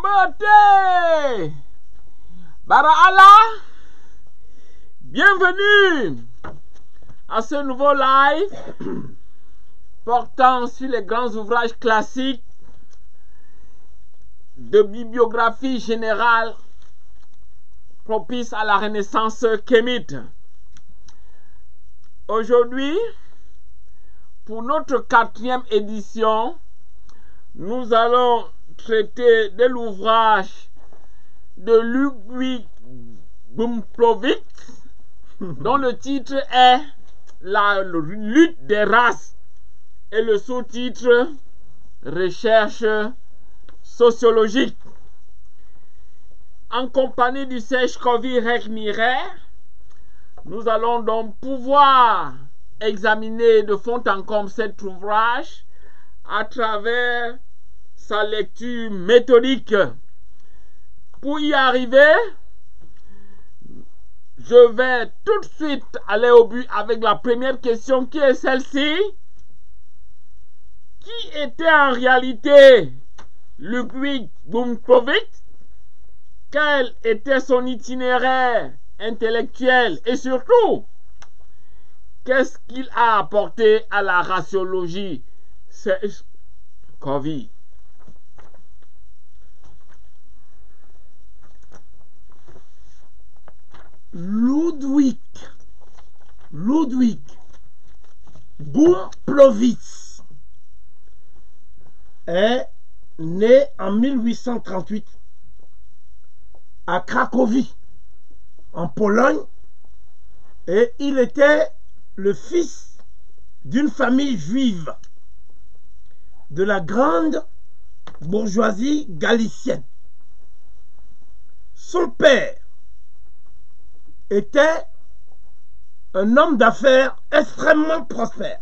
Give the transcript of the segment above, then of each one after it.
Beauté Bara Allah, bienvenue à ce nouveau live portant sur les grands ouvrages classiques de bibliographie générale propice à la Renaissance kémite. Aujourd'hui, pour notre 4e édition, nous allons traiter de l'ouvrage de Ludwig Gumplowicz, dont le titre est La lutte des races et le sous-titre Recherche sociologique. En compagnie du Serge Covey-Rechmirer, nous allons donc pouvoir examiner de fond en comble cet ouvrage à travers sa lecture méthodique. Pour y arriver, je vais tout de suite aller au but avec la première question qui est celle-ci. Qui était en réalité Ludwig Gumplowicz? Quel était son itinéraire intellectuel et surtout, qu'est-ce qu'il a apporté à la raciologie? C'est Covey. Ludwig Gumplowicz est né en 1838 à Cracovie, en Pologne, et il était le fils d'une famille juive de la grande bourgeoisie galicienne. Son père était un homme d'affaires extrêmement prospère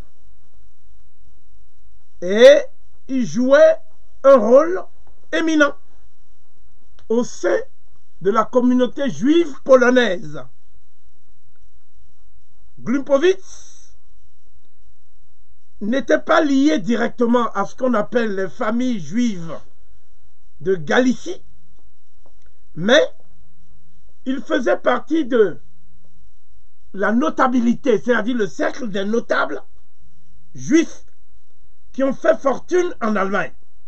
et il jouait un rôle éminent au sein de la communauté juive polonaise. Gumplowicz n'était pas lié directement à ce qu'on appelle les familles juives de Galicie, mais il faisait partie de la notabilité, c'est-à-dire le cercle des notables juifs qui ont fait fortune en Allemagne.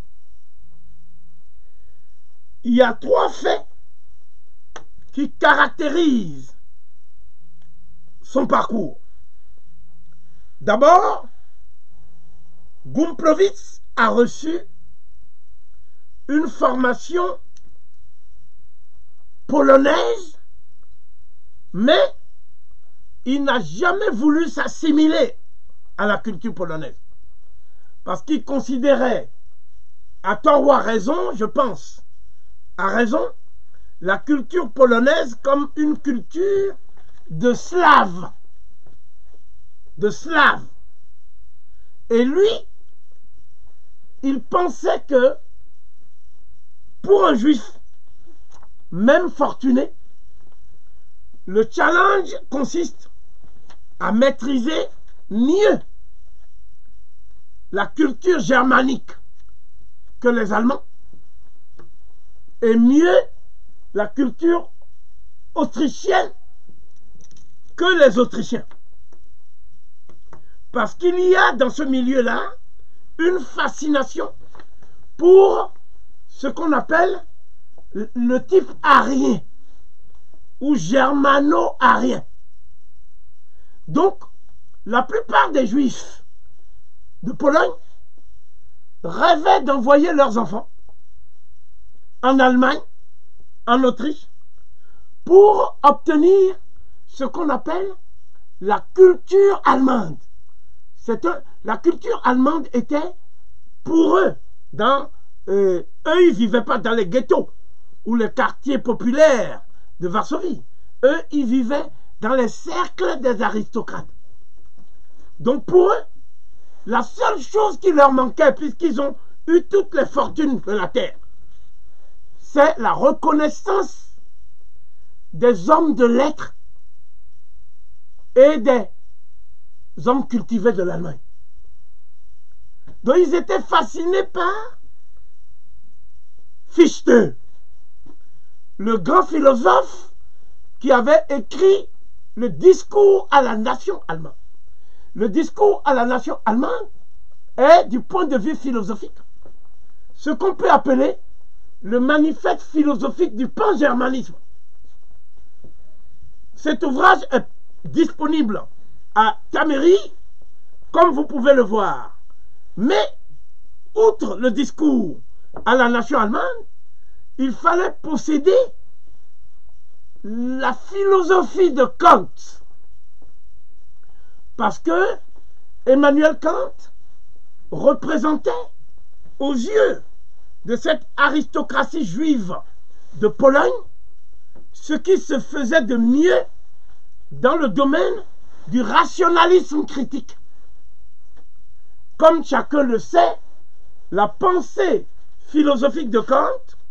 Il y a 3 faits qui caractérisent son parcours. D'abord, Gumplowicz a reçu une formation polonaise, mais il n'a jamais voulu s'assimiler à la culture polonaise. Parce qu'il considérait, à tort ou à raison, je pense, à raison, la culture polonaise comme une culture de Slaves. Et lui, il pensait que pour un juif, même fortuné, le challenge consiste à maîtriser mieux la culture germanique que les Allemands et mieux la culture autrichienne que les Autrichiens. Parce qu'il y a dans ce milieu-là une fascination pour ce qu'on appelle le type arien ou germano-arien. Donc, la plupart des juifs de Pologne rêvaient d'envoyer leurs enfants en Allemagne, en Autriche, pour obtenir ce qu'on appelle la culture allemande. La culture allemande était pour eux, eux ils ne vivaient pas dans les ghettos ou les quartiers populaires de Varsovie. Eux, ils vivaient dans les cercles des aristocrates. Donc pour eux, la seule chose qui leur manquait, puisqu'ils ont eu toutes les fortunes de la terre, c'est la reconnaissance des hommes de lettres et des hommes cultivés de l'Allemagne. Donc ils étaient fascinés par Fichte, le grand philosophe qui avait écrit le discours à la nation allemande. Le discours à la nation allemande est, du point de vue philosophique, ce qu'on peut appeler le manifeste philosophique du pan-germanisme. Cet ouvrage est disponible à Tamery, comme vous pouvez le voir. Mais, outre le discours à la nation allemande, il fallait posséder la philosophie de Kant. Parce que Emmanuel Kant représentait, aux yeux de cette aristocratie juive de Pologne, ce qui se faisait de mieux dans le domaine du rationalisme critique. Comme chacun le sait, la pensée philosophique de Kant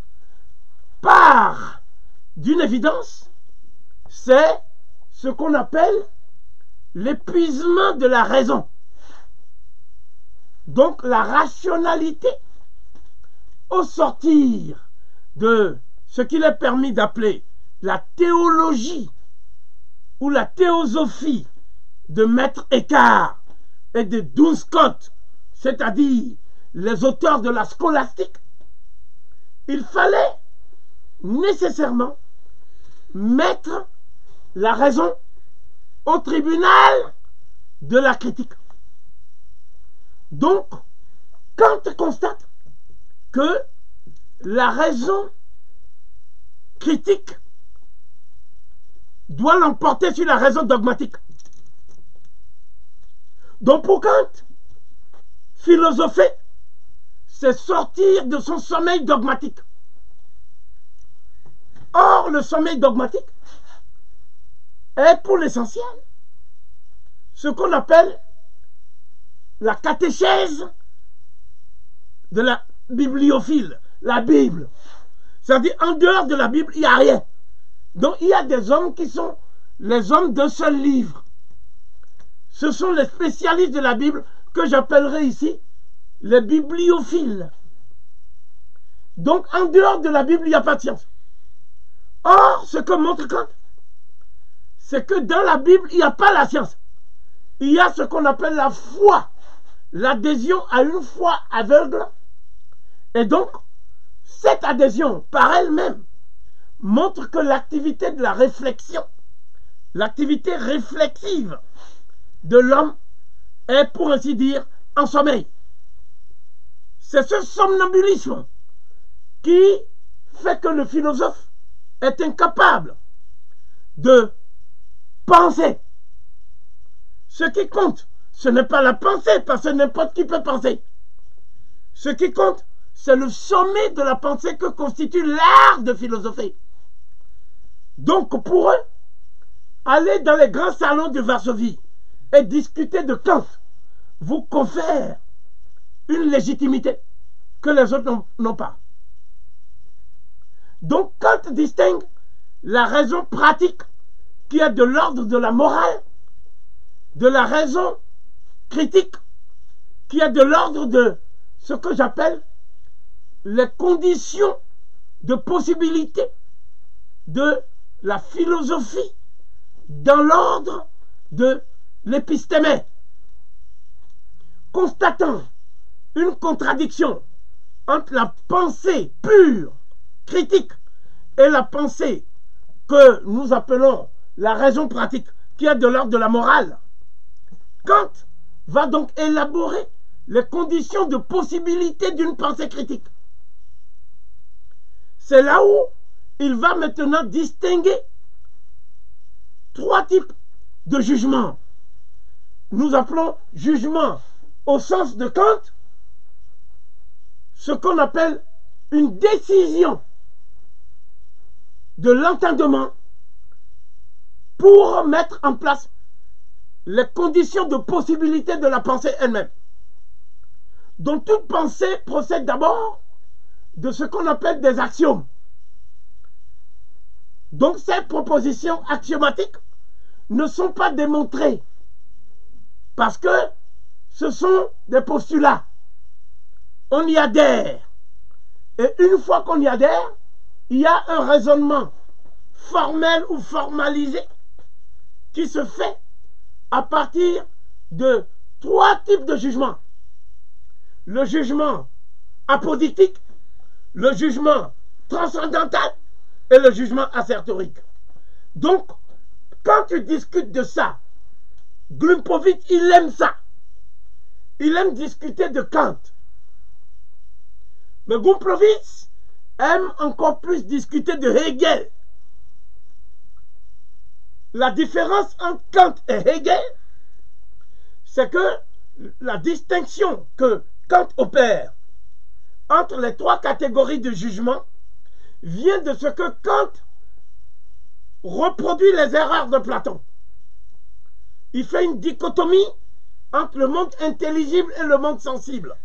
part d'une évidence, c'est ce qu'on appelle l'épuisement de la raison. Donc la rationalité, au sortir de ce qu'il est permis d'appeler la théologie ou la théosophie de Maître Eckhart et de Duns Scotus, c'est-à-dire les auteurs de la scolastique, il fallait nécessairement mettre la raison au tribunal de la critique. Donc, Kant constate que la raison critique doit l'emporter sur la raison dogmatique. Donc pour Kant, philosopher, c'est sortir de son sommeil dogmatique. Or, le sommeil dogmatique est pour l'essentiel ce qu'on appelle la catéchèse de la bibliophile, la Bible. C'est-à-dire, en dehors de la Bible, il n'y a rien. Donc, il y a des hommes qui sont les hommes d'un seul livre. Ce sont les spécialistes de la Bible que j'appellerai ici les bibliophiles. Donc, en dehors de la Bible, il n'y a pas de science. Or, ce que montre Kant, c'est que dans la Bible, il n'y a pas la science. Il y a ce qu'on appelle la foi, l'adhésion à une foi aveugle. Et donc, cette adhésion, par elle-même, montre que l'activité de la réflexion, l'activité réflexive de l'homme est, pour ainsi dire, en sommeil. C'est ce somnambulisme qui fait que le philosophe est incapable de penser. Ce qui compte, ce n'est pas la pensée, parce que n'importe qui peut penser. Ce qui compte, c'est le sommet de la pensée que constitue l'art de philosopher. Donc pour eux, aller dans les grands salons de Varsovie et discuter de Kant vous confère une légitimité que les autres n'ont pas. Donc Kant distingue la raison pratique qui est de l'ordre de la morale, de la raison critique qui est de l'ordre de ce que j'appelle les conditions de possibilité de la philosophie dans l'ordre de l'épistémé. Constatant une contradiction entre la pensée pure, critique, et la pensée que nous appelons la raison pratique, qui est de l'ordre de la morale, Kant va donc élaborer les conditions de possibilité d'une pensée critique. C'est là où il va maintenant distinguer trois types de jugements. Nous appelons jugement au sens de Kant ce qu'on appelle une décision de l'entendement pour mettre en place les conditions de possibilité de la pensée elle-même. Donc toute pensée procède d'abord de ce qu'on appelle des axiomes. Donc ces propositions axiomatiques ne sont pas démontrées parce que ce sont des postulats. On y adhère. Et une fois qu'on y adhère, il y a un raisonnement formel ou formalisé qui se fait à partir de 3 types de jugements. Le jugement apodictique, le jugement transcendantal et le jugement assertorique. Donc, quand tu discutes de ça, Glumpovitch, il aime ça. Il aime discuter de Kant. Mais Glumpovitch aime encore plus discuter de Hegel. La différence entre Kant et Hegel, c'est que la distinction que Kant opère entre les 3 catégories de jugement vient de ce que Kant reproduit les erreurs de Platon. Il fait une dichotomie entre le monde intelligible et le monde sensible.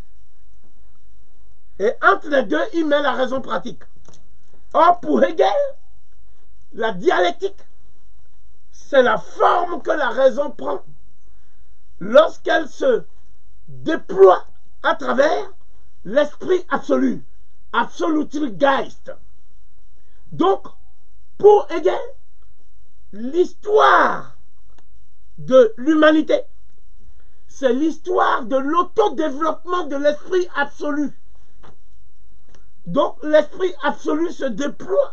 Et entre les deux, il met la raison pratique. Or, pour Hegel, la dialectique, c'est la forme que la raison prend lorsqu'elle se déploie à travers l'esprit absolu, Absoluter Geist. Donc, pour Hegel, l'histoire de l'humanité, c'est l'histoire de l'autodéveloppement de l'esprit absolu. Donc, l'esprit absolu se déploie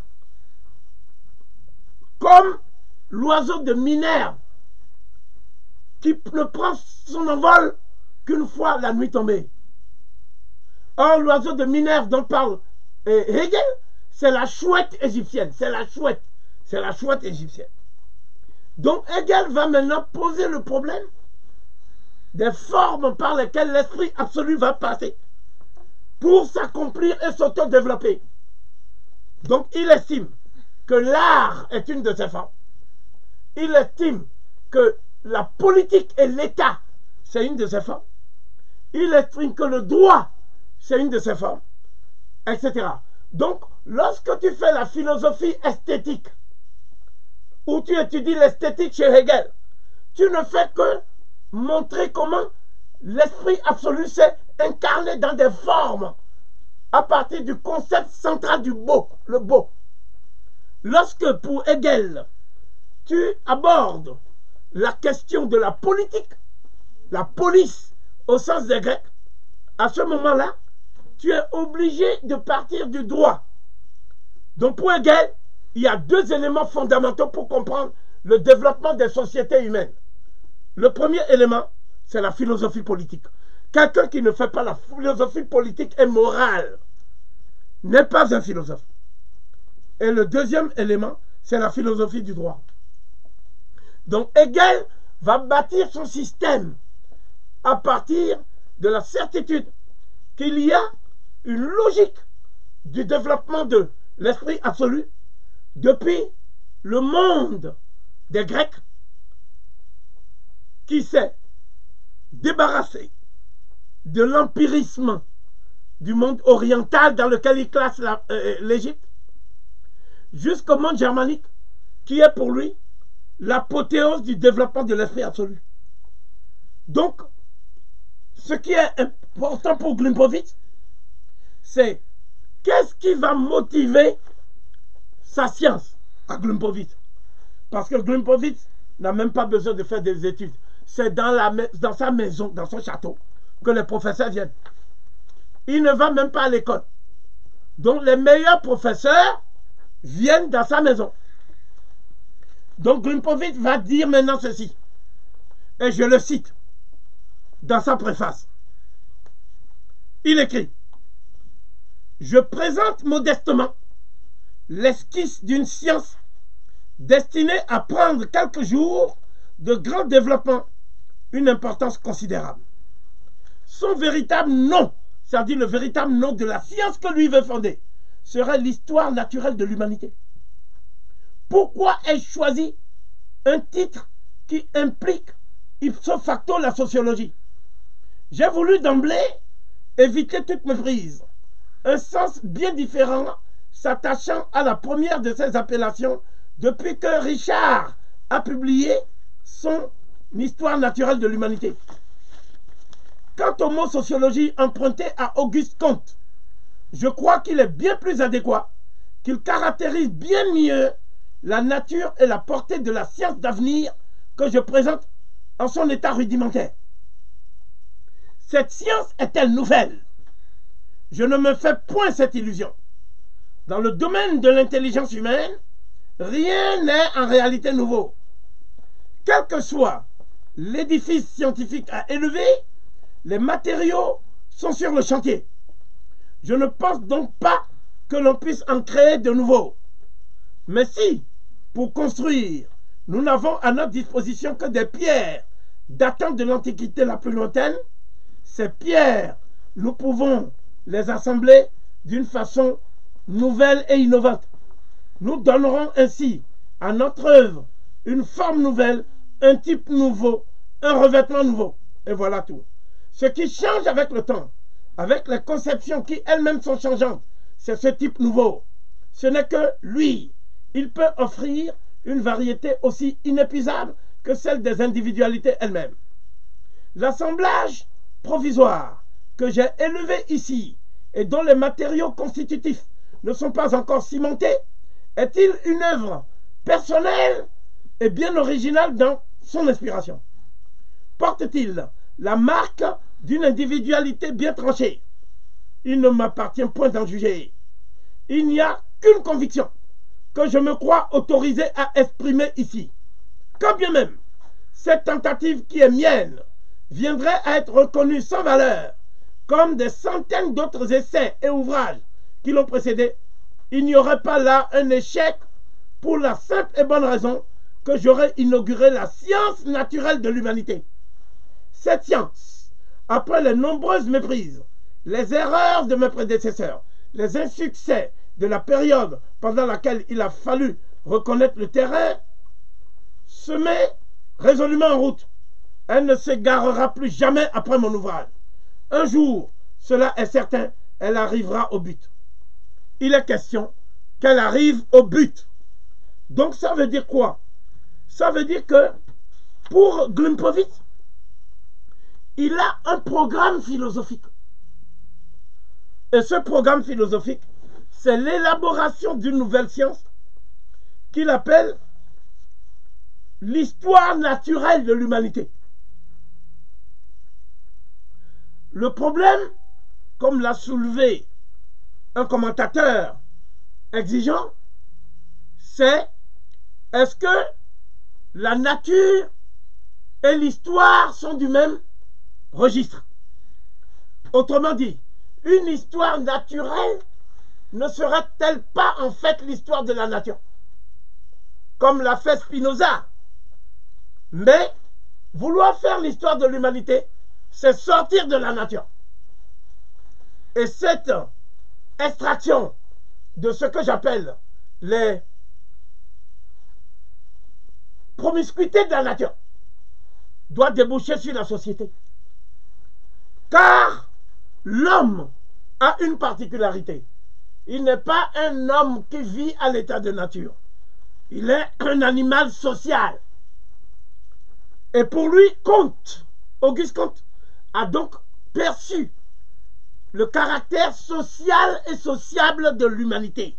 comme l'oiseau de Minerve qui ne prend son envol qu'une fois la nuit tombée. Or, l'oiseau de Minerve dont parle Hegel, c'est la chouette égyptienne. C'est la chouette égyptienne. Donc, Hegel va maintenant poser le problème des formes par lesquelles l'esprit absolu va passer pour s'accomplir et s'autodévelopper. Donc, il estime que l'art est une de ces formes. Il estime que la politique et l'État, c'est une de ces formes. Il estime que le droit, c'est une de ces formes, etc. Donc, lorsque tu fais la philosophie esthétique, où tu étudies l'esthétique chez Hegel, tu ne fais que montrer comment l'esprit absolu s'est incarné dans des formes à partir du concept central du beau, le beau. Lorsque pour Hegel, tu abordes la question de la politique, la police au sens des Grecs, à ce moment-là, tu es obligé de partir du droit. Donc pour Hegel, il y a 2 éléments fondamentaux pour comprendre le développement des sociétés humaines. Le premier élément, c'est la philosophie politique. Quelqu'un qui ne fait pas la philosophie politique et morale n'est pas un philosophe. Et le deuxième élément, c'est la philosophie du droit. Donc Hegel va bâtir son système à partir de la certitude qu'il y a une logique du développement de l'esprit absolu depuis le monde des Grecs qui s'est débarrassé de l'empirisme du monde oriental dans lequel il classe l'Égypte, jusqu'au monde germanique qui est pour lui l'apothéose du développement de l'esprit absolu. Donc, ce qui est important pour Glumpovitch, c'est qu'est-ce qui va motiver sa science à Glumpovitch. Parce que Glumpovitch n'a même pas besoin de faire des études. C'est dans sa maison, dans son château, que les professeurs viennent. Il ne va même pas à l'école. Donc les meilleurs professeurs viennent dans sa maison. Donc Glumpovitch va dire maintenant ceci. Et je le cite dans sa préface. Il écrit: je présente modestement l'esquisse d'une science destinée à prendre quelques jours de grand développement une importance considérable. Son véritable nom, c'est-à-dire le véritable nom de la science que lui veut fonder, serait l'histoire naturelle de l'humanité. Pourquoi ai-je choisi un titre qui implique ipso facto la sociologie? J'ai voulu d'emblée éviter toute méprise, un sens bien différent s'attachant à la première de ces appellations depuis que Richard a publié son histoire naturelle de l'humanité. Quant au mot sociologie emprunté à Auguste Comte, je crois qu'il est bien plus adéquat, qu'il caractérise bien mieux la nature et la portée de la science d'avenir que je présente en son état rudimentaire. Cette science est-elle nouvelle? Je ne me fais point cette illusion. Dans le domaine de l'intelligence humaine, rien n'est en réalité nouveau. Quel que soit l'édifice scientifique à élever, les matériaux sont sur le chantier. Je ne pense donc pas que l'on puisse en créer de nouveaux. Mais si, pour construire, nous n'avons à notre disposition que des pierres datant de l'Antiquité la plus lointaine, ces pierres, nous pouvons les assembler d'une façon nouvelle et innovante. Nous donnerons ainsi à notre œuvre une forme nouvelle, un type nouveau, un revêtement nouveau. Et voilà tout. Ce qui change avec le temps, avec les conceptions qui elles-mêmes sont changeantes, c'est ce type nouveau. Ce n'est que lui. Il peut offrir une variété aussi inépuisable que celle des individualités elles-mêmes. L'assemblage provisoire que j'ai élevé ici et dont les matériaux constitutifs ne sont pas encore cimentés, est-il une œuvre personnelle et bien originale dans son inspiration? Porte-t-il la marque d'une individualité bien tranchée? Il ne m'appartient point d'en juger. Il n'y a qu'une conviction que je me crois autorisé à exprimer ici. Quand bien même cette tentative qui est mienne viendrait à être reconnue sans valeur, comme des centaines d'autres essais et ouvrages qui l'ont précédé, il n'y aurait pas là un échec pour la simple et bonne raison que j'aurais inauguré la science naturelle de l'humanité. Cette science, après les nombreuses méprises, les erreurs de mes prédécesseurs, les insuccès de la période pendant laquelle il a fallu reconnaître le terrain, se met résolument en route. Elle ne s'égarera plus jamais après mon ouvrage. Un jour, cela est certain, elle arrivera au but. Il est question qu'elle arrive au but. Donc ça veut dire quoi? Ça veut dire que pour Glumpovitz, il a un programme philosophique. Et ce programme philosophique, c'est l'élaboration d'une nouvelle science qu'il appelle l'histoire naturelle de l'humanité. Le problème, comme l'a soulevé un commentateur exigeant, c'est est-ce que la nature et l'histoire sont du même registre? Autrement dit, une histoire naturelle ne serait-elle pas en fait l'histoire de la nature, comme l'a fait Spinoza? Mais vouloir faire l'histoire de l'humanité, c'est sortir de la nature. Et cette extraction de ce que j'appelle les promiscuités de la nature doit déboucher sur la société. Car l'homme a une particularité. Il n'est pas un homme qui vit à l'état de nature. Il est un animal social. Et pour lui, Comte, Auguste Comte, a donc perçu le caractère social et sociable de l'humanité.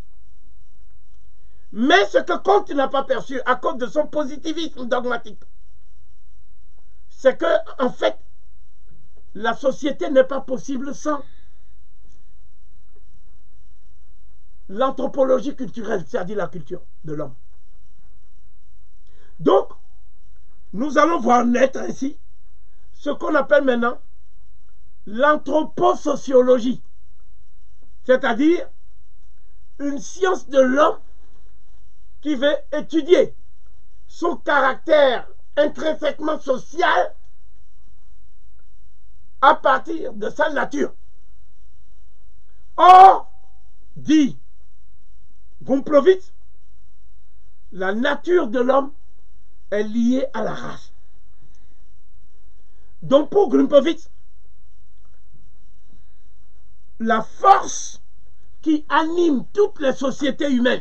Mais ce que Comte n'a pas perçu à cause de son positivisme dogmatique, c'est que, en fait, la société n'est pas possible sans l'anthropologie culturelle, c'est-à-dire la culture de l'homme. Donc, nous allons voir naître ainsi ce qu'on appelle maintenant l'anthroposociologie, c'est-à-dire une science de l'homme qui veut étudier son caractère intrinsèquement social à partir de sa nature. Or, dit Glumpovitz, la nature de l'homme est liée à la race. Donc pour Glumpovitz, la force qui anime toutes les sociétés humaines,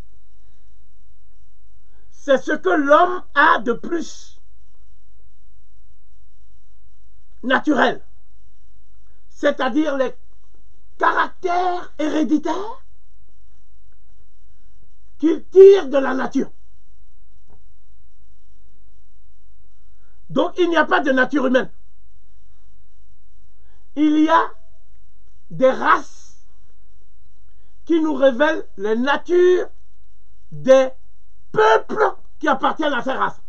c'est ce que l'homme a de plus naturel, c'est-à-dire les caractères héréditaires qu'il tire de la nature. Donc il n'y a pas de nature humaine. Il y a des races qui nous révèlent les natures des peuples qui appartiennent à ces races.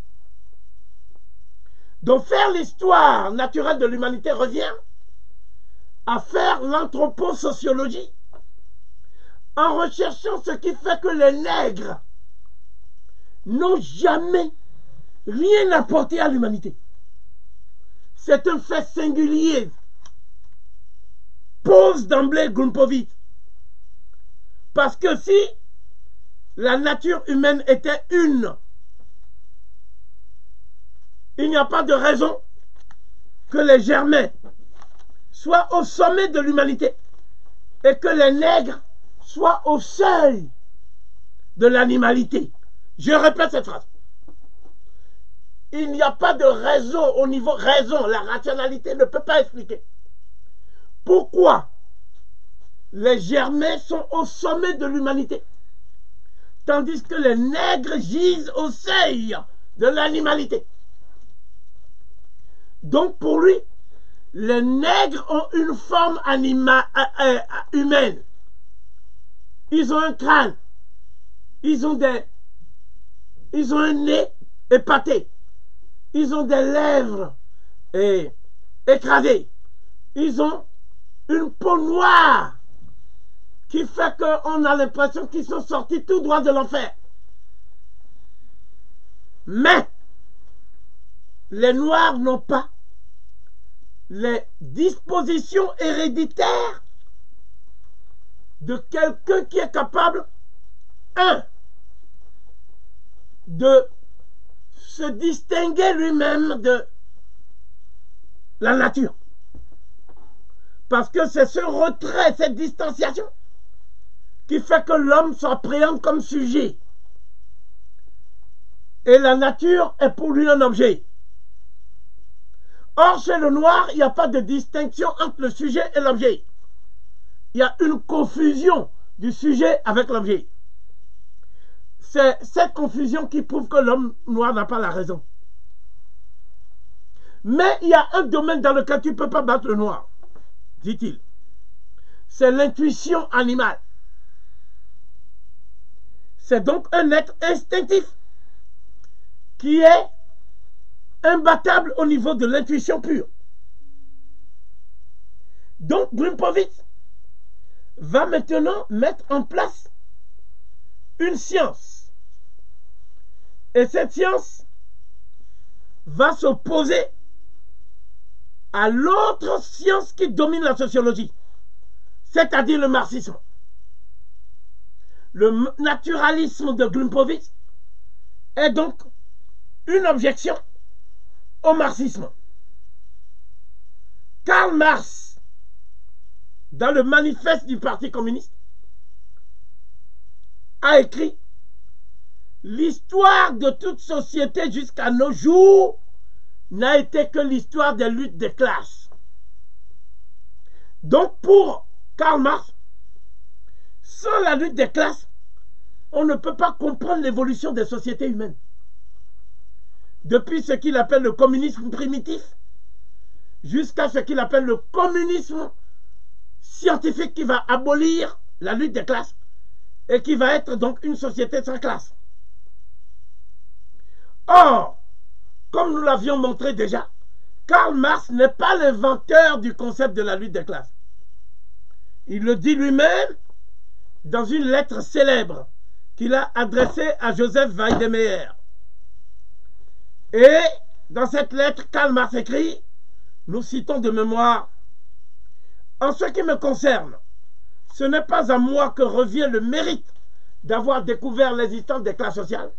Donc faire l'histoire naturelle de l'humanité revient à faire l'anthroposociologie en recherchant ce qui fait que les nègres n'ont jamais rien apporté à l'humanité. C'est un fait singulier, pose d'emblée Glumpovitz. Parce que si la nature humaine était une, il n'y a pas de raison que les Germains soient au sommet de l'humanité et que les nègres soient au seuil de l'animalité. Je répète cette phrase. Il n'y a pas de raison au niveau raison. La rationalité ne peut pas expliquer pourquoi les Germains sont au sommet de l'humanité, tandis que les nègres gisent au seuil de l'animalité. Donc pour lui, les nègres ont une forme humaine. Ils ont un crâne. Ils ont un nez épaté. Ils ont des lèvres écrasées. Ils ont une peau noire qui fait qu'on a l'impression qu'ils sont sortis tout droit de l'enfer. Mais les Noirs n'ont pas les dispositions héréditaires de quelqu'un qui est capable, de se distinguer lui-même de la nature. Parce que c'est ce retrait, cette distanciation qui fait que l'homme s'appréhende comme sujet. Et la nature est pour lui un objet. Or, chez le noir, il n'y a pas de distinction entre le sujet et l'objet. Il y a une confusion du sujet avec l'objet. C'est cette confusion qui prouve que l'homme noir n'a pas la raison. Mais il y a un domaine dans lequel tu ne peux pas battre le noir, dit-il. C'est l'intuition animale. C'est donc un être instinctif qui est imbattable au niveau de l'intuition pure. Donc Glumpovitz va maintenant mettre en place une science. Et cette science va s'opposer à l'autre science qui domine la sociologie, c'est-à-dire le marxisme. Le naturalisme de Glumpovitz est donc une objection au marxisme. Karl Marx, dans le manifeste du Parti communiste, a écrit « L'histoire de toute société jusqu'à nos jours n'a été que l'histoire des luttes des classes. » Donc pour Karl Marx, sans la lutte des classes, on ne peut pas comprendre l'évolution des sociétés humaines. Depuis ce qu'il appelle le communisme primitif, jusqu'à ce qu'il appelle le communisme scientifique qui va abolir la lutte des classes et qui va être donc une société sans classe. Or, comme nous l'avions montré déjà, Karl Marx n'est pas l'inventeur du concept de la lutte des classes. Il le dit lui-même dans une lettre célèbre qu'il a adressée à Joseph Weidemeyer. Et dans cette lettre, Karl Marx écrit, nous citons de mémoire, « En ce qui me concerne, ce n'est pas à moi que revient le mérite d'avoir découvert l'existence des classes sociales,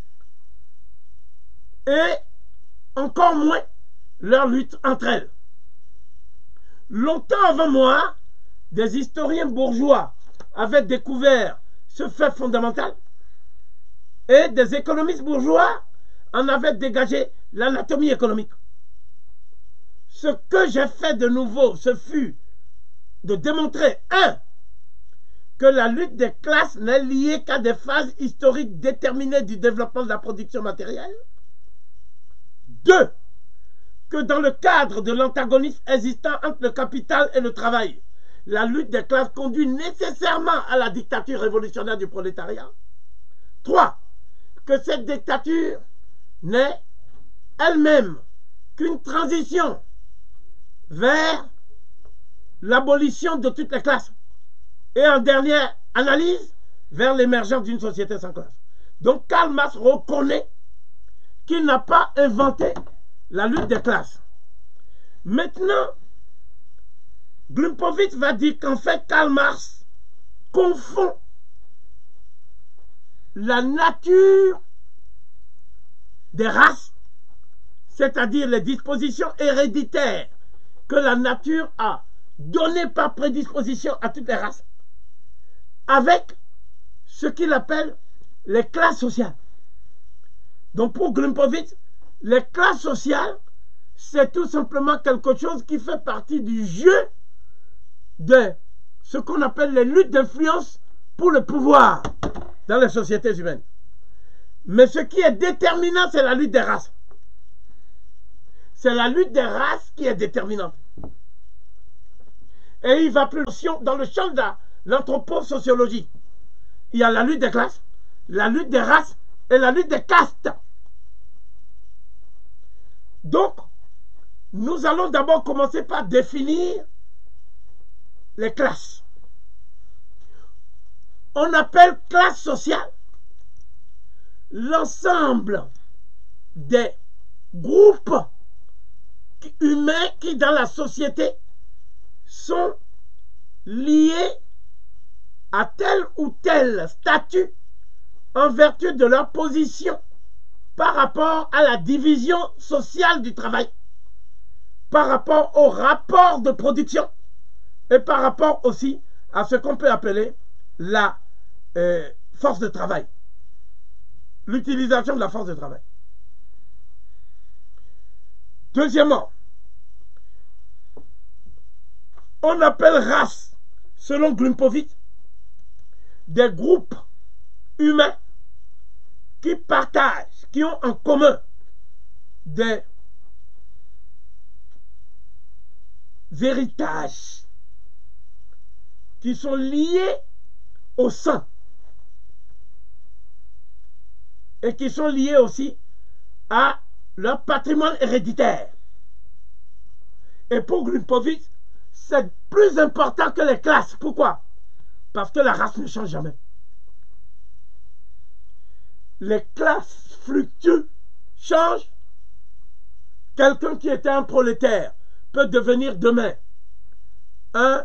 et encore moins leur lutte entre elles. Longtemps avant moi, des historiens bourgeois avaient découvert ce fait fondamental et des économistes bourgeois en avaient dégagé l'anatomie économique. Ce que j'ai fait de nouveau, ce fut de démontrer, que la lutte des classes n'est liée qu'à des phases historiques déterminées du développement de la production matérielle. 2. Que dans le cadre de l'antagonisme existant entre le capital et le travail, la lutte des classes conduit nécessairement à la dictature révolutionnaire du prolétariat. 3. Que cette dictature n'est elle-même qu'une transition vers l'abolition de toutes les classes. Et en dernière analyse, vers l'émergence d'une société sans classe. Donc Karl Marx reconnaît qu'il n'a pas inventé la lutte des classes. Maintenant, Glumpovitch va dire qu'en fait, Karl Marx confond la nature des races, c'est-à-dire les dispositions héréditaires que la nature a données par prédisposition à toutes les races, avec ce qu'il appelle les classes sociales. Donc pour Glumpovitch, les classes sociales, c'est tout simplement quelque chose qui fait partie du jeu de ce qu'on appelle les luttes d'influence pour le pouvoir dans les sociétés humaines. Mais ce qui est déterminant, c'est la lutte des races. C'est la lutte des races qui est déterminante. Et il va plus dans le champ de l'anthroposociologie. Il y a la lutte des classes, la lutte des races et la lutte des castes. Donc, nous allons d'abord commencer par définir les classes. On appelle classe sociale l'ensemble des groupes humains qui, dans la société, sont liés à tel ou tel statut en vertu de leur position par rapport à la division sociale du travail, par rapport au rapport de production et par rapport aussi à ce qu'on peut appeler la force de travail, l'utilisation de la force de travail. Deuxièmement, on appelle race, selon Glumpovitch, des groupes humains qui partagent, qui ont en commun des héritages qui sont liés au sang et qui sont liés aussi à leur patrimoine héréditaire. Et pour Glumpovitch, c'est plus important que les classes. Pourquoi? Parce que la race ne change jamais. Les classes fluctuent, changent. Quelqu'un qui était un prolétaire peut devenir demain un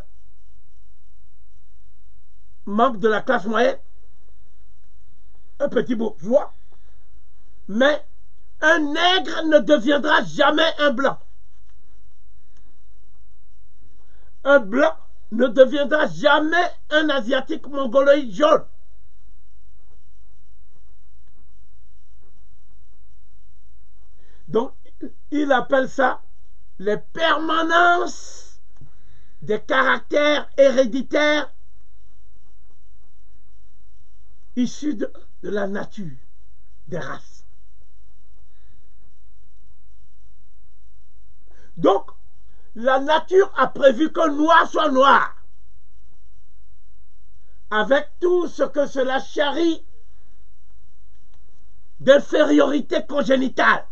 membre de la classe moyenne, un petit bourgeois, mais un nègre ne deviendra jamais un blanc. Un blanc ne deviendra jamais un asiatique mongoloïde jaune. Donc, il appelle ça les permanences des caractères héréditaires issus de la nature des races. Donc, la nature a prévu que noir soit noir, avec tout ce que cela charrie d'infériorité congénitale.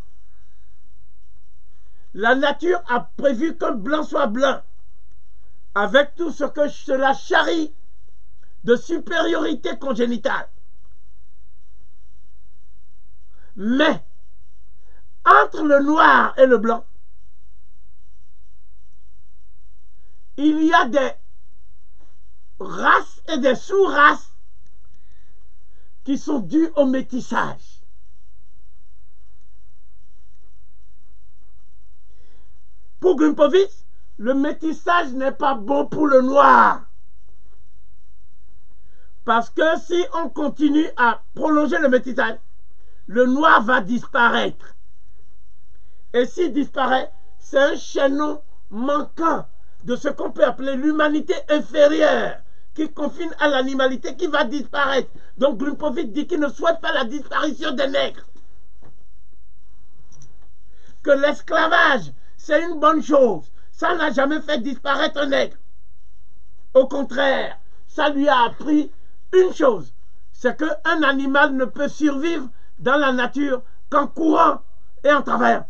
La nature a prévu que blanc soit blanc, avec tout ce que cela charrie de supériorité congénitale. Mais, entre le noir et le blanc, il y a des races et des sous-races qui sont dues au métissage. Pour Glumpovitch, le métissage n'est pas bon pour le noir. Parce que si on continue à prolonger le métissage, le noir va disparaître. Et s'il disparaît, c'est un chaînon manquant de ce qu'on peut appeler l'humanité inférieure qui confine à l'animalité qui va disparaître. Donc Glumpovitch dit qu'il ne souhaite pas la disparition des nègres. Que l'esclavage, c'est une bonne chose. Ça n'a jamais fait disparaître un nègre. Au contraire, ça lui a appris une chose, c'est qu'un animal ne peut survivre dans la nature qu'en courant et en travaillant.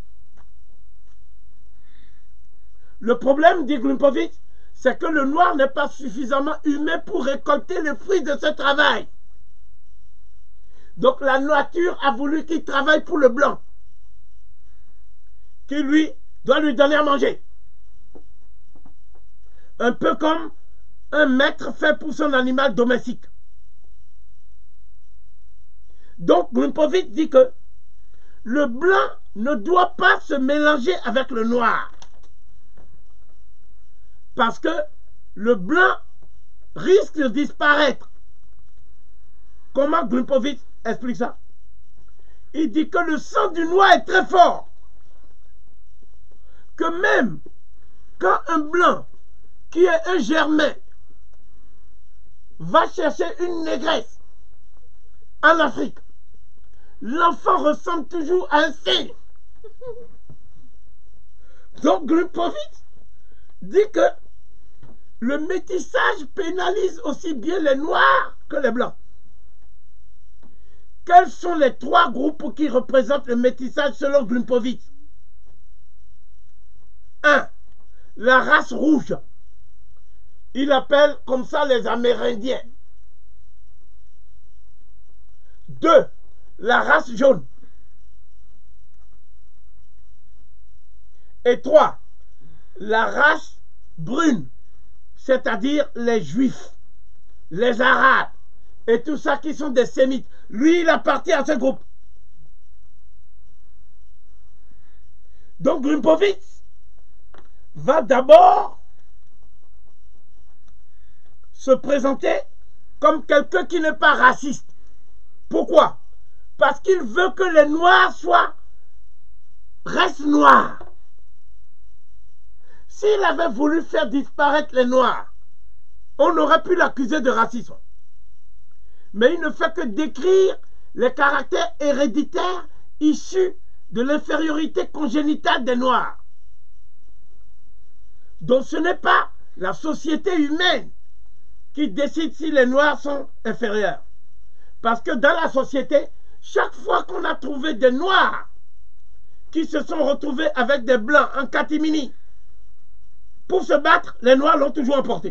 Le problème, dit Glumpovitch, c'est que le noir n'est pas suffisamment humain pour récolter les fruits de ce travail. Donc la nature a voulu qu'il travaille pour le blanc, qui lui doit lui donner à manger. Un peu comme un maître fait pour son animal domestique. Donc Glumpovitch dit que le blanc ne doit pas se mélanger avec le noir. Parce que le blanc risque de disparaître. Comment Glumpovitch explique ça? Il dit que le sang du noir est très fort. Que même quand un blanc qui est un germain va chercher une négresse en Afrique, l'enfant ressemble toujours à un signe. Donc Glumpovitch dit que le métissage pénalise aussi bien les noirs que les blancs. Quels sont les trois groupes qui représentent le métissage selon Glumpovitch? 1. La race rouge. Il appelle comme ça les Amérindiens. 2. La race jaune. Et 3. La race brune, c'est-à-dire les Juifs, les Arabes, et tout ça qui sont des Sémites. Lui, il appartient à ce groupe. Donc Glumpovitch va d'abord se présenter comme quelqu'un qui n'est pas raciste. Pourquoi? Parce qu'il veut que les Noirs restent noirs. S'il avait voulu faire disparaître les Noirs, on aurait pu l'accuser de racisme. Mais il ne fait que décrire les caractères héréditaires issus de l'infériorité congénitale des Noirs. Donc ce n'est pas la société humaine qui décide si les Noirs sont inférieurs. Parce que dans la société, chaque fois qu'on a trouvé des Noirs qui se sont retrouvés avec des Blancs en catimini pour se battre, les Noirs l'ont toujours emporté.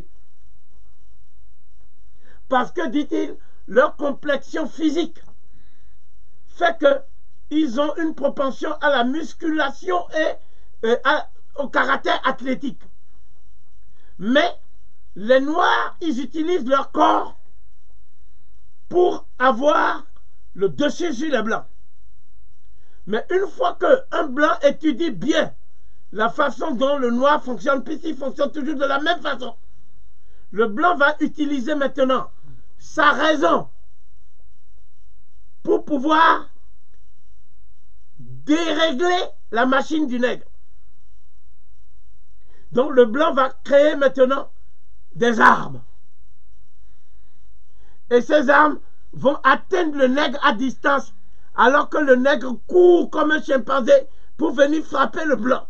Parce que, dit-il, leur complexion physique fait qu'ils ont une propension à la musculation et au caractère athlétique. Mais les Noirs, ils utilisent leur corps pour avoir le dessus sur les Blancs. Mais une fois qu'un Blanc étudie bien la façon dont le Noir fonctionne, puisqu'il fonctionne toujours de la même façon, le Blanc va utiliser maintenant sa raison pour pouvoir dérégler la machine du nègre. Donc le Blanc va créer maintenant des armes. Et ces armes vont atteindre le nègre à distance, alors que le nègre court comme un chimpanzé pour venir frapper le Blanc.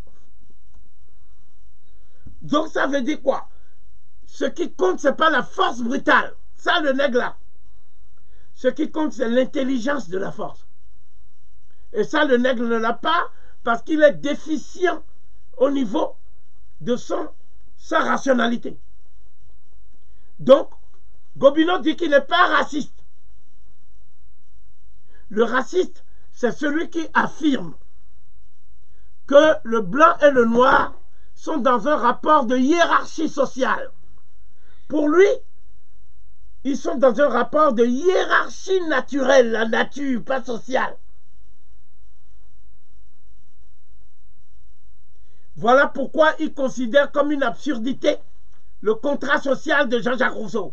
Donc ça veut dire quoi? Ce qui compte, ce n'est pas la force brutale. Ça, le nègre là. Ce qui compte, c'est l'intelligence de la force. Et ça, le nègre ne l'a pas parce qu'il est déficient au niveau de sa rationalité. Donc, Gobineau dit qu'il n'est pas raciste. Le raciste, c'est celui qui affirme que le blanc et le noir sont dans un rapport de hiérarchie sociale. Pour lui, ils sont dans un rapport de hiérarchie naturelle, la nature, pas sociale. Voilà pourquoi il considère comme une absurdité le contrat social de Jean-Jacques Rousseau.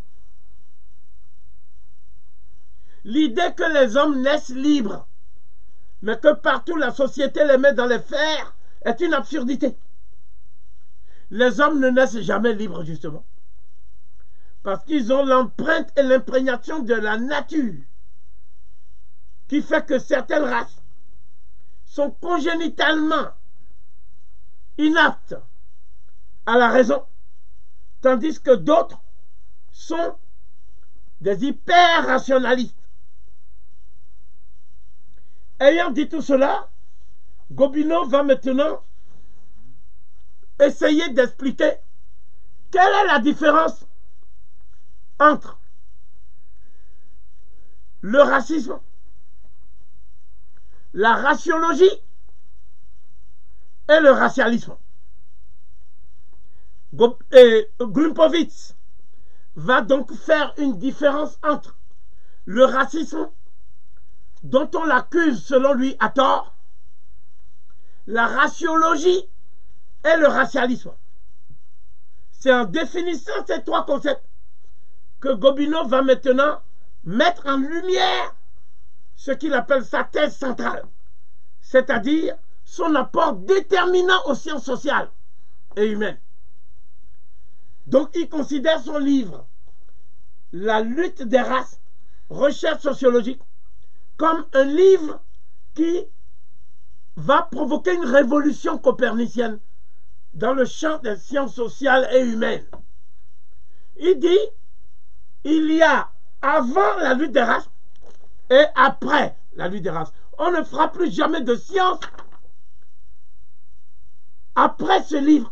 L'idée que les hommes naissent libres, mais que partout la société les met dans les fers, est une absurdité. Les hommes ne naissent jamais libres, justement. Parce qu'ils ont l'empreinte et l'imprégnation de la nature qui fait que certaines races sont congénitalement inaptes à la raison, tandis que d'autres sont des hyper-rationalistes. Ayant dit tout cela, Gobineau va maintenant essayer d'expliquer quelle est la différence entre le racisme, la raciologie et le racialisme. Glumpovitz va donc faire une différence entre le racisme, dont on l'accuse selon lui à tort, la raciologie et le racialisme. C'est en définissant ces trois concepts que Gobineau va maintenant mettre en lumière ce qu'il appelle sa thèse centrale, c'est-à-dire son apport déterminant aux sciences sociales et humaines. Donc il considère son livre « La lutte des races, recherche sociologique » comme un livre qui va provoquer une révolution copernicienne dans le champ des sciences sociales et humaines. Il dit, il y a avant la lutte des races et après la lutte des races. On ne fera plus jamais de science après ce livre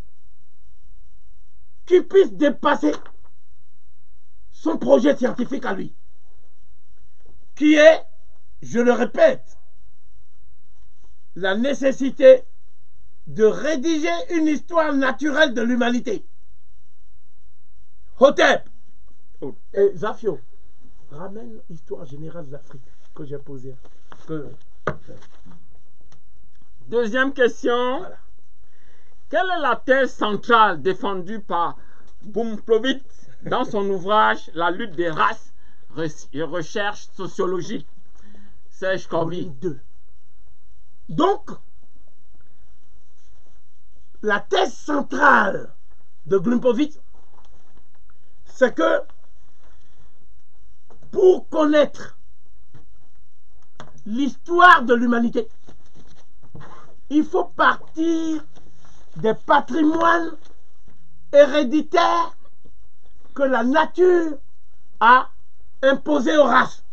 qui puisse dépasser son projet scientifique à lui, qui est, je le répète, la nécessité de rédiger une histoire naturelle de l'humanité. Hotep et Zafio, ramène l'histoire générale de l'Afrique que j'ai posée. Deuxième question. Voilà. Quelle est la thèse centrale défendue par Glumpovitz dans son ouvrage « La lutte des races et recherche sociologique » Serge Corby. 2. Donc, la thèse centrale de Glumpovitz, c'est que pour connaître l'histoire de l'humanité, il faut partir des patrimoines héréditaires que la nature a imposés aux races.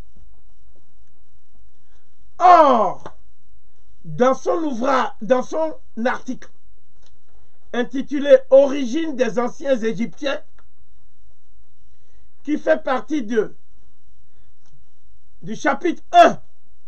Or, dans son article intitulé « Origine des anciens Égyptiens », qui fait partie du chapitre 1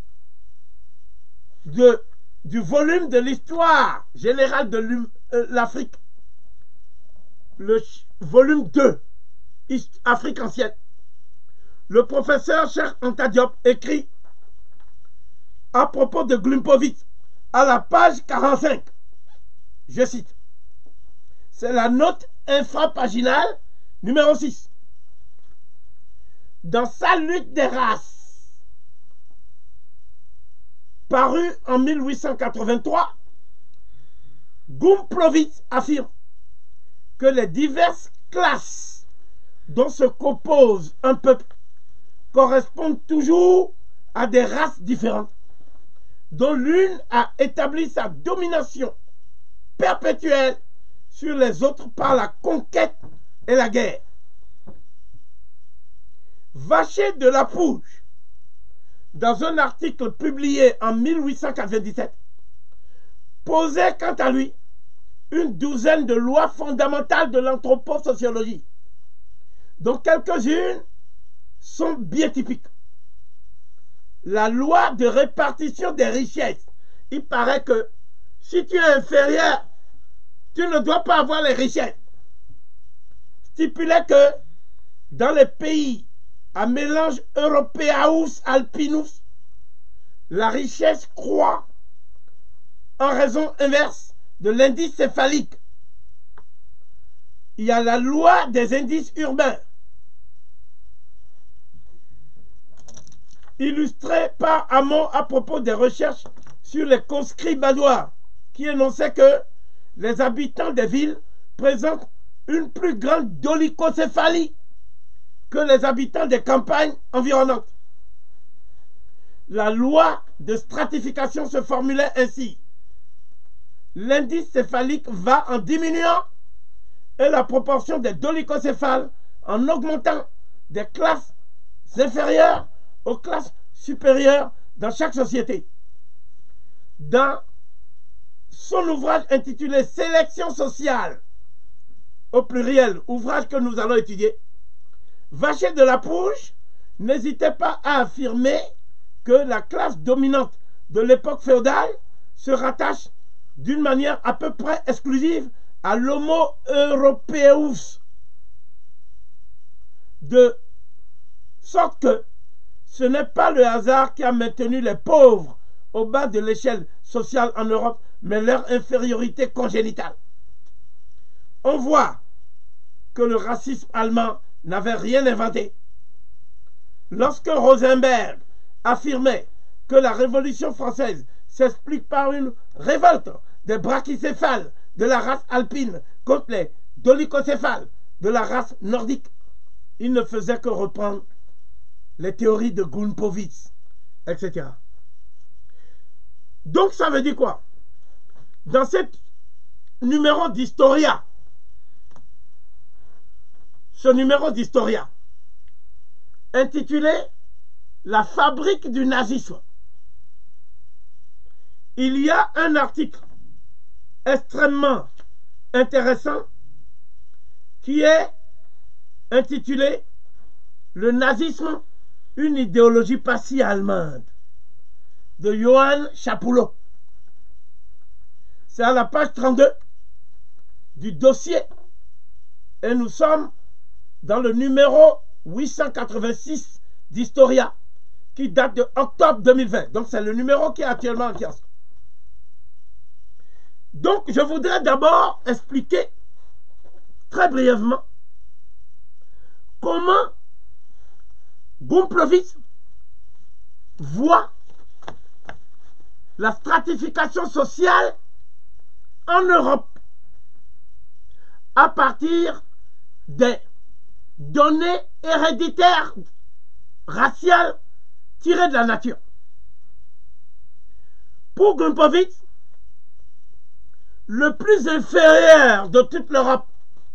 du volume de l'histoire générale de l'Afrique, le volume 2, Afrique ancienne, le professeur Cheikh Anta Diop écrit à propos de Glumpovitz à la page 45, je cite, c'est la note infrapaginale numéro 6. Dans sa lutte des races, paru en 1883, Glumpovitz affirme que les diverses classes dont se compose un peuple correspondent toujours à des races différentes, dont l'une a établi sa domination perpétuelle sur les autres par la conquête et la guerre. Vacher de la Pouge, dans un article publié en 1897, posait quant à lui une douzaine de lois fondamentales de l'anthroposociologie, dont quelques-unes sont bien typiques. La loi de répartition des richesses. Il paraît que si tu es inférieur, tu ne dois pas avoir les richesses. Stipulait que dans les pays à mélange Europeaus alpinus, la richesse croît en raison inverse de l'indice céphalique. Il y a la loi des indices urbains, illustrée par Hamon à propos des recherches sur les conscrits badois, qui énonçait que les habitants des villes présentent une plus grande dolicocéphalie que les habitants des campagnes environnantes. La loi de stratification se formulait ainsi. L'indice céphalique va en diminuant et la proportion des dolicocéphales en augmentant des classes inférieures aux classes supérieures dans chaque société. Dans son ouvrage intitulé « Sélection sociale », au pluriel, ouvrage que nous allons étudier, Vacher de la Prouche n'hésitait pas à affirmer que la classe dominante de l'époque féodale se rattache d'une manière à peu près exclusive à l'Homo europaeus, de sorte que ce n'est pas le hasard qui a maintenu les pauvres au bas de l'échelle sociale en Europe, mais leur infériorité congénitale. On voit que le racisme allemand n'avait rien inventé. Lorsque Rosenberg affirmait que la Révolution française s'explique par une révolte des brachycéphales de la race alpine contre les dolicocéphales de la race nordique, il ne faisait que reprendre les théories de Gunpovitz, etc. Donc ça veut dire quoi? Dans ce numéro d'Historia, intitulé « La fabrique du nazisme », il y a un article extrêmement intéressant qui est intitulé « Le nazisme, une idéologie pas si allemande » de Johann Schapoulo. C'est à la page 32 du dossier et nous sommes dans le numéro 886 d'Historia qui date de octobre 2020. Donc c'est le numéro qui est actuellement en kiosque. Donc je voudrais d'abord expliquer très brièvement comment Gumplowicz voit la stratification sociale en Europe à partir des données héréditaires raciales tirées de la nature. Pour Gumplowicz, le plus inférieur de toute l'Europe,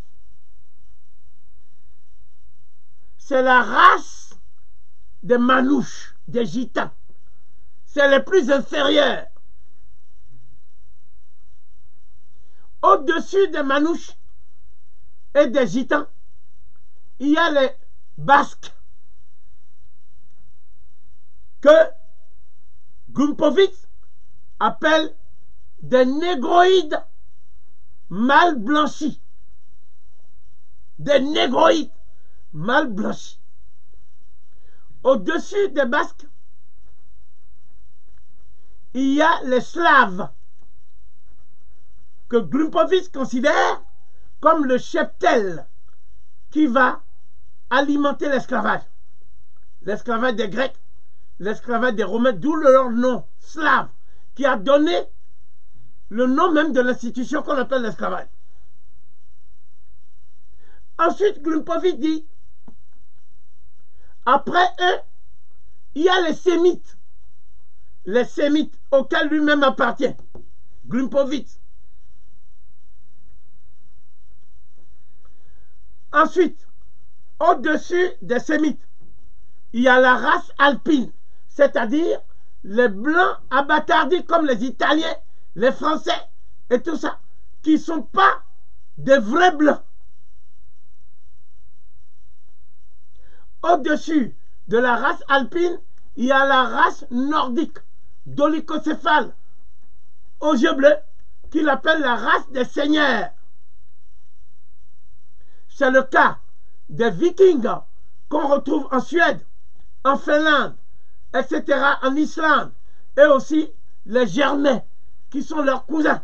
c'est la race des Manouches, des Gitans. C'est les plus inférieurs. Au-dessus des Manouches et des Gitans, il y a les Basques que Gumplowicz appelle des négroïdes mal blanchis. Des négroïdes mal blanchis. Au-dessus des Basques, il y a les Slaves que Gumplowicz considère comme le cheptel qui va alimenter l'esclavage. L'esclavage des Grecs, l'esclavage des Romains, d'où leur nom, slave, qui a donné le nom même de l'institution qu'on appelle l'esclavage. Ensuite, Gumplowicz dit, après eux, il y a les Sémites auxquels lui-même appartient, Gumplowicz. Ensuite, au-dessus des Sémites, il y a la race alpine, c'est-à-dire les Blancs abattardis comme les Italiens, les Français et tout ça, qui ne sont pas des vrais Blancs. Au-dessus de la race alpine, il y a la race nordique, dolicocéphale, aux yeux bleus, qu'il appelle la race des seigneurs. C'est le cas des Vikings qu'on retrouve en Suède, en Finlande, etc., en Islande, et aussi les Germains, qui sont leurs cousins.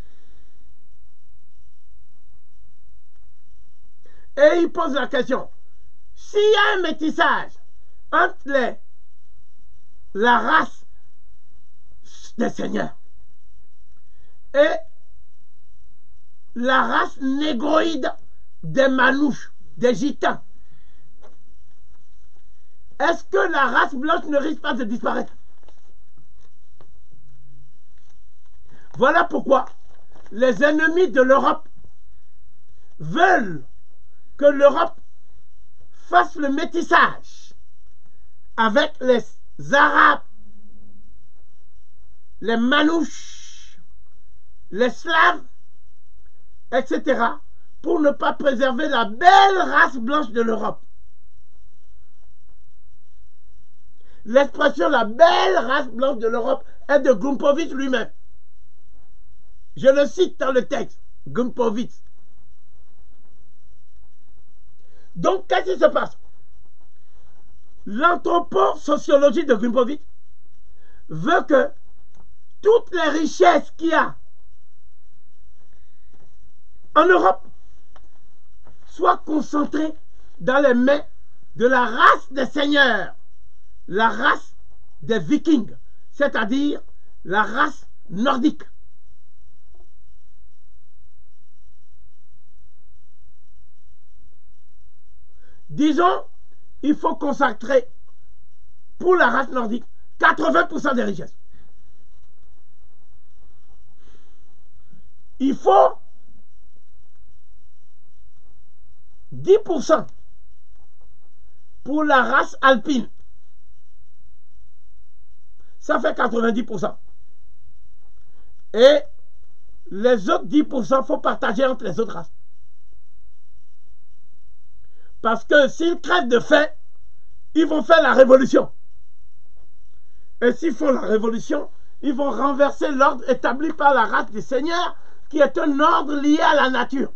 Et il pose la question, s'il y a un métissage entre la race des seigneurs et la race négroïde des Manouches, des Gitans, est-ce que la race blanche ne risque pas de disparaître? Voilà pourquoi les ennemis de l'Europe veulent que l'Europe fasse le métissage avec les Arabes, les Manouches, les Slaves, etc., pour ne pas préserver la belle race blanche de l'Europe. L'expression « la belle race blanche de l'Europe » est de Gumpovitz lui-même. Je le cite dans le texte, Gumpovitz. Donc, qu'est-ce qui se passe? L'anthroposociologie de Gumpovitz veut que toutes les richesses qu'il y a en Europe soient concentrées dans les mains de la race des seigneurs, la race des vikings, c'est-à-dire la race nordique. Disons, il faut consacrer pour la race nordique 80% des richesses. Il faut 10% pour la race alpine. Ça fait 90%. Et les autres 10%, il faut partager entre les autres races. Parce que s'ils crèvent de faim, ils vont faire la révolution. Et s'ils font la révolution, ils vont renverser l'ordre établi par la race des seigneurs, qui est un ordre lié à la nature.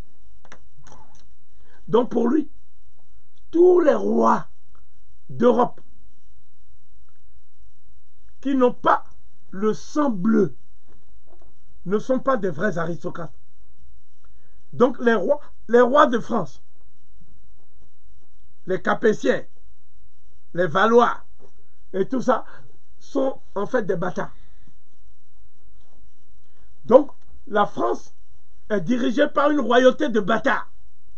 Donc pour lui, tous les rois d'Europe qui n'ont pas le sang bleu ne sont pas des vrais aristocrates. Donc les rois de France, les Capétiens, les Valois et tout ça sont en fait des bâtards. Donc la France est dirigée par une royauté de bâtards.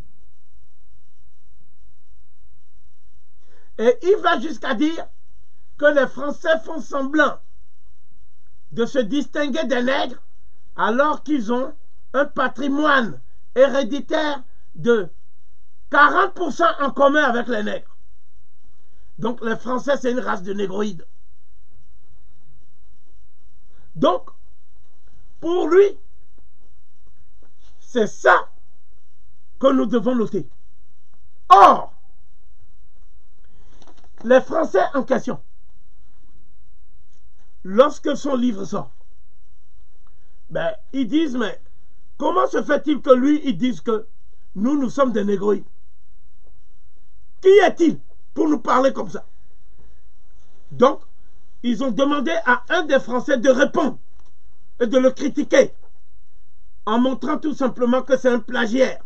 Et il va jusqu'à dire que les Français font semblant de se distinguer des nègres alors qu'ils ont un patrimoine héréditaire de 40% en commun avec les nègres. Donc les Français, c'est une race de négroïdes. Donc, pour lui, c'est ça que nous devons noter. Or, les Français en question, lorsque son livre sort, ben, ils disent, mais comment se fait-il que lui, ils disent que nous sommes des négroïdes? Qui est-il pour nous parler comme ça? Donc, ils ont demandé à un des Français de répondre et de le critiquer en montrant tout simplement que c'est un plagiaire.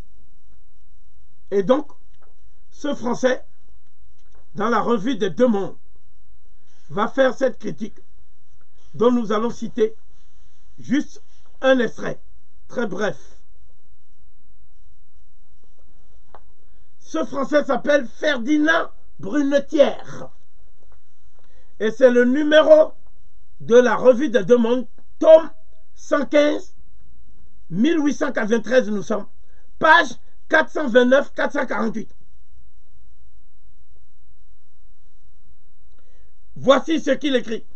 Et donc, ce Français, dans la revue des Deux Mondes, va faire cette critique dont nous allons citer juste un extrait, très bref. Ce Français s'appelle Ferdinand Brunetière. Et c'est le numéro de la revue des Deux Mondes, tome 115, 1893 nous sommes, page 429-448. Voici ce qu'il écrit.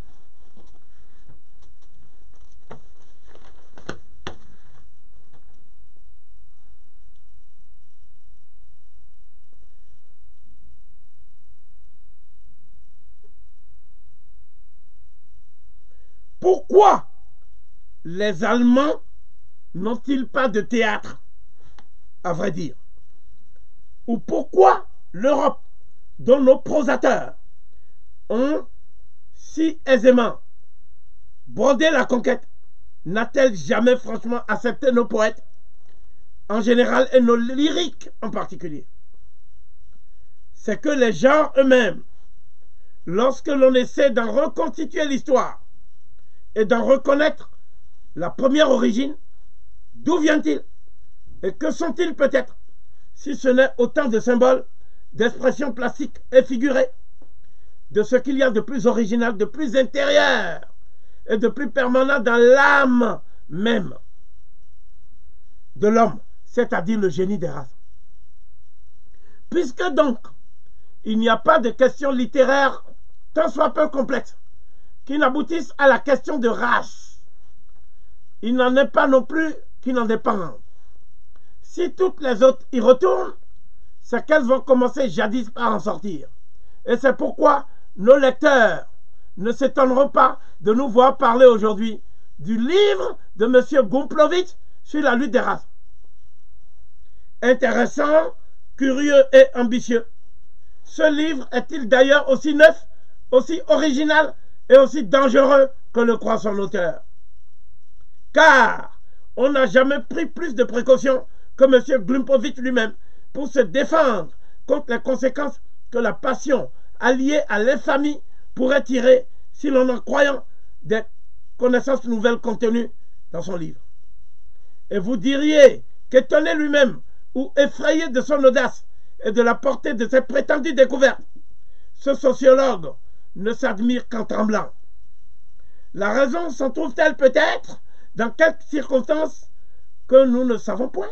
Pourquoi les Allemands n'ont-ils pas de théâtre, à vrai dire? Ou pourquoi l'Europe, dont nos prosateurs ont si aisément brodé la conquête, n'a-t-elle jamais franchement accepté nos poètes, en général, et nos lyriques en particulier? C'est que les gens eux-mêmes, lorsque l'on essaie d'en reconstituer l'histoire et d'en reconnaître la première origine, d'où vient-il? Et que sont-ils peut-être, si ce n'est autant de symboles, d'expressions plastiques et figurées de ce qu'il y a de plus original, de plus intérieur et de plus permanent dans l'âme même de l'homme, c'est-à-dire le génie des races. Puisque donc, il n'y a pas de question littéraire, tant soit peu complexe, qui n'aboutisse à la question de race, il n'en est pas non plus qui n'en dépendent. Si toutes les autres y retournent, c'est qu'elles vont commencer jadis par en sortir. Et c'est pourquoi nos lecteurs ne s'étonneront pas de nous voir parler aujourd'hui du livre de M. Gumplowicz sur la lutte des races. Intéressant, curieux et ambitieux. Ce livre est-il d'ailleurs aussi neuf, aussi original et aussi dangereux que le croit son auteur? Car on n'a jamais pris plus de précautions que M. Gumplowicz lui-même pour se défendre contre les conséquences que la passion alliée à l'infamie pourrait tirer si l'on en croyant des connaissances nouvelles contenues dans son livre. Et vous diriez qu'étonné lui-même ou effrayé de son audace et de la portée de ses prétendues découvertes, ce sociologue ne s'admire qu'en tremblant. La raison s'en trouve-t-elle peut-être dans quelques circonstances que nous ne savons point?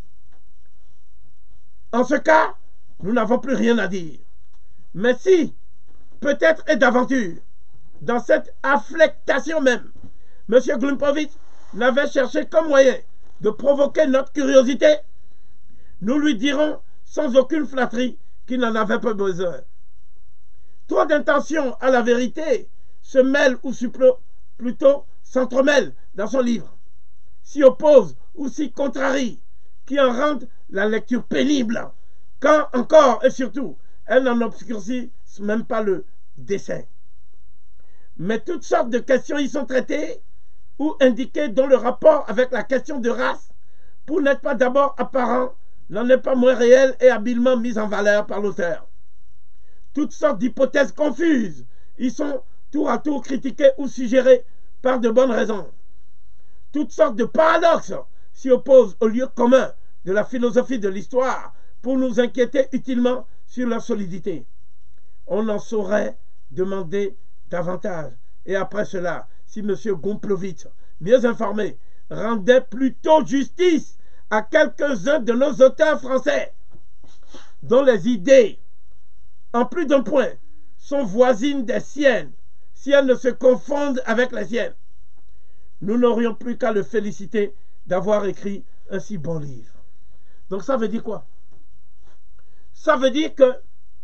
En ce cas, nous n'avons plus rien à dire. Mais si, peut-être et d'aventure, dans cette affectation même, M. Gumplowicz n'avait cherché qu'un moyen de provoquer notre curiosité, nous lui dirons sans aucune flatterie qu'il n'en avait pas besoin. Trop d'intentions à la vérité se mêlent ou plutôt s'entremêlent dans son livre, s'y opposent ou s'y contrarient, qui en rendent la lecture pénible, quand encore et surtout elles n'en obscurcissent même pas le dessin. Mais toutes sortes de questions y sont traitées ou indiquées dont le rapport avec la question de race, pour n'être pas d'abord apparent, n'en est pas moins réel et habilement mis en valeur par l'auteur. Toutes sortes d'hypothèses confuses y sont tour à tour critiquées ou suggérées par de bonnes raisons. Toutes sortes de paradoxes s'y opposent au lieu commun de la philosophie de l'histoire pour nous inquiéter utilement sur leur solidité. On en saurait demander davantage. Et après cela, si M. Gumplowicz, mieux informé, rendait plutôt justice à quelques-uns de nos auteurs français, dont les idées, en plus d'un point, sont voisines des siennes, si elles ne se confondent avec les siennes, nous n'aurions plus qu'à le féliciter d'avoir écrit un si bon livre. Donc ça veut dire quoi? Ça veut dire que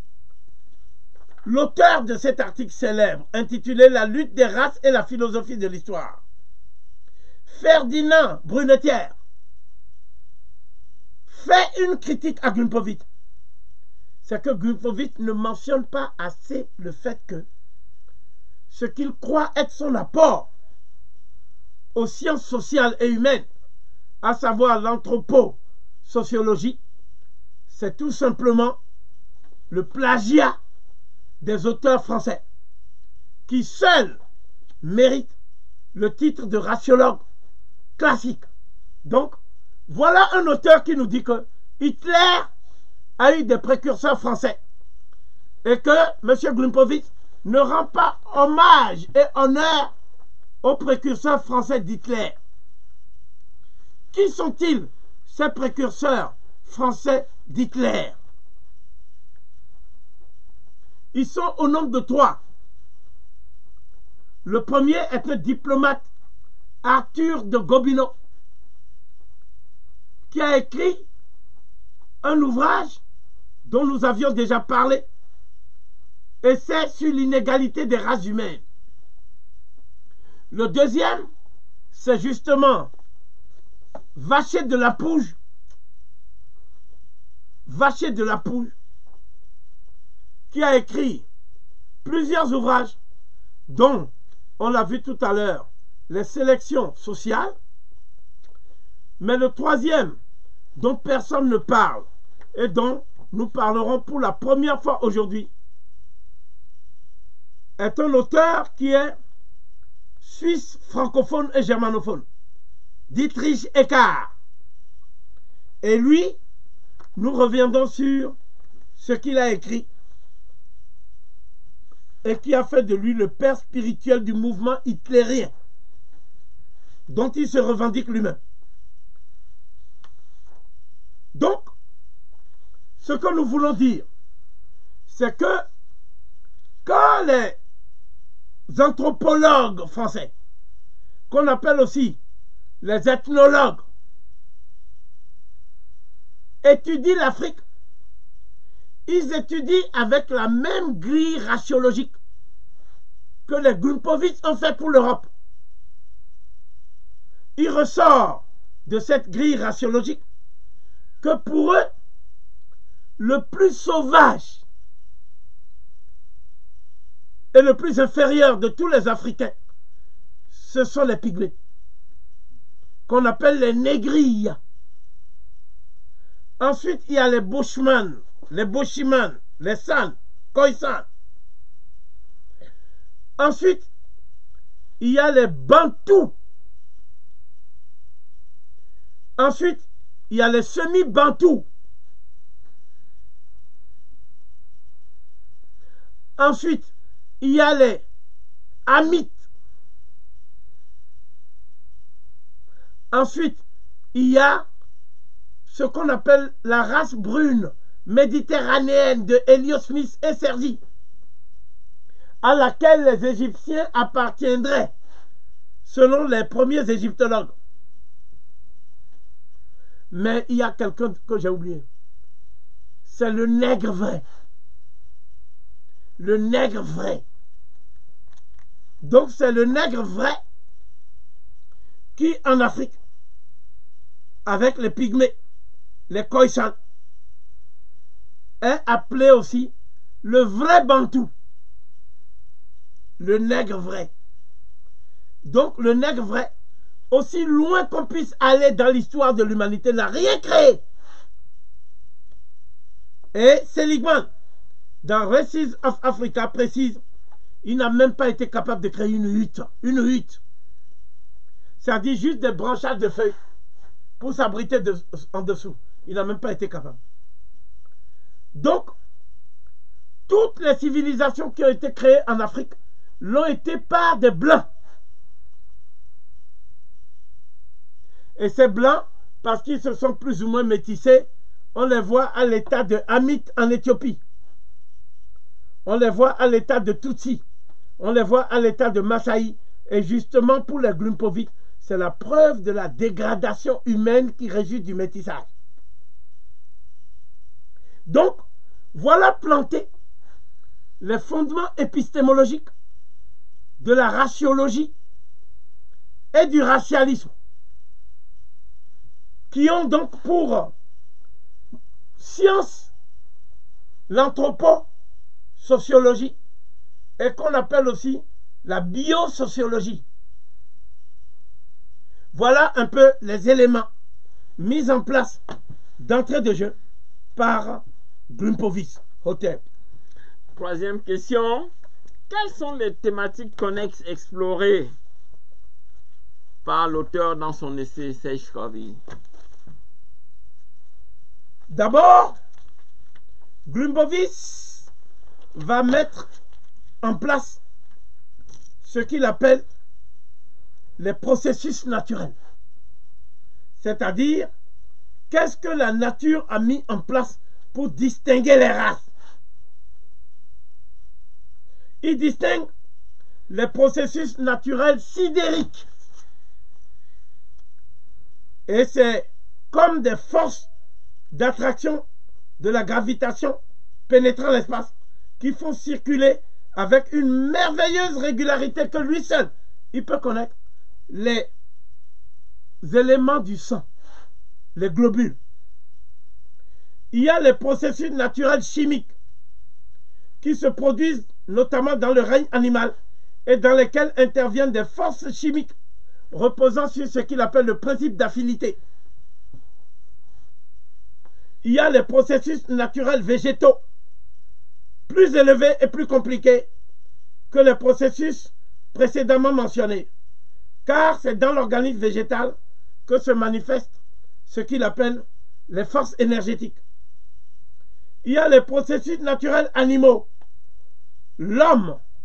l'auteur de cet article célèbre, intitulé « La lutte des races et la philosophie de l'histoire », Ferdinand Brunetière, fait une critique à Gumplowicz. C'est que Gumplowicz ne mentionne pas assez le fait que ce qu'il croit être son apport aux sciences sociales et humaines, à savoir l'anthroposociologie, c'est tout simplement le plagiat des auteurs français, qui seuls méritent le titre de raciologue classique. Donc, voilà un auteur qui nous dit que Hitler a eu des précurseurs français et que M. Gumplowicz ne rend pas hommage et honneur aux précurseurs français d'Hitler. Qui sont-ils, ces précurseurs français d'Hitler? Ils sont au nombre de 3. Le premier est un diplomate, Arthur de Gobineau, qui a écrit un ouvrage dont nous avions déjà parlé, et c'est sur l'inégalité des races humaines. Le deuxième, c'est justement Vacher de la Pouge, qui a écrit plusieurs ouvrages, dont, on l'a vu tout à l'heure, les sélections sociales. Mais le troisième, dont personne ne parle, et dont nous parlerons pour la première fois aujourd'hui, est un auteur qui est suisse, francophone et germanophone, Dietrich Eckart. Et lui, nous reviendrons sur ce qu'il a écrit et qui a fait de lui le père spirituel du mouvement hitlérien, dont il se revendique lui-même. Donc, ce que nous voulons dire, c'est que quand les anthropologues français, qu'on appelle aussi les ethnologues, étudient l'Afrique, ils étudient avec la même grille raciologique que les Grunpovitz ont fait pour l'Europe. Il ressort de cette grille raciologique que pour eux, le plus sauvage et le plus inférieur de tous les Africains, ce sont les pygmées, qu'on appelle les négrilles. Ensuite, il y a les Bushman, les Bushiman, les San, Khoisan. Ensuite, il y a les Bantous. Ensuite, il y a les semi-Bantous. Ensuite, il y a les Hamites. Ensuite, il y a ce qu'on appelle la race brune méditerranéenne de Elliot Smith et Sergi, à laquelle les Égyptiens appartiendraient, selon les premiers égyptologues. Mais il y a quelqu'un que j'ai oublié. C'est le nègre vrai. Le nègre vrai. Donc c'est le nègre vrai qui, en Afrique, avec les pygmées, les Khoisan, est appelé aussi le vrai Bantou. Le nègre vrai. Donc le nègre vrai, aussi loin qu'on puisse aller dans l'histoire de l'humanité, n'a rien créé. Et Seligman, dans Races of Africa, précise, il n'a même pas été capable de créer une hutte. Une hutte. C'est-à-dire juste des branchages de feuilles pour s'abriter en dessous. Il n'a même pas été capable. Donc, toutes les civilisations qui ont été créées en Afrique l'ont été par des Blancs. Et ces Blancs, parce qu'ils se sont plus ou moins métissés, on les voit à l'état de Hamite en Éthiopie. On les voit à l'état de Tutsi. On les voit à l'état de Masaï. Et justement, pour les Grunpovitz, c'est la preuve de la dégradation humaine qui résulte du métissage. Donc, voilà planté les fondements épistémologiques de la raciologie et du racialisme, qui ont donc pour science l'anthroposociologie et qu'on appelle aussi la biosociologie. Voilà un peu les éléments mis en place d'entrée de jeu par Grunpovitz. Troisième question. Quelles sont les thématiques connexes explorées par l'auteur dans son essai Sage Covey? D'abord, Grunpovitz va mettre en place ce qu'il appelle les processus naturels. C'est-à-dire, qu'est-ce que la nature a mis en place pour distinguer les races? Il distingue les processus naturels sidériques. Et c'est comme des forces d'attraction de la gravitation pénétrant l'espace qui font circuler avec une merveilleuse régularité que lui seul, il peut connaître les éléments du sang, les globules. Il y a les processus naturels chimiques qui se produisent notamment dans le règne animal et dans lesquels interviennent des forces chimiques reposant sur ce qu'il appelle le principe d'affinité. Il y a les processus naturels végétaux, plus élevés et plus compliqués que les processus précédemment mentionnés, car c'est dans l'organisme végétal que se manifestent ce qu'il appelle les forces énergétiques. Il y a les processus naturels animaux. L'homme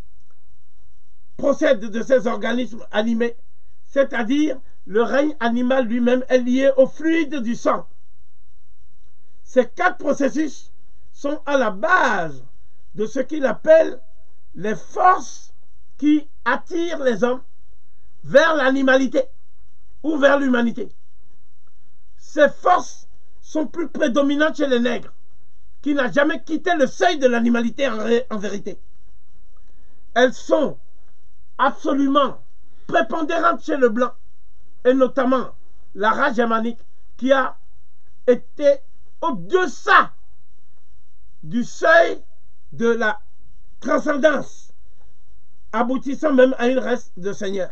procède de ces organismes animés, c'est-à-dire le règne animal lui-même est lié au fluide du sang. Ces 4 processus sont à la base de ce qu'il appelle les forces qui attirent les hommes vers l'animalité ou vers l'humanité. Ces forces sont plus prédominantes chez les nègres, qui n'ont jamais quitté le seuil de l'animalité en vérité. Elles sont absolument prépondérantes chez le blanc, et notamment la race germanique qui a été au-deçà du seuil de la transcendance, aboutissant même à une race de seigneurs.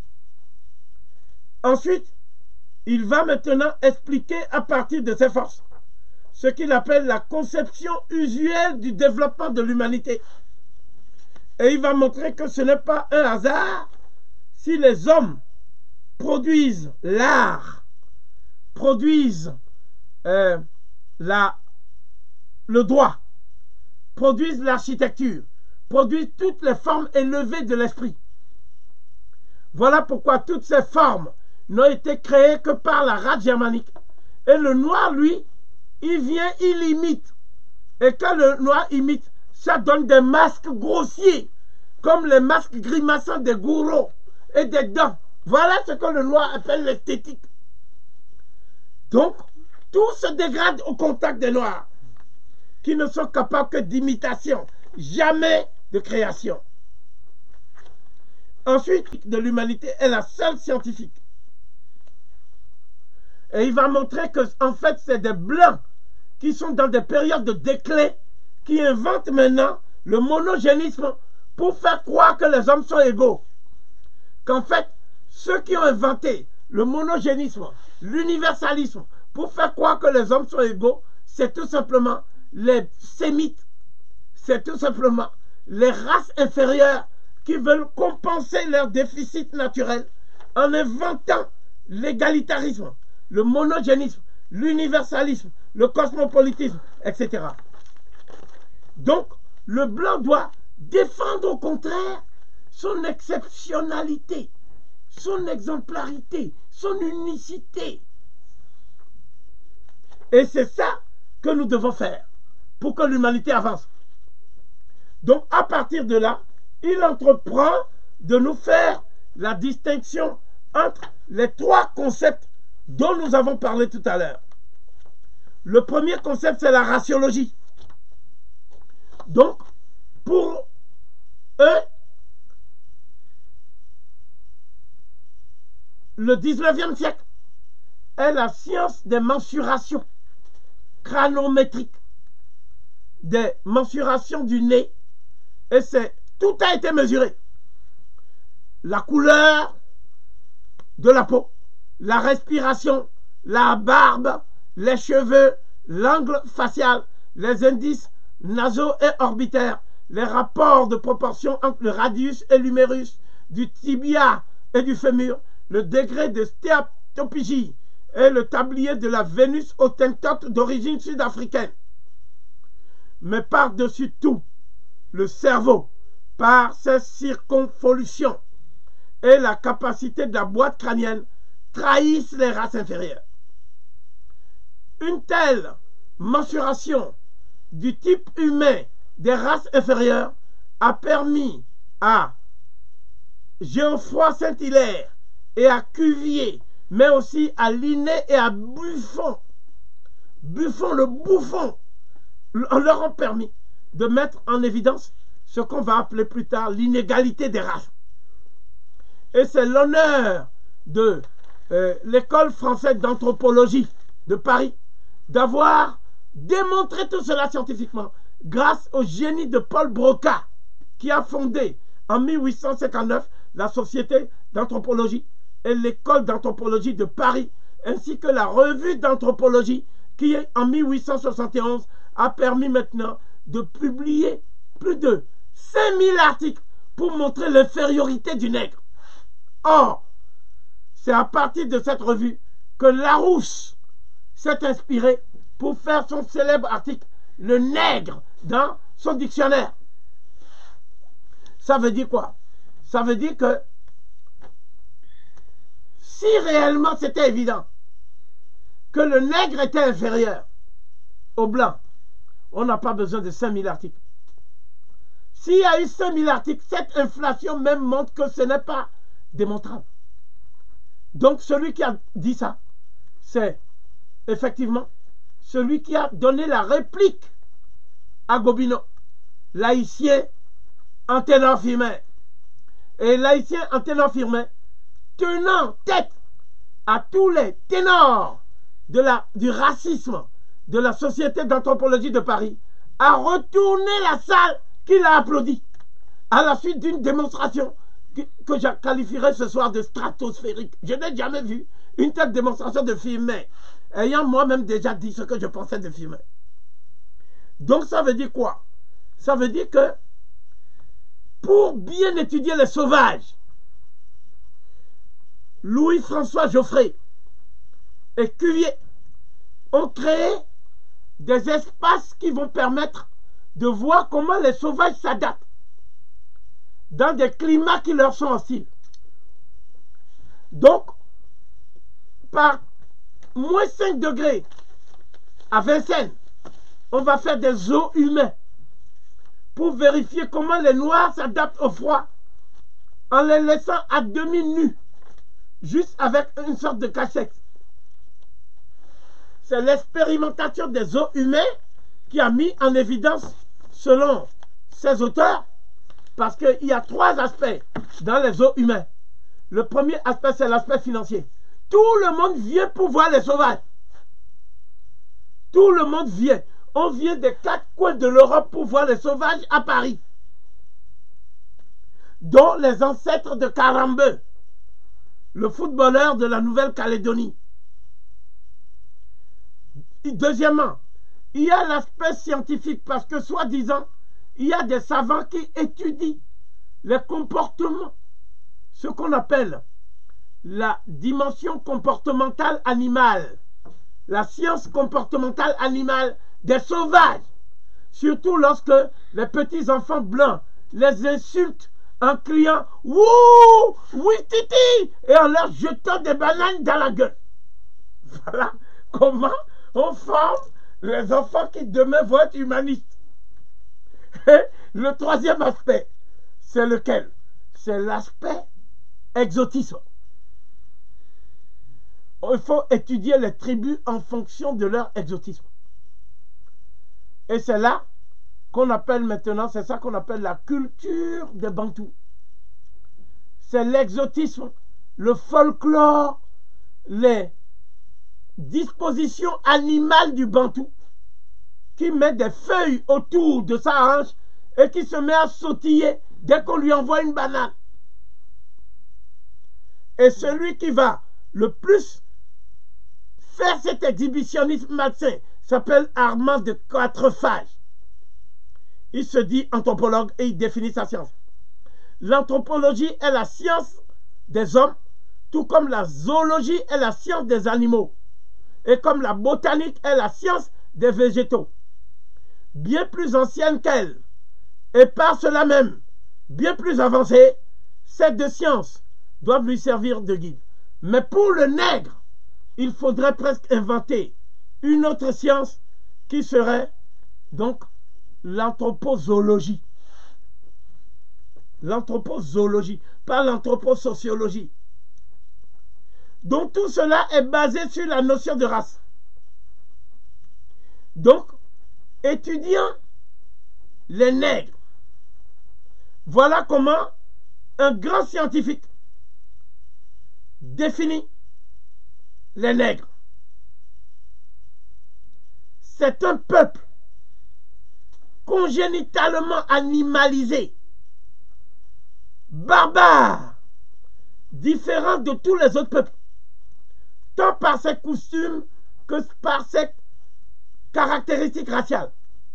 Ensuite, il va maintenant expliquer à partir de ces forces ce qu'il appelle la conception usuelle du développement de l'humanité. Et il va montrer que ce n'est pas un hasard si les hommes produisent l'art, produisent le droit, produisent l'architecture, produisent toutes les formes élevées de l'esprit. Voilà pourquoi toutes ces formes n'ont été créées que par la race germanique. Et le noir, lui, il vient, il imite. Et quand le noir imite, ça donne des masques grossiers, comme les masques grimaçants des gourous et des dents. Voilà ce que le noir appelle l'esthétique. Donc, tout se dégrade au contact des noirs, qui ne sont capables que d'imitation, jamais de création. Ensuite, de l'humanité est la seule scientifique. Et il va montrer que, en fait, c'est des blancs qui sont dans des périodes de déclin, qui inventent maintenant le monogénisme pour faire croire que les hommes sont égaux. Qu'en fait, ceux qui ont inventé le monogénisme, l'universalisme, pour faire croire que les hommes sont égaux, c'est tout simplement les sémites, c'est tout simplement les races inférieures qui veulent compenser leur déficit naturel en inventant l'égalitarisme, le monogénisme, l'universalisme, le cosmopolitisme, etc. Donc, le blanc doit défendre au contraire son exceptionnalité, son exemplarité, son unicité. Et c'est ça que nous devons faire pour que l'humanité avance. Donc, à partir de là, il entreprend de nous faire la distinction entre les 3 concepts dont nous avons parlé tout à l'heure. Le premier concept, c'est la raciologie. Donc, pour eux, le 19e siècle est la science des mensurations cranométriques, des mensurations du nez, et tout a été mesuré. La couleur de la peau, la respiration, la barbe, les cheveux, l'angle facial, les indices nasaux et orbitaires, les rapports de proportion entre le radius et l'humérus, du tibia et du fémur, le degré de stéatopygie et le tablier de la Vénus hottentote d'origine sud-africaine. Mais par-dessus tout, le cerveau, par ses circonvolutions et la capacité de la boîte crânienne, trahissent les races inférieures. Une telle mensuration du type humain des races inférieures a permis à Geoffroy Saint-Hilaire et à Cuvier, mais aussi à Linné et à Buffon, le bouffon, on leur a permis de mettre en évidence ce qu'on va appeler plus tard l'inégalité des races. Et c'est l'honneur de l'école française d'anthropologie de Paris d'avoir démontré tout cela scientifiquement grâce au génie de Paul Broca, qui a fondé en 1859 la Société d'anthropologie et l'école d'anthropologie de Paris, ainsi que la revue d'anthropologie qui, en 1871, a permis maintenant de publier plus de 5000 articles pour montrer l'infériorité du nègre. Or, c'est à partir de cette revue que Larousse s'est inspiré pour faire son célèbre article « Le nègre » dans son dictionnaire. Ça veut dire quoi? Ça veut dire que si réellement c'était évident que le nègre était inférieur au blanc, on n'a pas besoin de 5000 articles. S'il y a eu 5000 articles, cette inflation même montre que ce n'est pas démontrable. Donc celui qui a dit ça, c'est effectivement celui qui a donné la réplique à Gobineau, l'haïtien en ténor firmé. Et l'haïtien en ténor firmé, tenant tête à tous les ténors du racisme de la Société d'anthropologie de Paris, a retourné la salle qu'il a applaudi à la suite d'une démonstration que je qualifierais ce soir de stratosphérique. Je n'ai jamais vu une telle démonstration de Firmin, ayant moi-même déjà dit ce que je pensais de Firmin. Donc ça veut dire quoi? Ça veut dire que pour bien étudier les sauvages, Louis-François Geoffrey et Cuvier ont créé des espaces qui vont permettre de voir comment les sauvages s'adaptent dans des climats qui leur sont hostiles. Donc, par moins 5 degrés à Vincennes, on va faire des zoos humains pour vérifier comment les Noirs s'adaptent au froid en les laissant à demi nus, juste avec une sorte de cache-sexe. C'est l'expérimentation des zoos humains qui a mis en évidence, selon ces auteurs, parce qu'il y a 3 aspects dans les zoos humains. Le premier aspect, c'est l'aspect financier. Tout le monde vient pour voir les sauvages. Tout le monde vient. On vient des 4 coins de l'Europe pour voir les sauvages à Paris. Dont les ancêtres de Karambeu, le footballeur de la Nouvelle-Calédonie. Deuxièmement, il y a l'aspect scientifique parce que, soi-disant, il y a des savants qui étudient les comportements, ce qu'on appelle la dimension comportementale animale, la science comportementale animale des sauvages, surtout lorsque les petits enfants blancs les insultent en criant « Wouh! Oui, titi !» et en leur jetant des bananes dans la gueule. Voilà comment on forme les enfants qui demain vont être humanistes. Et le troisième aspect, c'est lequel? C'est l'aspect exotisme. Il faut étudier les tribus en fonction de leur exotisme. Et c'est là qu'on appelle maintenant, c'est ça qu'on appelle la culture des Bantous. C'est l'exotisme, le folklore, les dispositions animales du Bantou qui met des feuilles autour de sa hanche et qui se met à sautiller dès qu'on lui envoie une banane. Et celui qui va le plus faire cet exhibitionnisme malsain s'appelle Armand de Quatrefages. Il se dit anthropologue et il définit sa science. L'anthropologie est la science des hommes, tout comme la zoologie est la science des animaux, et comme la botanique est la science des végétaux. Bien plus ancienne qu'elle, et par cela même, bien plus avancée, ces 2 sciences doivent lui servir de guide. Mais pour le nègre, il faudrait presque inventer une autre science qui serait donc l'anthropozoologie. L'anthropozoologie, pas l'anthroposociologie. Donc tout cela est basé sur la notion de race. Donc, étudiant les nègres, voilà comment un grand scientifique définit les nègres. C'est un peuple congénitalement animalisé, barbare, différent de tous les autres peuples, tant par ses costumes que par ses caractéristiques raciales.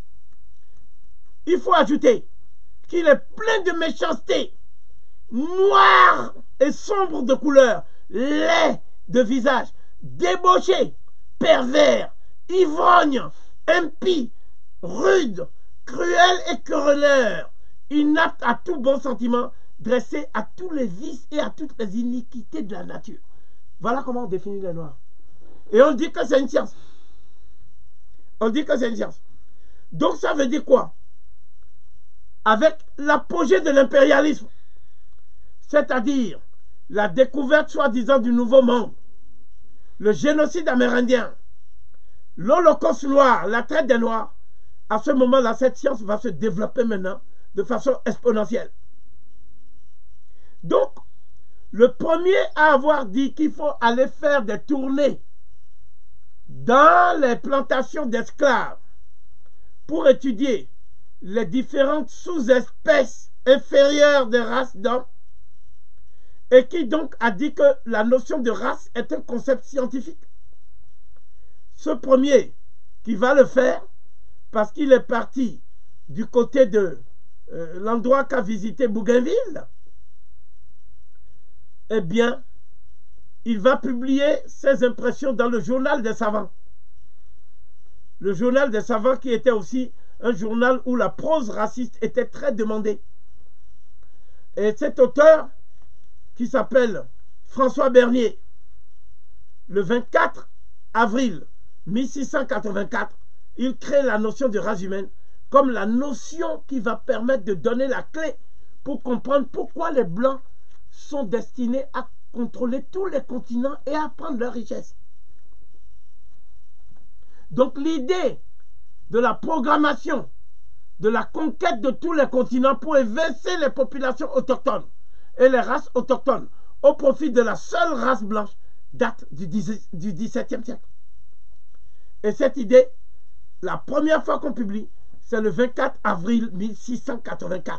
Il faut ajouter qu'il est plein de méchanceté, noir et sombre de couleur, laid de visage, débauché, pervers, ivrogne, impie, rude, cruel et querelleur, inapte à tout bon sentiment, dressé à tous les vices et à toutes les iniquités de la nature. Voilà comment on définit les Noirs. Et on dit que c'est une science. On dit que c'est une science. Donc ça veut dire quoi? Avec l'apogée de l'impérialisme, c'est-à-dire la découverte soi-disant du nouveau monde, le génocide amérindien, l'Holocauste noir, la traite des Noirs, à ce moment-là, cette science va se développer maintenant de façon exponentielle. Donc, le premier à avoir dit qu'il faut aller faire des tournées dans les plantations d'esclaves pour étudier les différentes sous-espèces inférieures des races d'hommes, et qui donc a dit que la notion de race est un concept scientifique. Ce premier qui va le faire, parce qu'il est parti du côté de l'endroit qu'a visité Bougainville, eh bien, il va publier ses impressions dans le journal des savants. Le journal des savants qui était aussi un journal où la prose raciste était très demandée. Et cet auteur, qui s'appelle François Bernier, le 24 avril 1684, il crée la notion de race humaine comme la notion qui va permettre de donner la clé pour comprendre pourquoi les Blancs sont destinés à contrôler tous les continents et à prendre leur richesse. Donc l'idée de la programmation, de la conquête de tous les continents pour évincer les populations autochtones et les races autochtones au profit de la seule race blanche date du XVIIe siècle. Et cette idée, la première fois qu'on publie, c'est le 24 avril 1684.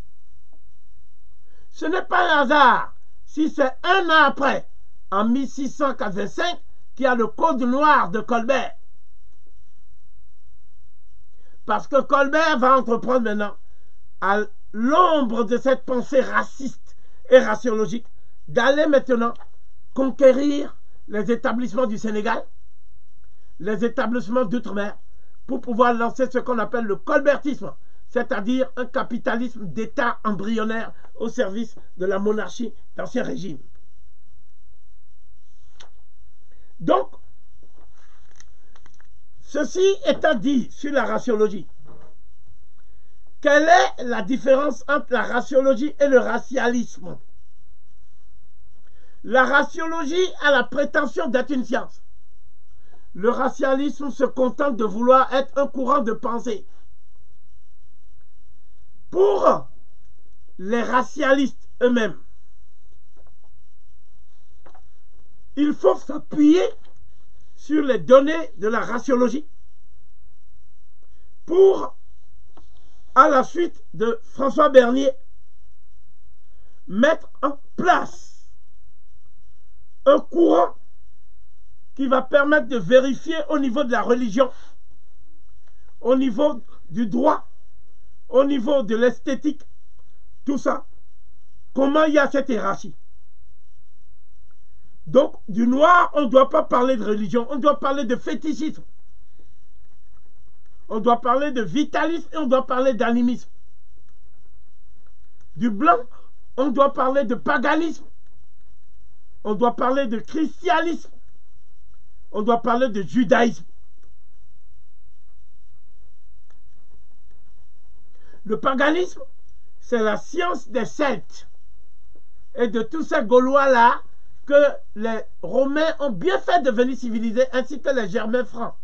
Ce n'est pas un hasard si c'est un an après, en 1685, qu'il y a le Code noir de Colbert. Parce que Colbert va entreprendre maintenant, à l'ombre de cette pensée raciste et raciologique, d'aller maintenant conquérir les établissements du Sénégal, les établissements d'outre-mer, pour pouvoir lancer ce qu'on appelle le colbertisme, c'est-à-dire un capitalisme d'État embryonnaire au service de la monarchie d'Ancien Régime. Donc, ceci étant dit sur la raciologie, quelle est la différence entre la raciologie et le racialisme? La raciologie a la prétention d'être une science. Le racialisme se contente de vouloir être un courant de pensée. Pour les racialistes eux-mêmes, il faut s'appuyer sur les données de la raciologie pour, à la suite de François Bernier, mettre en place un courant qui va permettre de vérifier au niveau de la religion, au niveau du droit, au niveau de l'esthétique, tout ça, comment il y a cette hiérarchie. Donc, du noir, on ne doit pas parler de religion, on doit parler de fétichisme. On doit parler de vitalisme et on doit parler d'animisme. Du blanc, on doit parler de paganisme. On doit parler de christianisme. On doit parler de judaïsme. Le paganisme, c'est la science des Celtes et de tous ces Gaulois-là que les Romains ont bien fait devenir civilisés, ainsi que les Germains francs.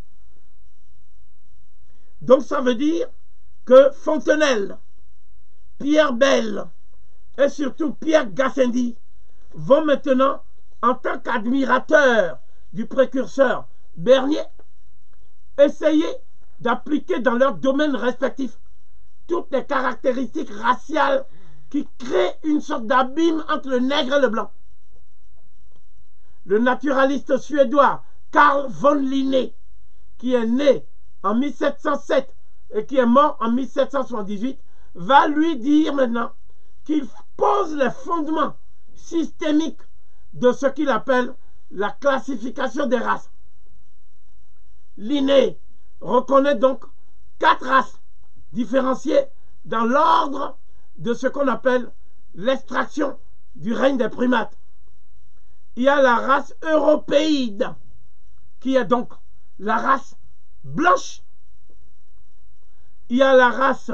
Donc ça veut dire que Fontenelle, Pierre Bell et surtout Pierre Gassendi vont maintenant, en tant qu'admirateurs du précurseur Bernier, essayer d'appliquer dans leurs domaines respectifs toutes les caractéristiques raciales qui créent une sorte d'abîme entre le nègre et le blanc. Le naturaliste suédois Carl von Linné, qui est né en 1707 et qui est mort en 1778, va lui dire maintenant qu'il pose les fondements systémiques de ce qu'il appelle la classification des races. Linné reconnaît donc 4 races différenciées dans l'ordre de ce qu'on appelle l'extraction du règne des primates. Il y a la race européide, qui est donc la race blanche. Il y a la race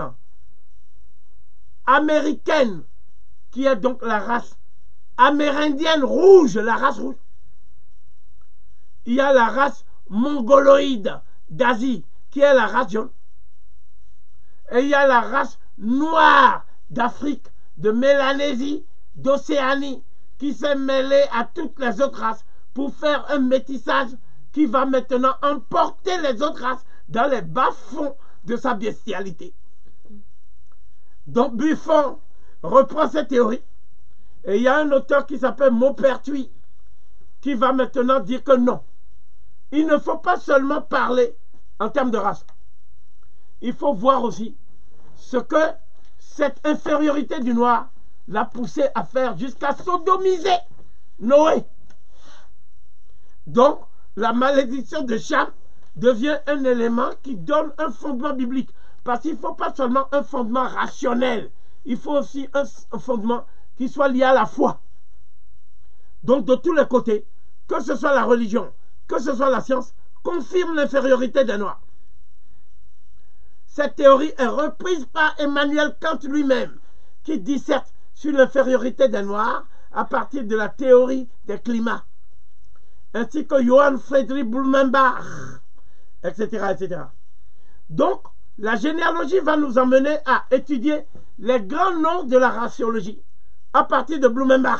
américaine, qui est donc la race amérindienne rouge, la race rouge. Il y a la race mongoloïde d'Asie, qui est la race jaune. Et il y a la race noire d'Afrique, de Mélanésie, d'Océanie, qui s'est mêlée à toutes les autres races pour faire un métissage qui va maintenant emporter les autres races dans les bas-fonds de sa bestialité. Donc Buffon reprend cette théorie. Et il y a un auteur qui s'appelle Maupertuis qui va maintenant dire que non. Il ne faut pas seulement parler en termes de race. Il faut voir aussi ce que cette infériorité du noir l'a poussé à faire jusqu'à sodomiser Noé. Donc, la malédiction de Cham devient un élément qui donne un fondement biblique. Parce qu'il ne faut pas seulement un fondement rationnel, il faut aussi un fondement qui soit lié à la foi. Donc, de tous les côtés, que ce soit la religion, que ce soit la science, confirme l'infériorité des Noirs. Cette théorie est reprise par Emmanuel Kant lui-même, qui disserte sur l'infériorité des Noirs à partir de la théorie des climats, ainsi que Johann Friedrich Blumenbach, etc., etc. Donc, la généalogie va nous emmener à étudier les grands noms de la raciologie à partir de Blumenbach.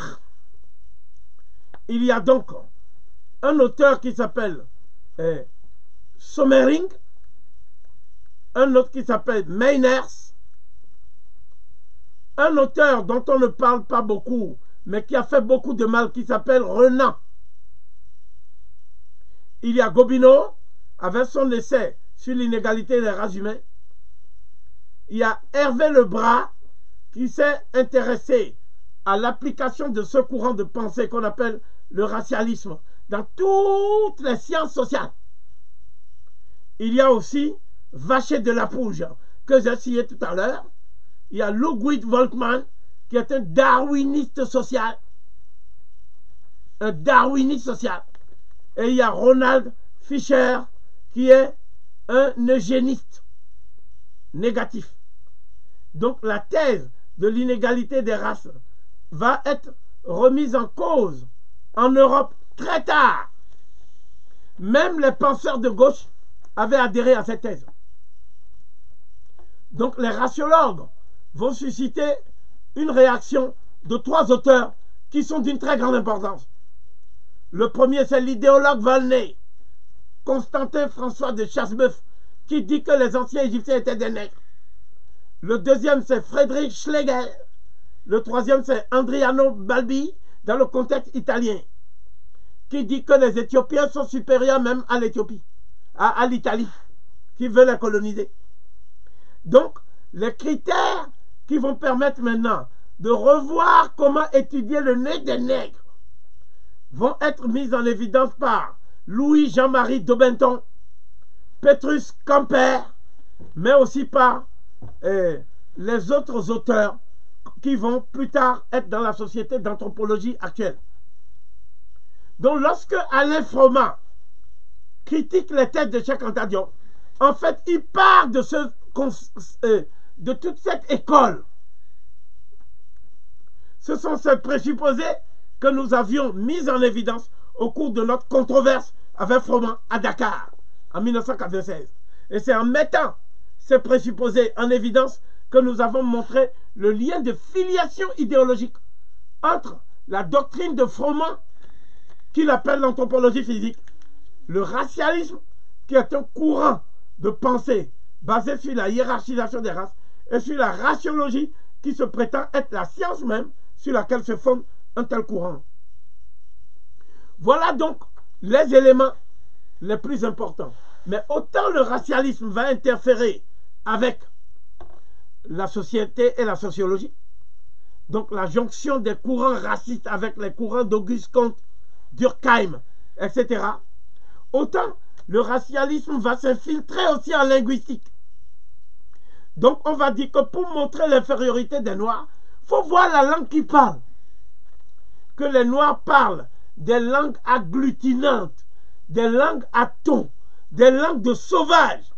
Il y a donc un auteur qui s'appelle Sommering, un autre qui s'appelle Meiners, un auteur dont on ne parle pas beaucoup, mais qui a fait beaucoup de mal, qui s'appelle Renan. Il y a Gobineau, avec son essai sur l'inégalité des races humaines. Il y a Hervé Lebras, qui s'est intéressé à l'application de ce courant de pensée qu'on appelle le racialisme dans toutes les sciences sociales. Il y a aussi Vacher de la Pouge, que j'ai cité tout à l'heure. Il y a Ludwig Volkmann, qui est un darwiniste social. Un darwiniste social. Et il y a Ronald Fisher, qui est un eugéniste négatif. Donc la thèse de l'inégalité des races va être remise en cause en Europe très tard. Même les penseurs de gauche avaient adhéré à cette thèse. Donc les raciologues vont susciter une réaction de trois auteurs qui sont d'une très grande importance. Le premier, c'est l'idéologue Volney, Constantin François de Chasseboeuf, qui dit que les anciens Égyptiens étaient des nègres. Le deuxième, c'est Friedrich Schlegel. Le troisième, c'est Adriano Balbi, dans le contexte italien, qui dit que les Éthiopiens sont supérieurs même à l'Éthiopie, à l'Italie, qui veut la coloniser. Donc, les critères qui vont permettre maintenant de revoir comment étudier le nez des nègres vont être mis en évidence par Louis Jean-Marie Daubenton, Petrus Camper, mais aussi par les autres auteurs qui vont plus tard être dans la société d'anthropologie actuelle. Donc, lorsque Alain Froment critique les thèses de Cheikh Anta Diop, en fait, il part de toute cette école. Ce sont ces présupposés que nous avions mis en évidence au cours de notre controverse avec Froment à Dakar en 1996. Et c'est en mettant ces présupposés en évidence que nous avons montré le lien de filiation idéologique entre la doctrine de Froment, qu'il appelle l'anthropologie physique, le racialisme, qui est un courant de pensée basé sur la hiérarchisation des races, et sur la raciologie, qui se prétend être la science même sur laquelle se fonde un tel courant. Voilà donc les éléments les plus importants. Mais autant le racialisme va interférer avec la société et la sociologie, donc la jonction des courants racistes avec les courants d'Auguste Comte, Durkheim, etc., autant le racialisme va s'infiltrer aussi en linguistique. Donc on va dire que pour montrer l'infériorité des Noirs, faut voir la langue qu'ils parlent. Que les Noirs parlent des langues agglutinantes, des langues à ton, des langues de sauvages.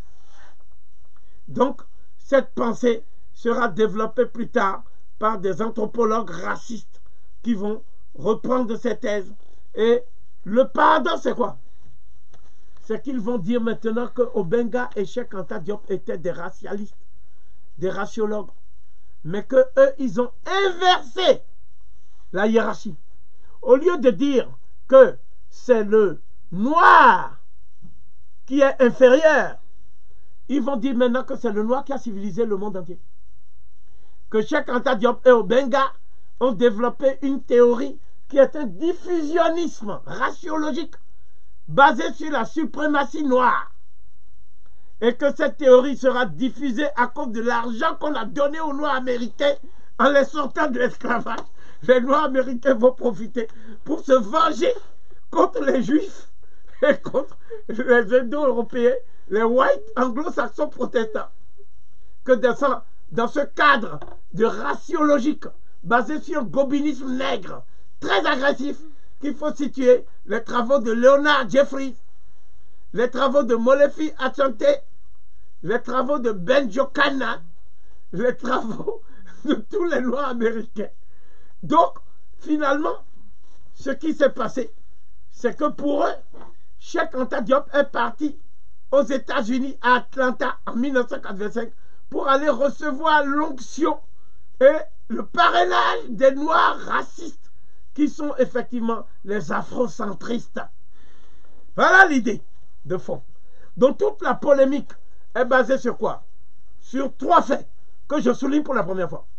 Donc, cette pensée sera développée plus tard par des anthropologues racistes qui vont reprendre ces thèses. Et le paradoxe, c'est quoi? C'est qu'ils vont dire maintenant que Obenga et Cheikh Anta Diop étaient des racialistes, des raciologues, mais que eux, ils ont inversé la hiérarchie. Au lieu de dire que c'est le noir qui est inférieur, ils vont dire maintenant que c'est le noir qui a civilisé le monde entier. Que Cheikh Anta Diop et Obenga ont développé une théorie qui est un diffusionnisme raciologique basé sur la suprématie noire. Et que cette théorie sera diffusée à cause de l'argent qu'on a donné aux Noirs américains en les sortant de l'esclavage. Les Noirs américains vont profiter pour se venger contre les Juifs et contre les Indo-Européens, les whites anglo-saxons protestants. Que dans ce cadre de raciologique basé sur un gobinisme nègre très agressif, qu'il faut situer les travaux de Leonard Jeffries, les travaux de Molefi Achante, les travaux de Ben Jokana, les travaux de tous les Noirs américains. Donc, finalement, ce qui s'est passé, c'est que pour eux, Cheikh Anta Diop est parti aux États-Unis, à Atlanta, en 1985, pour aller recevoir l'onction et le parrainage des Noirs racistes, qui sont effectivement les afrocentristes. Voilà l'idée de fond. Donc toute la polémique est basée sur quoi? Sur trois faits que je souligne pour la première fois.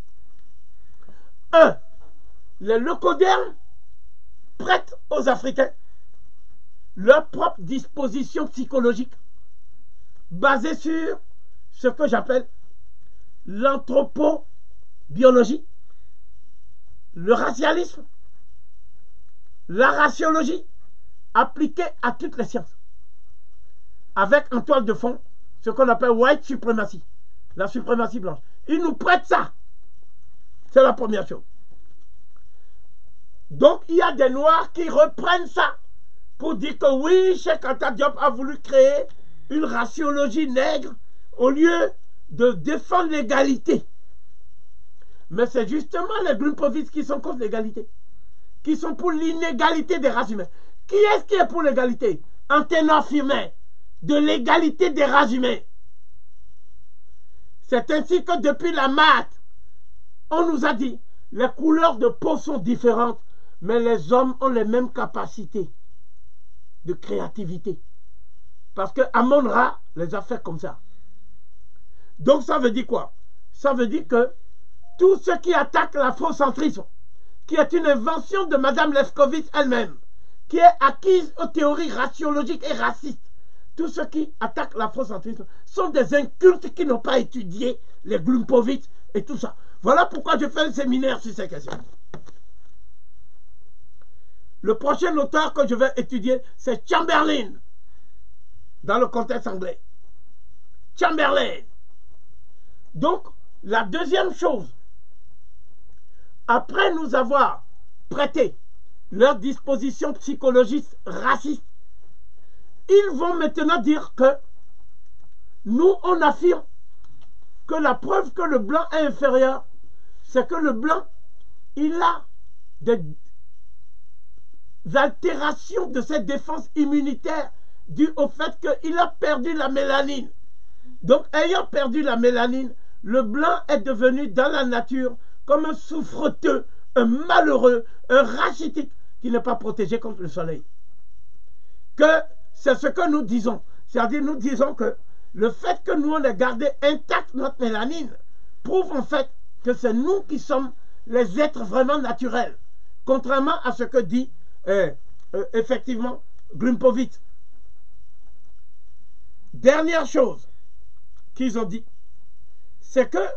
1. Les leucodermes prêtent aux Africains leur propre disposition psychologique basée sur ce que j'appelle l'anthropobiologie, le racialisme, la raciologie appliquée à toutes les sciences, avec en toile de fond ce qu'on appelle white supremacy, la suprématie blanche. Ils nous prêtent ça. C'est la première chose. Donc il y a des Noirs qui reprennent ça pour dire que oui, Cheikh Anta Diop a voulu créer une raciologie nègre au lieu de défendre l'égalité. Mais c'est justement les Glumpovitz qui sont contre l'égalité, qui sont pour l'inégalité des races humaines. Qui est-ce qui est pour l'égalité? Un ténor firmé de l'égalité des races humaines. C'est ainsi que depuis la mate, on nous a dit les couleurs de peau sont différentes, mais les hommes ont les mêmes capacités de créativité. Parce que Amon-Ra les a fait comme ça. Donc ça veut dire quoi? Ça veut dire que tout ce qui attaque l'afrocentrisme, qui est une invention de Mme Lefkowitz elle-même, qui est acquise aux théories raciologiques et racistes, tous ceux qui attaquent l'afrocentrisme sont des incultes qui n'ont pas étudié les Glumpovitz et tout ça. Voilà pourquoi je fais un séminaire sur ces questions. Le prochain auteur que je vais étudier, c'est Chamberlain, dans le contexte anglais. Chamberlain. Donc, la deuxième chose, après nous avoir prêté leurs dispositions psychologiques racistes, ils vont maintenant dire que nous, on affirme que la preuve que le blanc est inférieur, c'est que le blanc, il a des altérations de cette défense immunitaire dues au fait qu'il a perdu la mélanine. Donc, ayant perdu la mélanine, le blanc est devenu dans la nature comme un souffreteux, un malheureux, un rachitique qui n'est pas protégé contre le soleil. Que c'est ce que nous disons. C'est-à-dire, nous disons que le fait que nous, on ait gardé intacte notre mélanine prouve en fait que c'est nous qui sommes les êtres vraiment naturels. Contrairement à ce que dit effectivement Glumpovitz. Dernière chose qu'ils ont dit, c'est que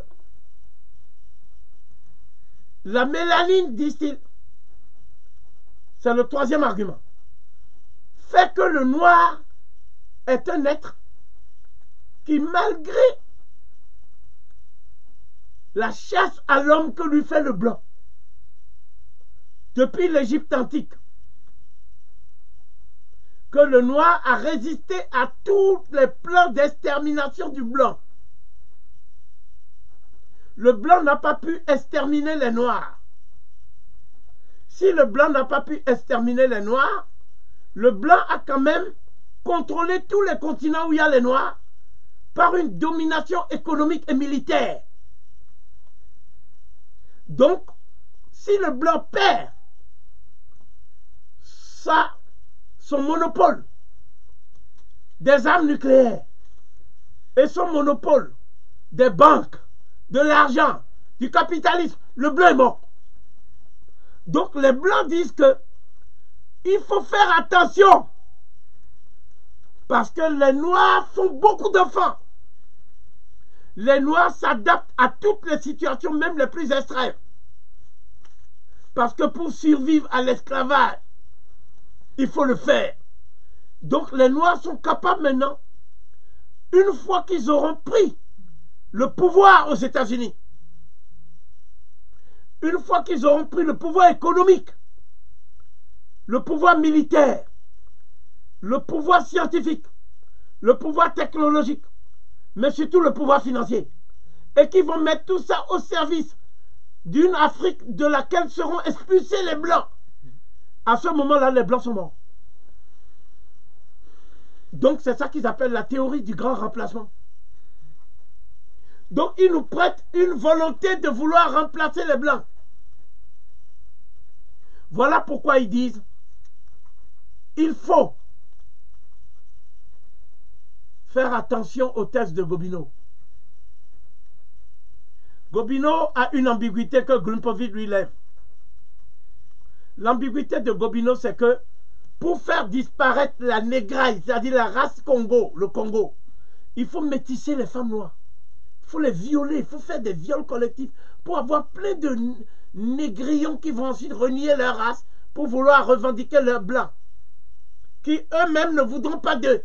la mélanine, disent-ils, c'est le troisième argument, fait que le noir est un être qui, malgré la chasse à l'homme que lui fait le blanc. Depuis l'Égypte antique, que le noir a résisté à tous les plans d'extermination du blanc. Le blanc n'a pas pu exterminer les noirs. Si le blanc n'a pas pu exterminer les noirs, le blanc a quand même contrôlé tous les continents où il y a les noirs par une domination économique et militaire. Donc, si le blanc perd son monopole des armes nucléaires et son monopole des banques, de l'argent, du capitalisme, le blanc est mort. Donc les blancs disent que il faut faire attention parce que les noirs font beaucoup d'enfants. Les noirs s'adaptent à toutes les situations, même les plus extrêmes. Parce que pour survivre à l'esclavage, il faut le faire. Donc les noirs sont capables maintenant, une fois qu'ils auront pris le pouvoir aux États-Unis, une fois qu'ils auront pris le pouvoir économique, le pouvoir militaire, le pouvoir scientifique, le pouvoir technologique, mais surtout le pouvoir financier, et qu'ils vont mettre tout ça au service d'une Afrique de laquelle seront expulsés les Blancs. À ce moment-là, les Blancs sont morts. Donc c'est ça qu'ils appellent la théorie du grand remplacement. Donc ils nous prêtent une volonté de vouloir remplacer les Blancs. Voilà pourquoi ils disent il faut faire attention au texte de Gobineau. Gobineau a une ambiguïté que Glumpovitch lui lève. L'ambiguïté de Gobineau, c'est que pour faire disparaître la négraille, c'est-à-dire la race Congo, le Congo, il faut métisser les femmes noires. Il faut les violer, il faut faire des viols collectifs pour avoir plein de négrillons qui vont ensuite renier leur race pour vouloir revendiquer leur blanc, qui eux-mêmes ne voudront pas d'eux.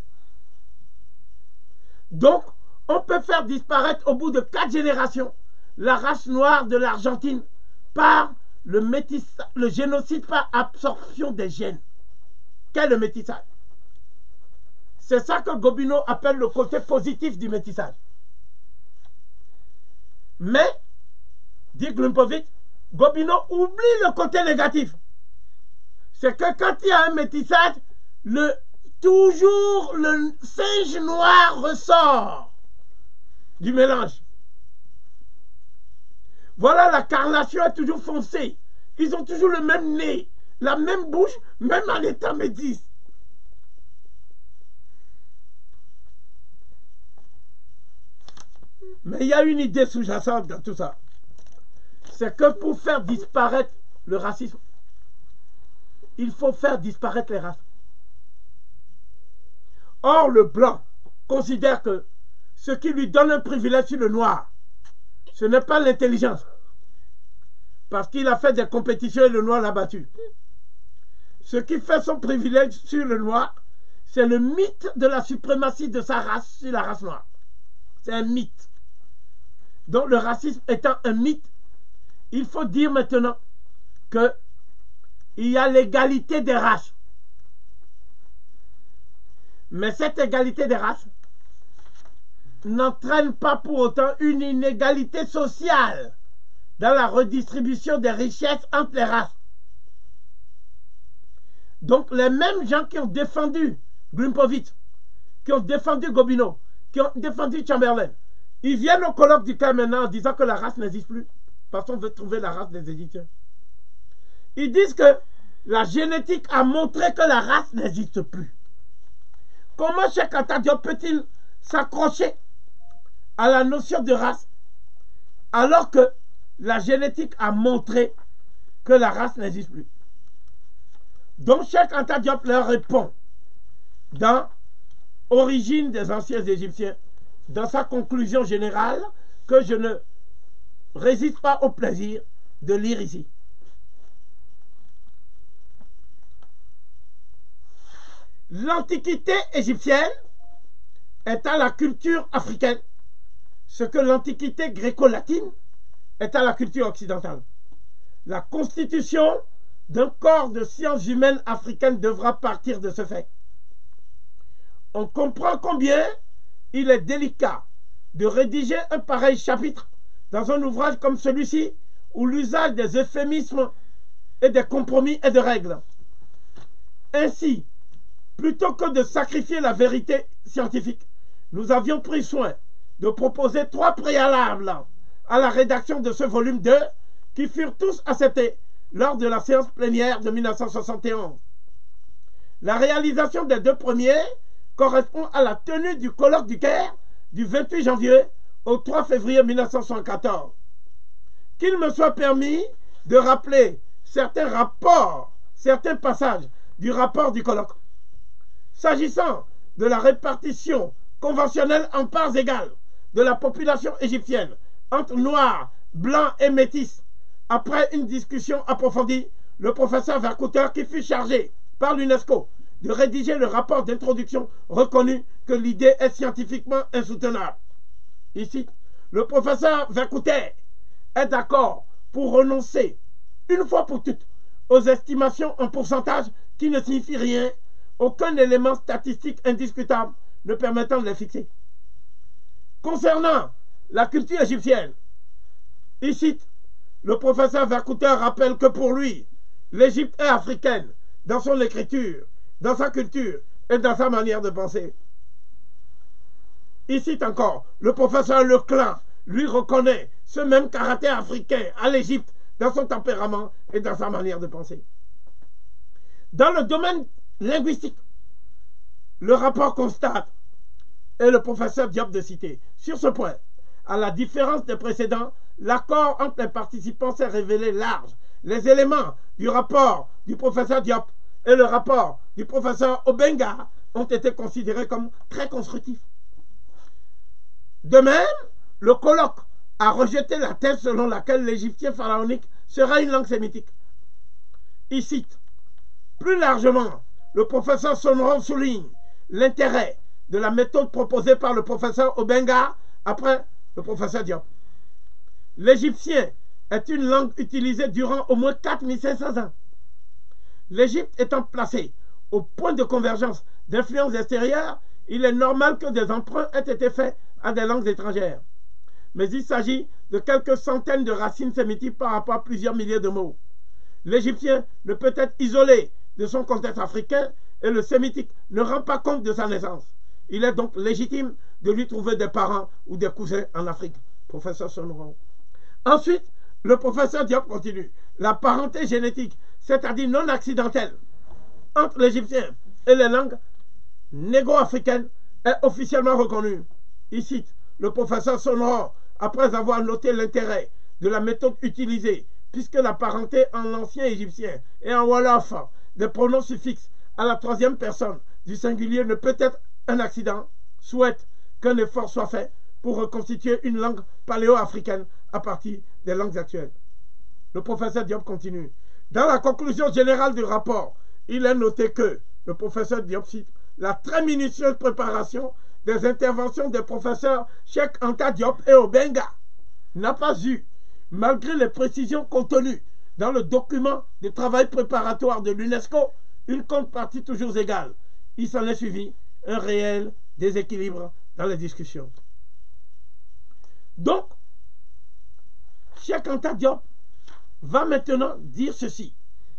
Donc, on peut faire disparaître au bout de 4 générations la race noire de l'Argentine par le génocide par absorption des gènes. Qu'est le métissage? C'est ça que Gobineau appelle le côté positif du métissage. Mais, dit Glumpovitch, Gobineau oublie le côté négatif. C'est que quand il y a un métissage, toujours le singe noir ressort du mélange. Voilà, la carnation est toujours foncée. Ils ont toujours le même nez, la même bouche, même en étant métis. Mais il y a une idée sous-jacente dans tout ça. C'est que pour faire disparaître le racisme, il faut faire disparaître les races. Or, le blanc considère que ce qui lui donne un privilège sur le noir, ce n'est pas l'intelligence. Parce qu'il a fait des compétitions et le noir l'a battu. Ce qui fait son privilège sur le noir, c'est le mythe de la suprématie de sa race sur la race noire. C'est un mythe. Donc le racisme étant un mythe, il faut dire maintenant qu'il y a l'égalité des races. Mais cette égalité des races n'entraîne pas pour autant une inégalité sociale dans la redistribution des richesses entre les races. Donc les mêmes gens qui ont défendu Glumpovitch, qui ont défendu Gobineau, qui ont défendu Chamberlain, ils viennent au colloque du Caire maintenant en disant que la race n'existe plus, parce qu'on veut trouver la race des Égyptiens. Ils disent que la génétique a montré que la race n'existe plus. Comment Cheikh Anta Diop peut-il s'accrocher à la notion de race alors que la génétique a montré que la race n'existe plus? Donc Cheikh Anta Diop leur répond dans Origine des anciens Égyptiens, dans sa conclusion générale, que je ne résiste pas au plaisir de lire ici. L'Antiquité égyptienne est à la culture africaine ce que l'Antiquité gréco-latine est à la culture occidentale. La constitution d'un corps de sciences humaines africaines devra partir de ce fait. On comprend combien il est délicat de rédiger un pareil chapitre dans un ouvrage comme celui-ci où l'usage des euphémismes et des compromis et de règles. Ainsi, plutôt que de sacrifier la vérité scientifique, nous avions pris soin de proposer 3 préalables à la rédaction de ce volume 2 qui furent tous acceptés lors de la séance plénière de 1971. La réalisation des 2 premiers correspond à la tenue du colloque du Caire du 28 janvier au 3 février 1974. Qu'il me soit permis de rappeler certains passages du rapport du colloque. S'agissant de la répartition conventionnelle en parts égales de la population égyptienne entre noirs, blancs et métis, après une discussion approfondie, le professeur Vercouter, qui fut chargé par l'UNESCO de rédiger le rapport d'introduction, reconnut que l'idée est scientifiquement insoutenable. Ici, le professeur Vercouter est d'accord pour renoncer, une fois pour toutes, aux estimations en pourcentage qui ne signifient rien, aucun élément statistique indiscutable ne permettant de les fixer. Concernant la culture égyptienne, ici, le professeur Vercouter rappelle que pour lui, l'Égypte est africaine dans son écriture, dans sa culture et dans sa manière de penser. Ici encore, le professeur Leclan lui reconnaît ce même caractère africain à l'Égypte dans son tempérament et dans sa manière de penser. Dans le domaine linguistique, le rapport constate, et le professeur Diop de citer, sur ce point, à la différence des précédents, l'accord entre les participants s'est révélé large. Les éléments du rapport du professeur Diop et le rapport du professeur Obenga ont été considérés comme très constructifs. De même, le colloque a rejeté la thèse selon laquelle l'égyptien pharaonique sera une langue sémitique. Il cite, plus largement, le professeur Sonron souligne l'intérêt de la méthode proposée par le professeur Obenga après le professeur Diop. L'égyptien est une langue utilisée durant au moins 4500 ans. L'Égypte étant placée au point de convergence d'influences extérieures, il est normal que des emprunts aient été faits à des langues étrangères. Mais il s'agit de quelques centaines de racines sémitiques par rapport à plusieurs milliers de mots. L'égyptien ne peut être isolé de son contexte africain et le sémitique ne rend pas compte de sa naissance. Il est donc légitime de lui trouver des parents ou des cousins en Afrique. Professeur Sonron. Ensuite, le professeur Diop continue. La parenté génétique, c'est-à-dire non accidentelle, entre l'Égyptien et les langues négo-africaines est officiellement reconnue. Il cite le professeur Sonron après avoir noté l'intérêt de la méthode utilisée, puisque la parenté en ancien égyptien et en wolof des pronoms suffixes à la 3e personne du singulier ne peut être un accident, souhaite qu'un effort soit fait pour reconstituer une langue paléo-africaine à partir des langues actuelles. Le professeur Diop continue. Dans la conclusion générale du rapport, il est noté que le professeur Diop cite la très minutieuse préparation des interventions des professeurs Cheikh Anta Diop et Obenga n'a pas eu, malgré les précisions contenues dans le document de travail préparatoire de l'UNESCO, une contrepartie toujours égale. Il s'en est suivi un réel déséquilibre dans les discussions. Donc, Cheikh Anta Diop va maintenant dire ceci.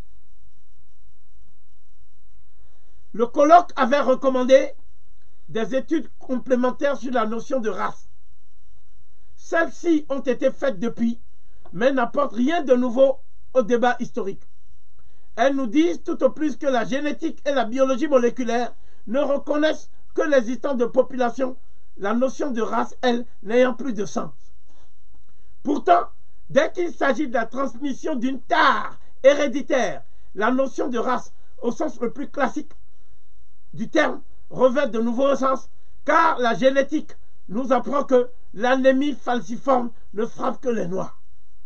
Le colloque avait recommandé des études complémentaires sur la notion de race. Celles-ci ont été faites depuis, mais n'apportent rien de nouveau au débat historique. Elles nous disent tout au plus que la génétique et la biologie moléculaire ne reconnaissent que l'existence de populations, la notion de race, elle, n'ayant plus de sens. Pourtant, dès qu'il s'agit de la transmission d'une tare héréditaire, la notion de race, au sens le plus classique du terme, revêt de nouveau un sens, car la génétique nous apprend que l'anémie falciforme ne frappe que les Noirs.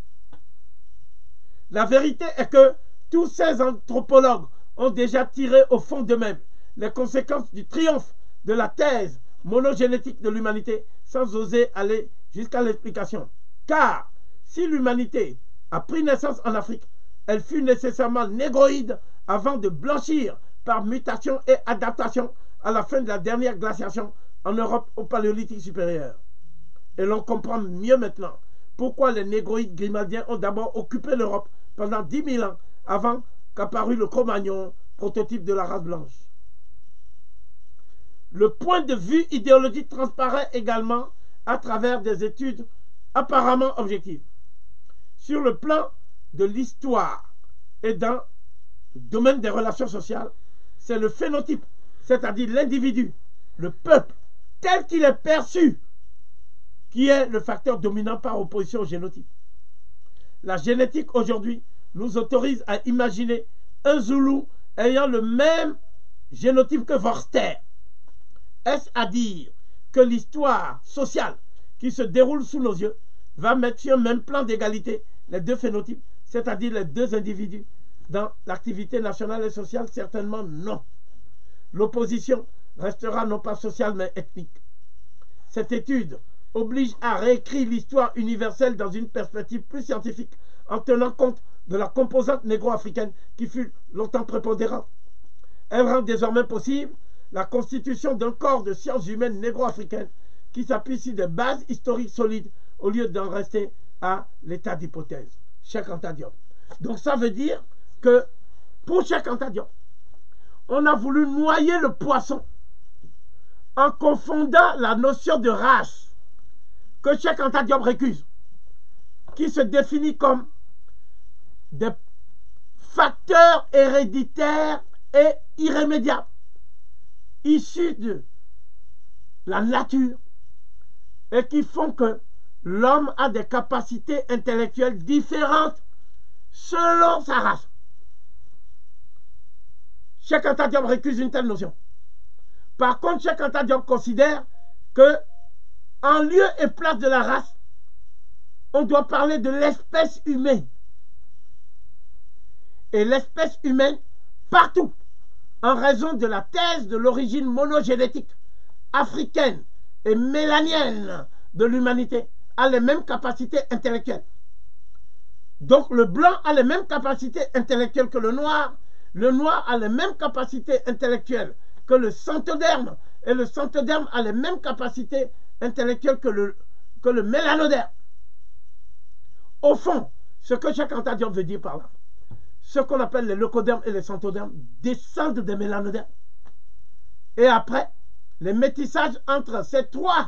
La vérité est que tous ces anthropologues ont déjà tiré au fond d'eux-mêmes les conséquences du triomphe de la thèse monogénétique de l'humanité sans oser aller jusqu'à l'explication. Car Si l'humanité a pris naissance en Afrique, elle fut nécessairement négroïde avant de blanchir par mutation et adaptation à la fin de la dernière glaciation en Europe au Paléolithique supérieur. Et l'on comprend mieux maintenant pourquoi les négroïdes grimaldiens ont d'abord occupé l'Europe pendant 10 000 ans avant qu'apparût le Cro-Magnon, prototype de la race blanche. Le point de vue idéologique transparaît également à travers des études apparemment objectives. Sur le plan de l'histoire et dans le domaine des relations sociales, c'est le phénotype, c'est-à-dire l'individu, le peuple, tel qu'il est perçu, qui est le facteur dominant par opposition au génotype. La génétique aujourd'hui nous autorise à imaginer un Zoulou ayant le même génotype que Vorster. Est-ce à dire que l'histoire sociale qui se déroule sous nos yeux va mettre sur un même plan d'égalité les deux phénotypes, c'est-à-dire les deux individus, dans l'activité nationale et sociale? Certainement non. L'opposition restera non pas sociale mais ethnique. Cette étude oblige à réécrire l'histoire universelle dans une perspective plus scientifique, en tenant compte de la composante négro-africaine qui fut longtemps prépondérante. Elle rend désormais possible la constitution d'un corps de sciences humaines négro-africaines qui s'appuie sur des bases historiques solides au lieu d'en rester à l'état d'hypothèse. Cheikh Anta Diop. Donc ça veut dire que pour Cheikh Anta Diop, on a voulu noyer le poisson en confondant la notion de race que Cheikh Anta Diop récuse, qui se définit comme des facteurs héréditaires et irrémédiables, issus de la nature et qui font que l'homme a des capacités intellectuelles différentes selon sa race. Cheikh Anta Diop récuse une telle notion. Par contre, Cheikh Anta Diop considère que, en lieu et place de la race, on doit parler de l'espèce humaine. Et l'espèce humaine, partout, en raison de la thèse de l'origine monogénétique africaine et mélanienne de l'humanité, a les mêmes capacités intellectuelles. Donc le blanc a les mêmes capacités intellectuelles que le noir a les mêmes capacités intellectuelles que le centoderme, et le centoderme a les mêmes capacités intellectuelles que le mélanoderme. Au fond, ce que Cheikh Anta Diop veut dire par là, ce qu'on appelle les leucodermes et les centodermes descendent des mélanodermes. Et après, les métissages entre ces trois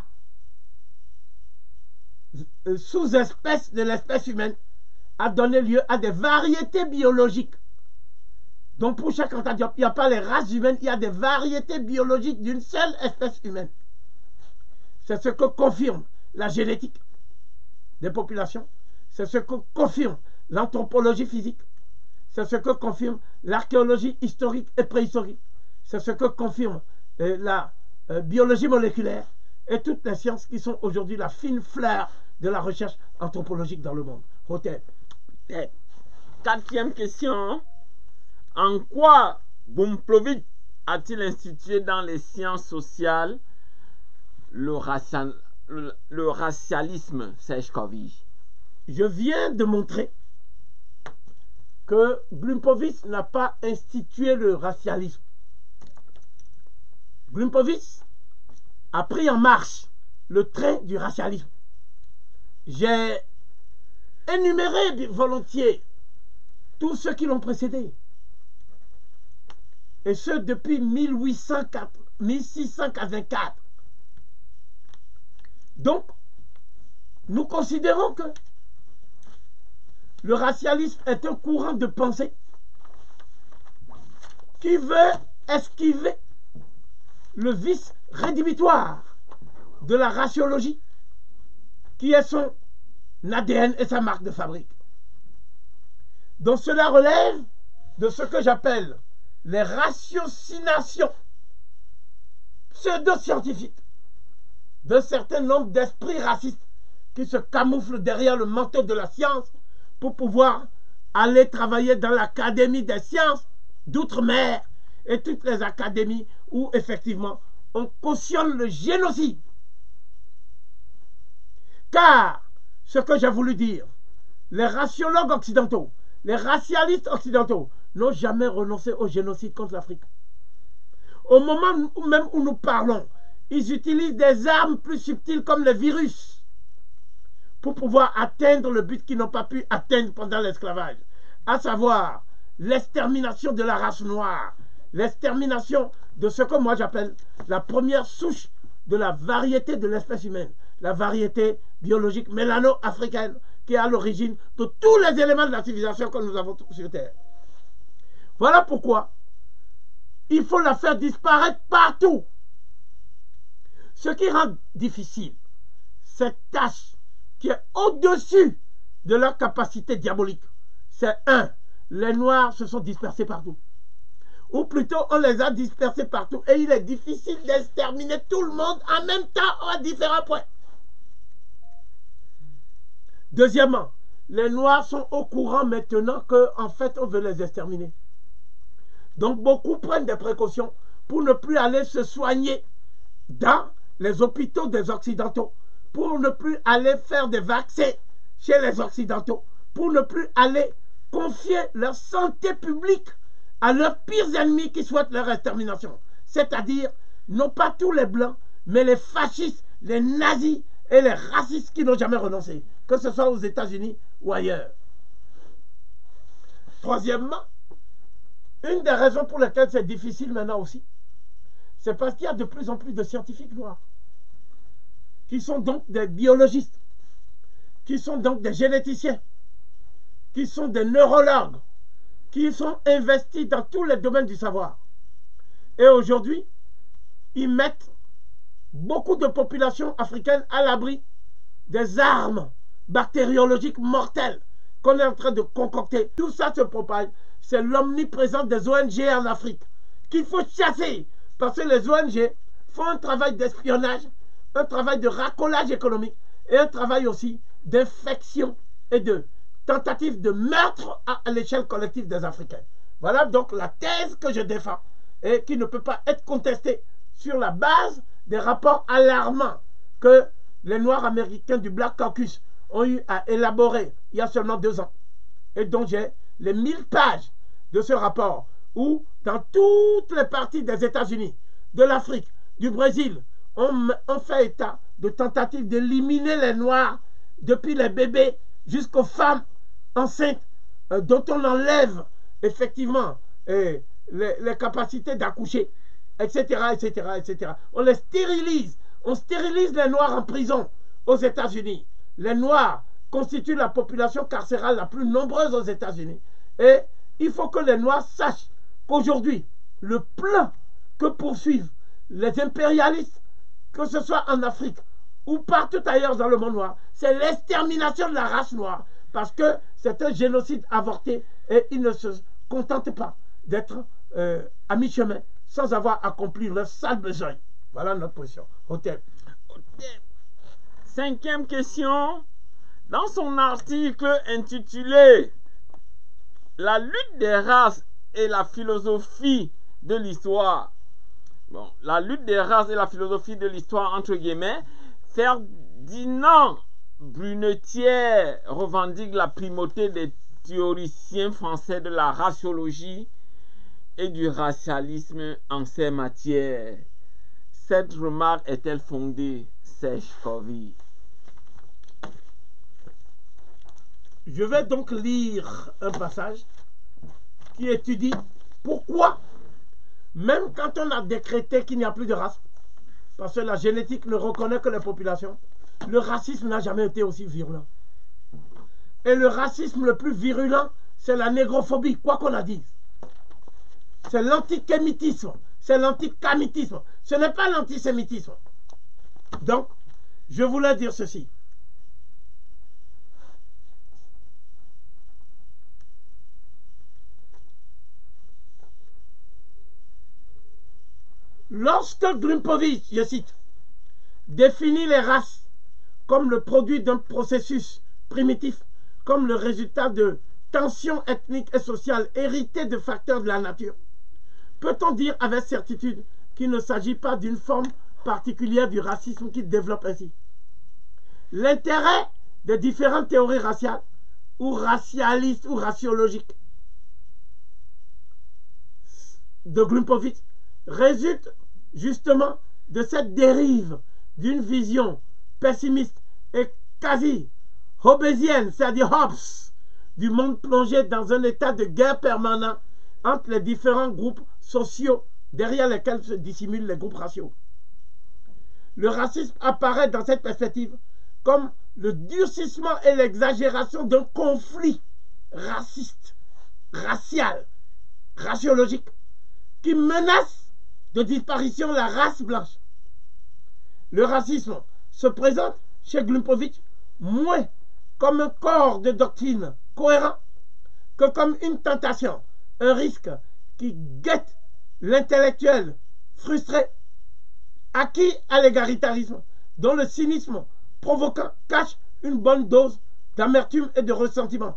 sous-espèces de l'espèce humaine a donné lieu à des variétés biologiques. Donc pour Cheikh Anta Diop, il n'y a pas les races humaines, il y a des variétés biologiques d'une seule espèce humaine. C'est ce que confirme la génétique des populations, c'est ce que confirme l'anthropologie physique, c'est ce que confirme l'archéologie historique et préhistorique, c'est ce que confirme la biologie moléculaire et toutes les sciences qui sont aujourd'hui la fine fleur de la recherche anthropologique dans le monde. Hotel. Quatrième question. En quoi Goumplovitch a-t-il institué dans les sciences sociales le racialisme, Sejkovic? Je viens de montrer que Goumplovitch n'a pas institué le racialisme. Goumplovitch a pris en marche le train du racialisme. J'ai énuméré volontiers tous ceux qui l'ont précédé. Et ce depuis 1684. Donc, nous considérons que le racialisme est un courant de pensée qui veut esquiver le vice rédhibitoire de la raciologie, qui est son ADN et sa marque de fabrique. Donc cela relève de ce que j'appelle les ratiocinations pseudo-scientifiques d'un certain nombre d'esprits racistes qui se camouflent derrière le manteau de la science pour pouvoir aller travailler dans l'Académie des sciences d'outre-mer et toutes les académies où effectivement on cautionne le génocide. Car ce que j'ai voulu dire les raciologues occidentaux, les racialistes occidentaux n'ont jamais renoncé au génocide contre l'Afrique. Au moment même où nous parlons, ils utilisent des armes plus subtiles comme les virus pour pouvoir atteindre le but qu'ils n'ont pas pu atteindre pendant l'esclavage, à savoir l'extermination de la race noire, l'extermination de ce que moi j'appelle la première souche de la variété de l'espèce humaine, la variété biologique mélano-africaine qui est à l'origine de tous les éléments de la civilisation que nous avons sur Terre. Voilà pourquoi il faut la faire disparaître partout. Ce qui rend difficile cette tâche qui est au-dessus de leur capacité diabolique, c'est les Noirs se sont dispersés partout. Ou plutôt, on les a dispersés partout. Et il est difficile d'exterminer tout le monde en même temps à différents points. Deuxièmement, les Noirs sont au courant maintenant qu'en fait, on veut les exterminer. Donc, beaucoup prennent des précautions pour ne plus aller se soigner dans les hôpitaux des Occidentaux, pour ne plus aller faire des vaccins chez les Occidentaux, pour ne plus aller confier leur santé publique à leurs pires ennemis qui souhaitent leur extermination. C'est-à-dire, non pas tous les Blancs, mais les fascistes, les nazis et les racistes qui n'ont jamais renoncé, que ce soit aux États-Unis ou ailleurs. Troisièmement, une des raisons pour lesquelles c'est difficile maintenant aussi, c'est parce qu'il y a de plus en plus de scientifiques noirs, qui sont donc des biologistes, qui sont donc des généticiens, qui sont des neurologues, qui sont investis dans tous les domaines du savoir. Et aujourd'hui, ils mettent beaucoup de populations africaines à l'abri des armes bactériologiques mortelles qu'on est en train de concocter. Tout ça se propage. C'est l'omniprésence des ONG en Afrique qu'il faut chasser, parce que les ONG font un travail d'espionnage, un travail de racolage économique et un travail aussi d'infection et de tentative de meurtre à l'échelle collective des Africains. Voilà donc la thèse que je défends et qui ne peut pas être contestée sur la base des rapports alarmants que les Noirs américains du Black Caucus ont eu à élaborer il y a seulement 2 ans et dont j'ai les 1000 pages de ce rapport où dans toutes les parties des États-Unis, de l'Afrique, du Brésil, on fait état de tentatives d'éliminer les Noirs depuis les bébés jusqu'aux femmes enceintes dont on enlève effectivement les capacités d'accoucher, etc., etc., etc. On les stérilise. On stérilise les Noirs en prison aux États-Unis. Les Noirs constituent la population carcérale la plus nombreuse aux États-Unis. Et il faut que les Noirs sachent qu'aujourd'hui, le plan que poursuivent les impérialistes, que ce soit en Afrique ou partout ailleurs dans le monde noir, c'est l'extermination de la race noire. Parce que c'est un génocide avorté et ils ne se contentent pas d'être à mi-chemin sans avoir accompli leur sale besoin. Voilà notre position. Hôtel. 5e question. Dans son article intitulé « La lutte des races et la philosophie de l'histoire », bon, la lutte des races et la philosophie de l'histoire, entre guillemets, Ferdinand Brunetière revendique la primauté des théoriciens français de la raciologie et du racialisme en ces matières. Cette remarque est-elle fondée, Serge Covy? Je vais donc lire un passage qui étudie pourquoi, même quand on a décrété qu'il n'y a plus de race, parce que la génétique ne reconnaît que les populations, le racisme n'a jamais été aussi virulent. Et le racisme le plus virulent, c'est la négrophobie, quoi qu'on a dit. C'est l'antikémitisme, c'est l'anticamitisme, ce n'est pas l'antisémitisme. Donc, je voulais dire ceci. Lorsque Grunpovich, je cite, définit les races comme le produit d'un processus primitif, comme le résultat de tensions ethniques et sociales héritées de facteurs de la nature, peut-on dire avec certitude qu'il ne s'agit pas d'une forme particulière du racisme qu'il développe ainsi? L'intérêt des différentes théories raciales ou racialiste ou raciologique de Glumpovitch résulte justement de cette dérive d'une vision pessimiste et quasi hobbesienne, c'est-à-dire Hobbes, du monde plongé dans un état de guerre permanent entre les différents groupes sociaux derrière lesquels se dissimulent les groupes raciaux. Le racisme apparaît dans cette perspective comme le durcissement et l'exagération d'un conflit raciste, racial, raciologique, qui menace de disparition la race blanche. Le racisme se présente chez Glumpovitch moins comme un corps de doctrine cohérent que comme une tentation, un risque qui guette l'intellectuel frustré, acquis à l'égalitarisme, dont le cynisme provoquant cache une bonne dose d'amertume et de ressentiment.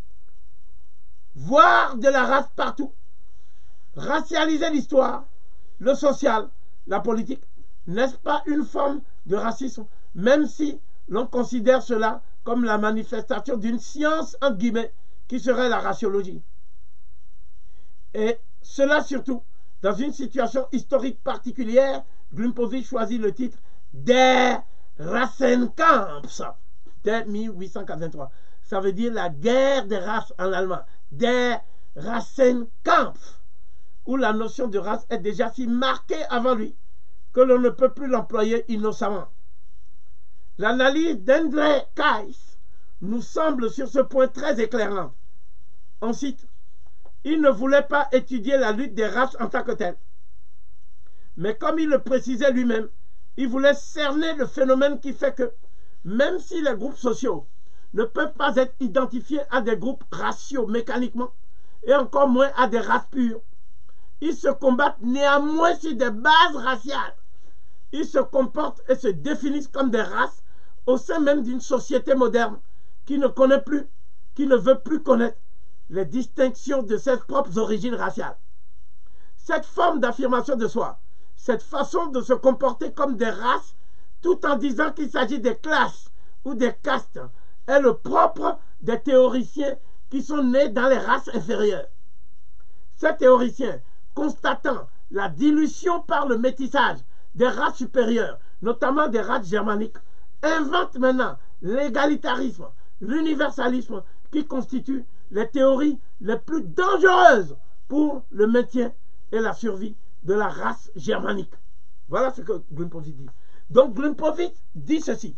Voir de la race partout, racialiser l'histoire, le social, la politique, n'est-ce pas une forme de racisme, même si l'on considère cela comme la manifestation d'une science, entre guillemets, qui serait la raciologie. Et cela surtout, dans une situation historique particulière, Glumpovitch choisit le titre Der Rassenkampf, dès 1883. Ça veut dire la guerre des races en allemand. Der Rassenkampf, où la notion de race est déjà si marquée avant lui que l'on ne peut plus l'employer innocemment. L'analyse d'André Kais nous semble sur ce point très éclairante. On cite: il ne voulait pas étudier la lutte des races en tant que telle. Mais comme il le précisait lui-même, il voulait cerner le phénomène qui fait que, même si les groupes sociaux ne peuvent pas être identifiés à des groupes raciaux mécaniquement, et encore moins à des races pures, ils se combattent néanmoins sur des bases raciales. Ils se comportent et se définissent comme des races au sein même d'une société moderne qui ne connaît plus, qui ne veut plus connaître les distinctions de ses propres origines raciales. Cette forme d'affirmation de soi, cette façon de se comporter comme des races, tout en disant qu'il s'agit des classes ou des castes, est le propre des théoriciens qui sont nés dans les races inférieures. Ces théoriciens, constatant la dilution par le métissage des races supérieures, notamment des races germaniques, inventent maintenant l'égalitarisme, l'universalisme qui constituent les théories les plus dangereuses pour le maintien et la survie de la race germanique. Voilà ce que Glumpovitch dit. Donc Glumpovitch dit ceci: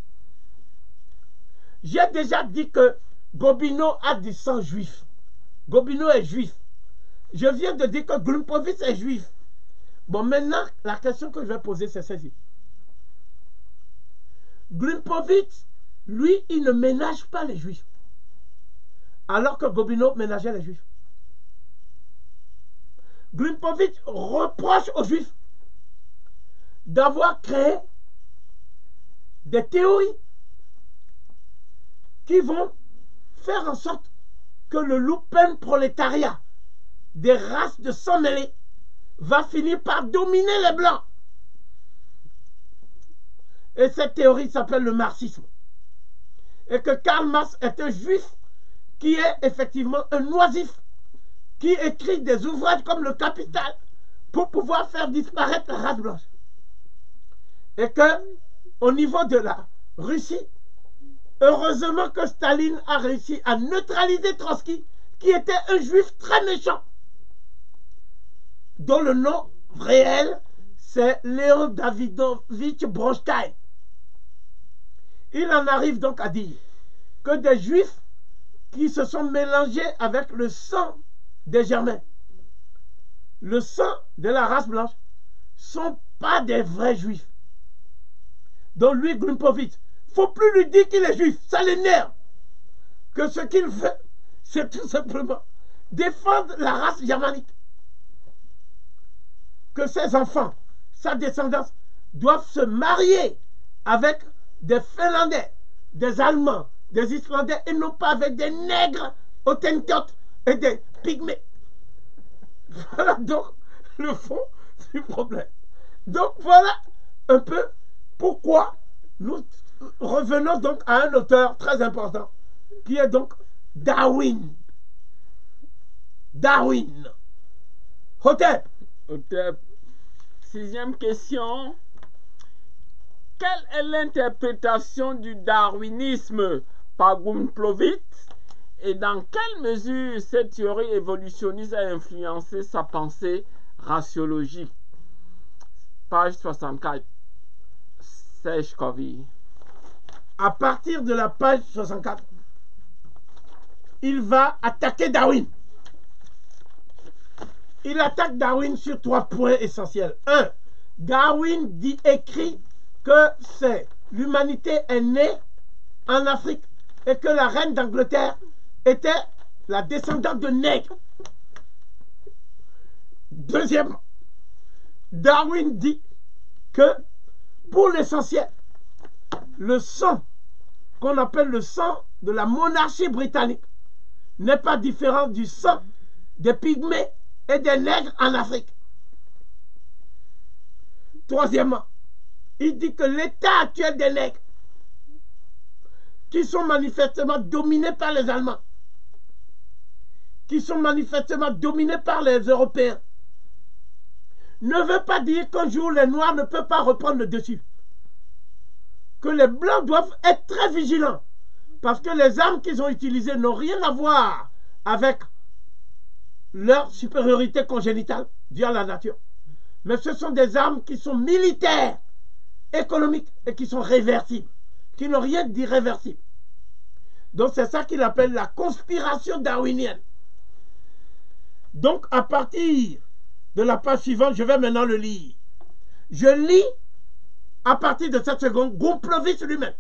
j'ai déjà dit que Gobineau a du sang juif. Gobineau est juif. Je viens de dire que Glumpovitch est juif. Bon, maintenant, la question que je vais poser, c'est celle-ci. Glumpovitch, lui, il ne ménage pas les juifs, alors que Gobineau ménageait les juifs. Glumpovitch reproche aux juifs d'avoir créé des théories qui vont faire en sorte que le lumpen prolétariat des races de sang mêlé va finir par dominer les blancs. Et cette théorie s'appelle le marxisme. Et que Karl Marx est un juif qui est effectivement un oisif, qui écrit des ouvrages comme le Capital pour pouvoir faire disparaître la race blanche. Et que, au niveau de la Russie, heureusement que Staline a réussi à neutraliser Trotsky, qui était un juif très méchant, dont le nom réel, c'est Léon Davidovitch Bronstein. Il en arrive donc à dire que des juifs qui se sont mélangés avec le sang des Germains, le sang de la race blanche, ne sont pas des vrais juifs. Donc lui, Glumpovitch, il ne faut plus lui dire qu'il est juif, ça l'énerve. Que ce qu'il fait, c'est tout simplement défendre la race germanique. Que ses enfants, sa descendance, doivent se marier avec des Finlandais, des Allemands, des Islandais, et non pas avec des nègres, hottentotes et des pygmées. Voilà donc le fond du problème. Donc voilà un peu pourquoi nous revenons donc à un auteur très important, qui est donc Darwin. Darwin. Hotep. Hotep. 6e question. Quelle est l'interprétation du darwinisme par Gumplowicz et dans quelle mesure cette théorie évolutionniste a influencé sa pensée raciologique? Page 64. Serge Covey. À partir de la page 64, il va attaquer Darwin. Il attaque Darwin sur 3 points essentiels. 1. Darwin écrit que l'humanité est née en Afrique et que la reine d'Angleterre était la descendante de nègres. Deuxièmement, Darwin dit que pour l'essentiel, le sang qu'on appelle le sang de la monarchie britannique n'est pas différent du sang des pygmées et des nègres en Afrique. Troisièmement, il dit que l'état actuel des nègres, qui sont manifestement dominés par les Allemands, qui sont manifestement dominés par les Européens, ne veut pas dire qu'un jour les Noirs ne peuvent pas reprendre le dessus. Que les Blancs doivent être très vigilants, parce que les armes qu'ils ont utilisées n'ont rien à voir avec leur supériorité congénitale due à la nature. Mais ce sont des armes qui sont militaires, économiques et qui sont réversibles, qui n'ont rien d'irréversible. Donc c'est ça qu'il appelle la conspiration darwinienne. Donc à partir de la page suivante, je vais maintenant le lire. Je lis à partir de cette seconde Gumplowicz lui-même.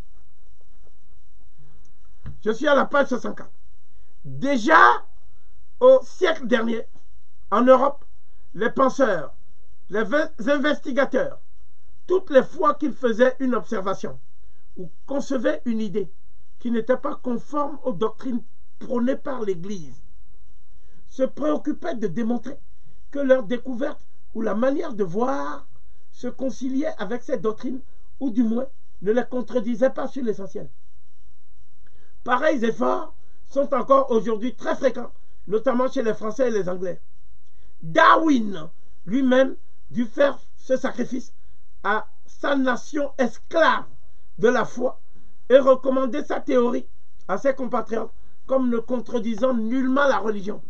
Je suis à la page 64. Déjà au siècle dernier, en Europe, les penseurs, les investigateurs, toutes les fois qu'ils faisaient une observation ou concevaient une idée qui n'était pas conforme aux doctrines prônées par l'Église, se préoccupaient de démontrer que leur découverte ou la manière de voir se conciliait avec ces doctrines ou du moins ne les contredisait pas sur l'essentiel. Pareils efforts sont encore aujourd'hui très fréquents, notamment chez les Français et les Anglais. Darwin lui-même dut faire ce sacrifice à sa nation esclave de la foi et recommander sa théorie à ses compatriotes comme ne contredisant nullement la religion.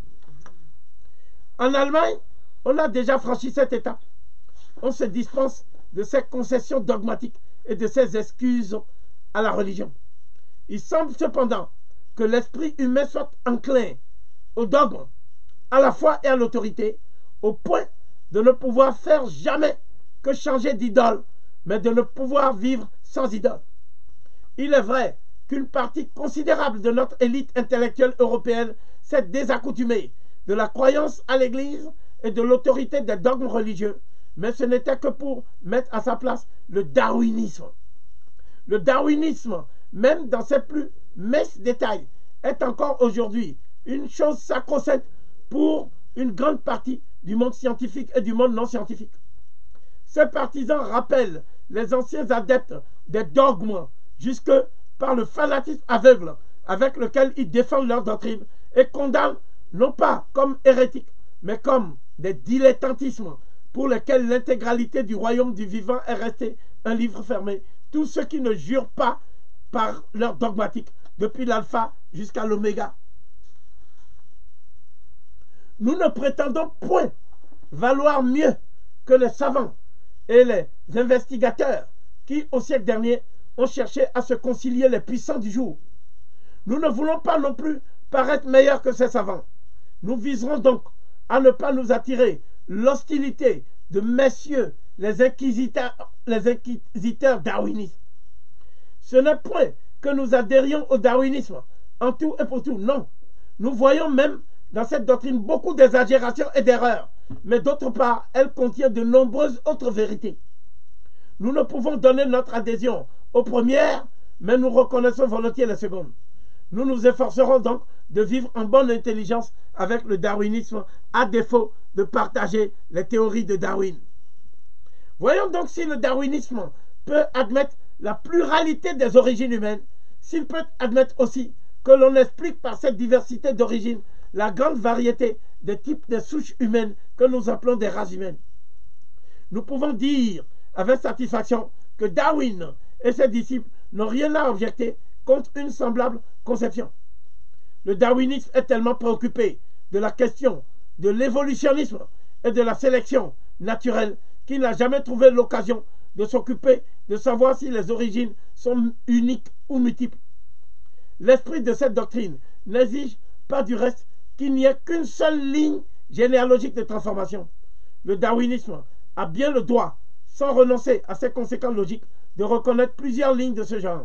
En Allemagne, on a déjà franchi cette étape. On se dispense de ces concessions dogmatiques et de ces excuses à la religion. Il semble cependant que l'esprit humain soit enclin au dogme, à la foi et à l'autorité, au point de ne pouvoir faire jamais que changer d'idole, mais de ne pouvoir vivre sans idole. Il est vrai qu'une partie considérable de notre élite intellectuelle européenne s'est désaccoutumée de la croyance à l'Église et de l'autorité des dogmes religieux, mais ce n'était que pour mettre à sa place le darwinisme. Le darwinisme, même dans ses plus minces détails, est encore aujourd'hui une chose sacro-sainte pour une grande partie du monde scientifique et du monde non scientifique. Ces partisans rappellent les anciens adeptes des dogmes jusque par le fanatisme aveugle avec lequel ils défendent leur doctrine et condamnent non pas comme hérétiques, mais comme des dilettantismes pour lesquels l'intégralité du royaume du vivant est restée un livre fermé. Tous ceux qui ne jurent pas par leur dogmatique, depuis l'alpha jusqu'à l'oméga. Nous ne prétendons point valoir mieux que les savants et les investigateurs qui, au siècle dernier, ont cherché à se concilier les puissants du jour. Nous ne voulons pas non plus paraître meilleurs que ces savants. Nous viserons donc à ne pas nous attirer l'hostilité de messieurs les inquisiteurs darwinistes. Ce n'est point que nous adhérions au darwinisme en tout et pour tout, non. Nous voyons même dans cette doctrine beaucoup d'exagérations et d'erreurs, mais d'autre part, elle contient de nombreuses autres vérités. Nous ne pouvons donner notre adhésion aux premières, mais nous reconnaissons volontiers les secondes. Nous nous efforcerons donc de vivre en bonne intelligence avec le darwinisme, à défaut de partager les théories de Darwin. Voyons donc si le darwinisme peut admettre la pluralité des origines humaines, s'il peut admettre aussi que l'on explique par cette diversité d'origine la grande variété des types de souches humaines que nous appelons des races humaines. Nous pouvons dire avec satisfaction que Darwin et ses disciples n'ont rien à objecter contre une semblable conception. Le darwinisme est tellement préoccupé de la question de l'évolutionnisme et de la sélection naturelle qu'il n'a jamais trouvé l'occasion de s'occuper de savoir si les origines sont uniques ou multiples. L'esprit de cette doctrine n'exige pas du reste qu'il n'y ait qu'une seule ligne généalogique de transformation. Le darwinisme a bien le droit, sans renoncer à ses conséquences logiques, de reconnaître plusieurs lignes de ce genre.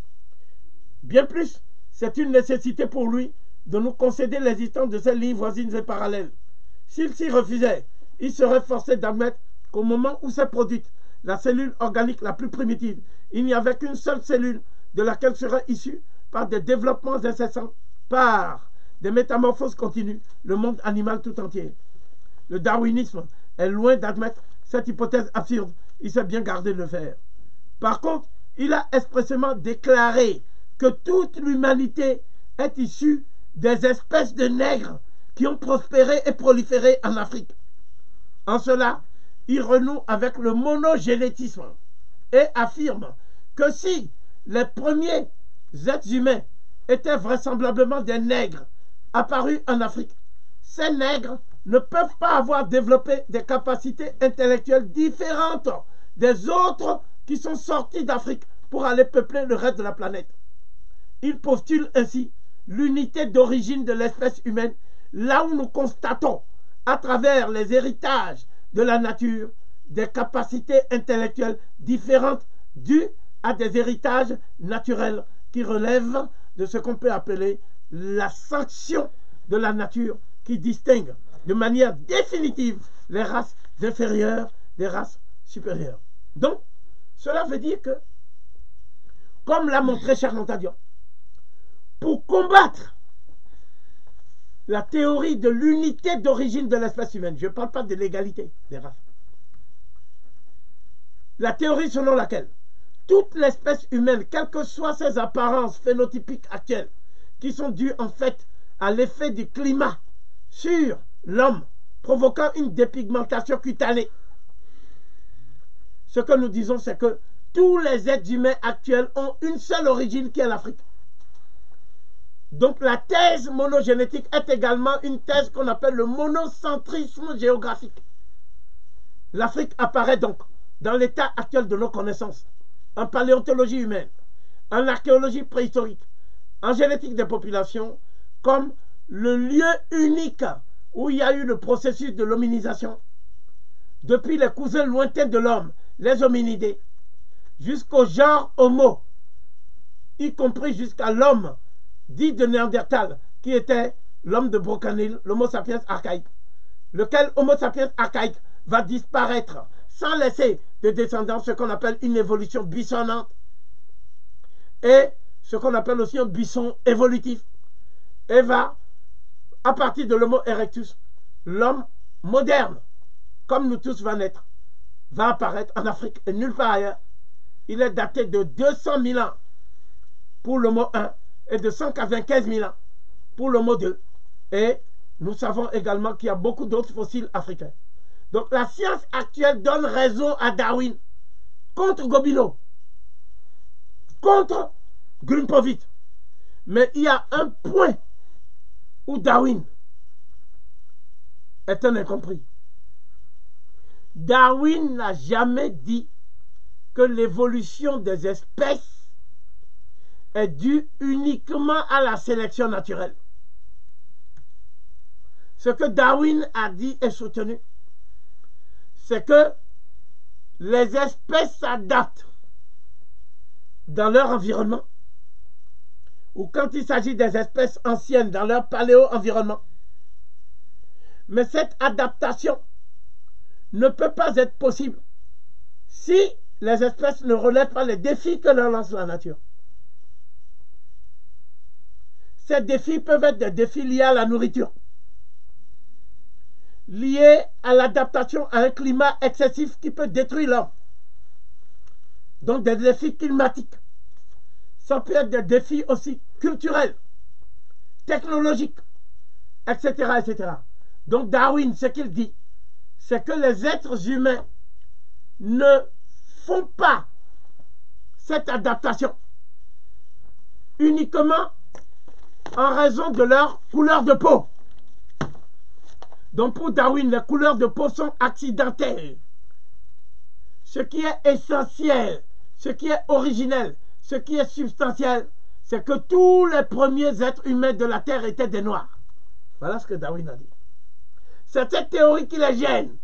Bien plus, c'est une nécessité pour lui de nous concéder l'existence de ces lignes voisines et parallèles. S'il s'y refusait, il serait forcé d'admettre qu'au moment où s'est produite la cellule organique la plus primitive, il n'y avait qu'une seule cellule de laquelle serait issue, par des développements incessants, par des métamorphoses continues, le monde animal tout entier. Le darwinisme est loin d'admettre cette hypothèse absurde, il s'est bien gardé de le faire. Par contre, il a expressément déclaré que toute l'humanité est issue des espèces de nègres qui ont prospéré et proliféré en Afrique. En cela, il renoue avec le monogénétisme et affirme que si les premiers êtres humains étaient vraisemblablement des nègres apparus en Afrique, ces nègres ne peuvent pas avoir développé des capacités intellectuelles différentes des autres qui sont sortis d'Afrique pour aller peupler le reste de la planète. Il postule ainsi l'unité d'origine de l'espèce humaine, là où nous constatons, à travers les héritages de la nature, des capacités intellectuelles différentes dues à des héritages naturels qui relèvent de ce qu'on peut appeler la sanction de la nature qui distingue de manière définitive les races inférieures des races supérieures. Donc, cela veut dire que, comme l'a montré Charles Diop, pour combattre la théorie de l'unité d'origine de l'espèce humaine, je ne parle pas de l'égalité des races, la théorie selon laquelle toute l'espèce humaine, quelles que soient ses apparences phénotypiques actuelles, qui sont dues en fait à l'effet du climat sur l'homme, provoquant une dépigmentation cutanée. Ce que nous disons, c'est que tous les êtres humains actuels ont une seule origine qui est l'Afrique. Donc la thèse monogénétique est également une thèse qu'on appelle le monocentrisme géographique. L'Afrique apparaît donc dans l'état actuel de nos connaissances, en paléontologie humaine, en archéologie préhistorique, en génétique des populations, comme le lieu unique où il y a eu le processus de l'hominisation, depuis les cousins lointains de l'homme, les hominidés, jusqu'au genre Homo, y compris jusqu'à l'homme dit de Néandertal, qui était l'homme de Brocanil, l'Homo sapiens archaïque, lequel Homo sapiens archaïque va disparaître sans laisser de descendants, ce qu'on appelle une évolution buissonnante, et ce qu'on appelle aussi un buisson évolutif, et va, à partir de l'Homo erectus, l'homme moderne, comme nous tous va naître, va apparaître en Afrique et nulle part ailleurs. Il est daté de 200 000 ans pour l'Homo 1 et de 195 000 ans pour l'Homo 2. Et nous savons également qu'il y a beaucoup d'autres fossiles africains. Donc la science actuelle donne raison à Darwin contre Gobineau, contre Grunpovitz. Mais il y a un point où Darwin est un incompris. Darwin n'a jamais dit que l'évolution des espèces est due uniquement à la sélection naturelle. Ce que Darwin a dit et soutenu, c'est que les espèces s'adaptent dans leur environnement, ou quand il s'agit des espèces anciennes dans leur paléo-environnement. Mais cette adaptation ne peut pas être possible si les espèces ne relèvent pas les défis que leur lance la nature. Ces défis peuvent être des défis liés à la nourriture, liés à l'adaptation à un climat excessif qui peut détruire l'homme. Donc des défis climatiques. Ça peut être des défis aussi culturels. technologique, etc., etc. Donc Darwin, ce qu'il dit, c'est que les êtres humains ne font pas cette adaptation uniquement en raison de leur couleur de peau. Donc pour Darwin, les couleurs de peau sont accidentelles. Ce qui est essentiel, ce qui est originel, ce qui est substantiel, c'est que tous les premiers êtres humains de la Terre étaient des Noirs. Voilà ce que Darwin a dit. C'est cette théorie qui les gêne,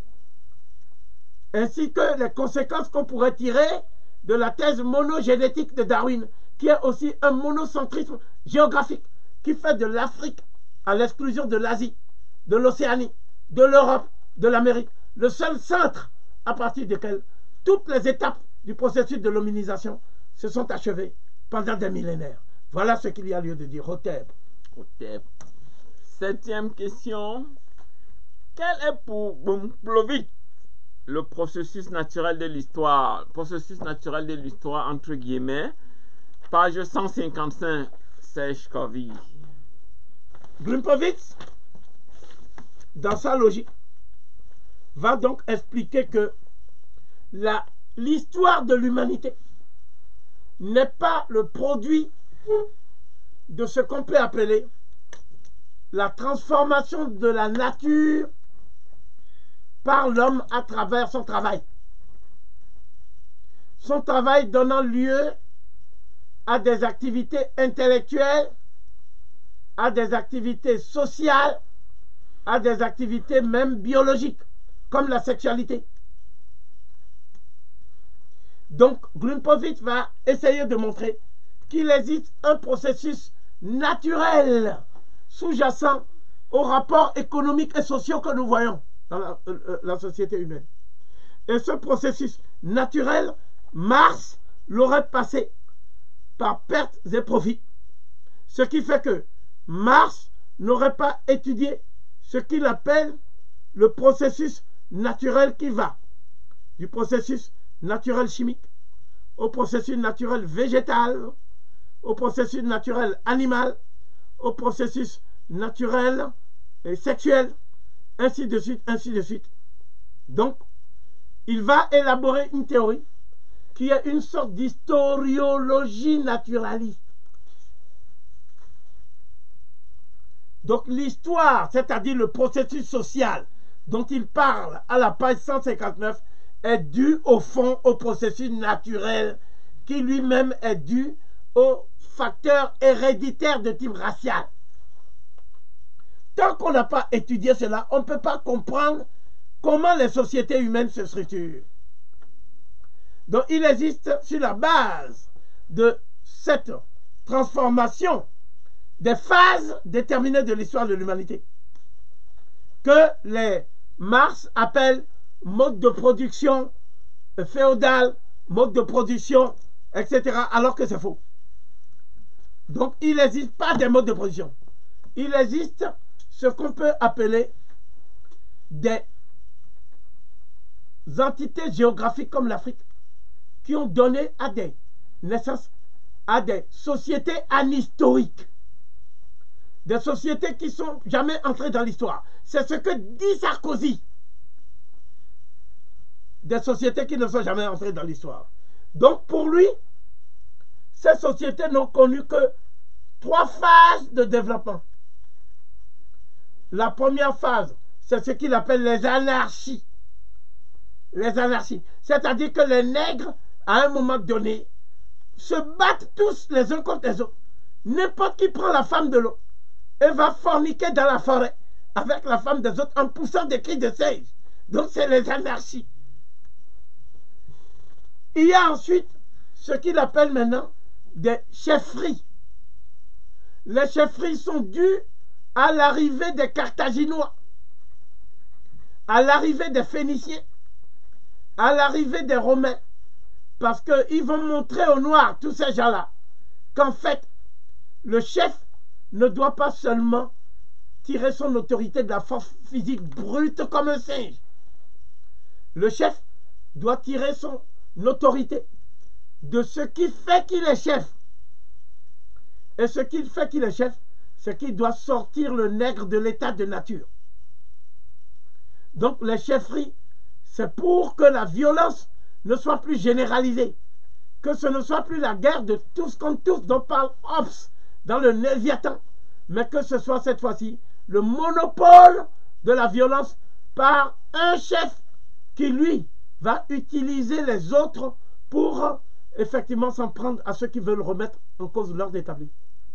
ainsi que les conséquences qu'on pourrait tirer de la thèse monogénétique de Darwin, qui est aussi un monocentrisme géographique, qui fait de l'Afrique à l'exclusion de l'Asie, de l'Océanie, de l'Europe, de l'Amérique, le seul centre à partir duquel toutes les étapes du processus de l'hominisation se sont achevées pendant des millénaires. Voilà ce qu'il y a lieu de dire. Hotep. Hotep. 7e question. Quel est pour Plovitz le processus naturel de l'histoire? Processus naturel de l'histoire, entre guillemets, page 155, Serge Covey. Glumpowitz, dans sa logique, va donc expliquer que l'histoire de l'humanité n'est pas le produit de ce qu'on peut appeler la transformation de la nature par l'homme à travers son travail. Son travail donnant lieu à des activités intellectuelles, à des activités sociales, à des activités même biologiques, comme la sexualité. Donc, Glumpowitz va essayer de montrer qu'il existe un processus naturel sous-jacent aux rapports économiques et sociaux que nous voyons dans la société humaine. Et ce processus naturel, Marx l'aurait passé par pertes et profits. Ce qui fait que Marx n'aurait pas étudié ce qu'il appelle le processus naturel qui va du processus naturel chimique au processus naturel végétal, au processus naturel animal, au processus naturel et sexuel, ainsi de suite, ainsi de suite. Donc, il va élaborer une théorie qui est une sorte d'historiologie naturaliste. Donc l'histoire, c'est-à-dire le processus social dont il parle à la page 159, est due au fond au processus naturel qui lui-même est dû aux facteurs héréditaires de type racial. Tant qu'on n'a pas étudié cela, on ne peut pas comprendre comment les sociétés humaines se structurent. Donc il existe sur la base de cette transformation des phases déterminées de l'histoire de l'humanité que les Marx appellent mode de production féodal, mode de production, etc. alors que c'est faux. Donc il n'existe pas des modes de production. Il existe ce qu'on peut appeler des entités géographiques comme l'Afrique qui ont donné à des naissances à des sociétés anhistoriques. Des sociétés qui ne sont jamais entrées dans l'histoire. C'est ce que dit Sarkozy. Des sociétés qui ne sont jamais entrées dans l'histoire. Donc pour lui, ces sociétés n'ont connu que 3 phases de développement. La première phase, c'est ce qu'il appelle les anarchies. Les anarchies. C'est-à-dire que les nègres, à un moment donné, se battent tous les uns contre les autres. N'importe qui prend la femme de l'autre et va forniquer dans la forêt avec la femme des autres en poussant des cris de singe. Donc c'est les anarchies. Il y a ensuite ce qu'il appelle maintenant des chefferies. Les chefferies sont dues à l'arrivée des Carthaginois, à l'arrivée des Phéniciens, à l'arrivée des Romains, parce qu'ils vont montrer aux Noirs, tous ces gens-là, qu'en fait, le chef ne doit pas seulement tirer son autorité de la force physique brute comme un singe. Le chef doit tirer son autorité de ce qui fait qu'il est chef. Et ce qui fait qu'il est chef, c'est qu'il doit sortir le nègre de l'état de nature. Donc les chefferies, c'est pour que la violence ne soit plus généralisée, que ce ne soit plus la guerre de tous contre tous dont parle Hobbes dans le Léviathan, mais que ce soit cette fois-ci le monopole de la violence par un chef qui, lui, va utiliser les autres pour effectivement s'en prendre à ceux qui veulent remettre en cause l'ordre établi.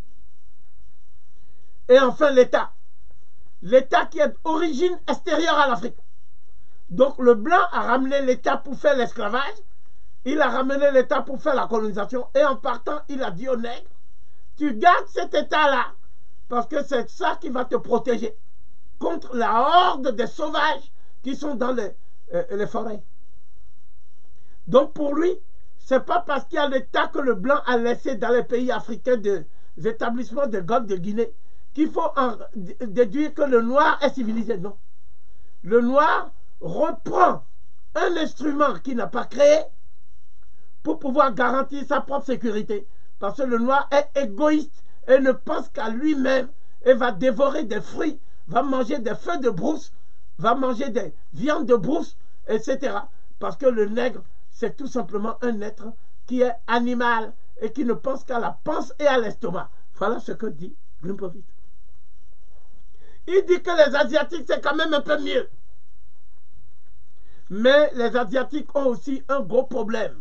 Et enfin l'État. L'État qui est d'origine extérieure à l'Afrique. Donc le blanc a ramené l'État pour faire l'esclavage, il a ramené l'État pour faire la colonisation, et en partant, il a dit aux nègres, tu gardes cet État-là, parce que c'est ça qui va te protéger contre la horde des sauvages qui sont dans les forêts. Donc pour lui, c'est pas parce qu'il y a l'État que le blanc a laissé dans les pays africains des établissements de golfe de Guinée qu'il faut en déduire que le noir est civilisé. Non. Le noir reprend un instrument qu'il n'a pas créé pour pouvoir garantir sa propre sécurité. Parce que le noir est égoïste et ne pense qu'à lui-même et va dévorer des fruits, va manger des feuilles de brousse, va manger des viandes de brousse, etc. Parce que le nègre, c'est tout simplement un être qui est animal et qui ne pense qu'à la panse et à l'estomac. Voilà ce que dit Glimpovic. Il dit que les Asiatiques, c'est quand même un peu mieux. Mais les Asiatiques ont aussi un gros problème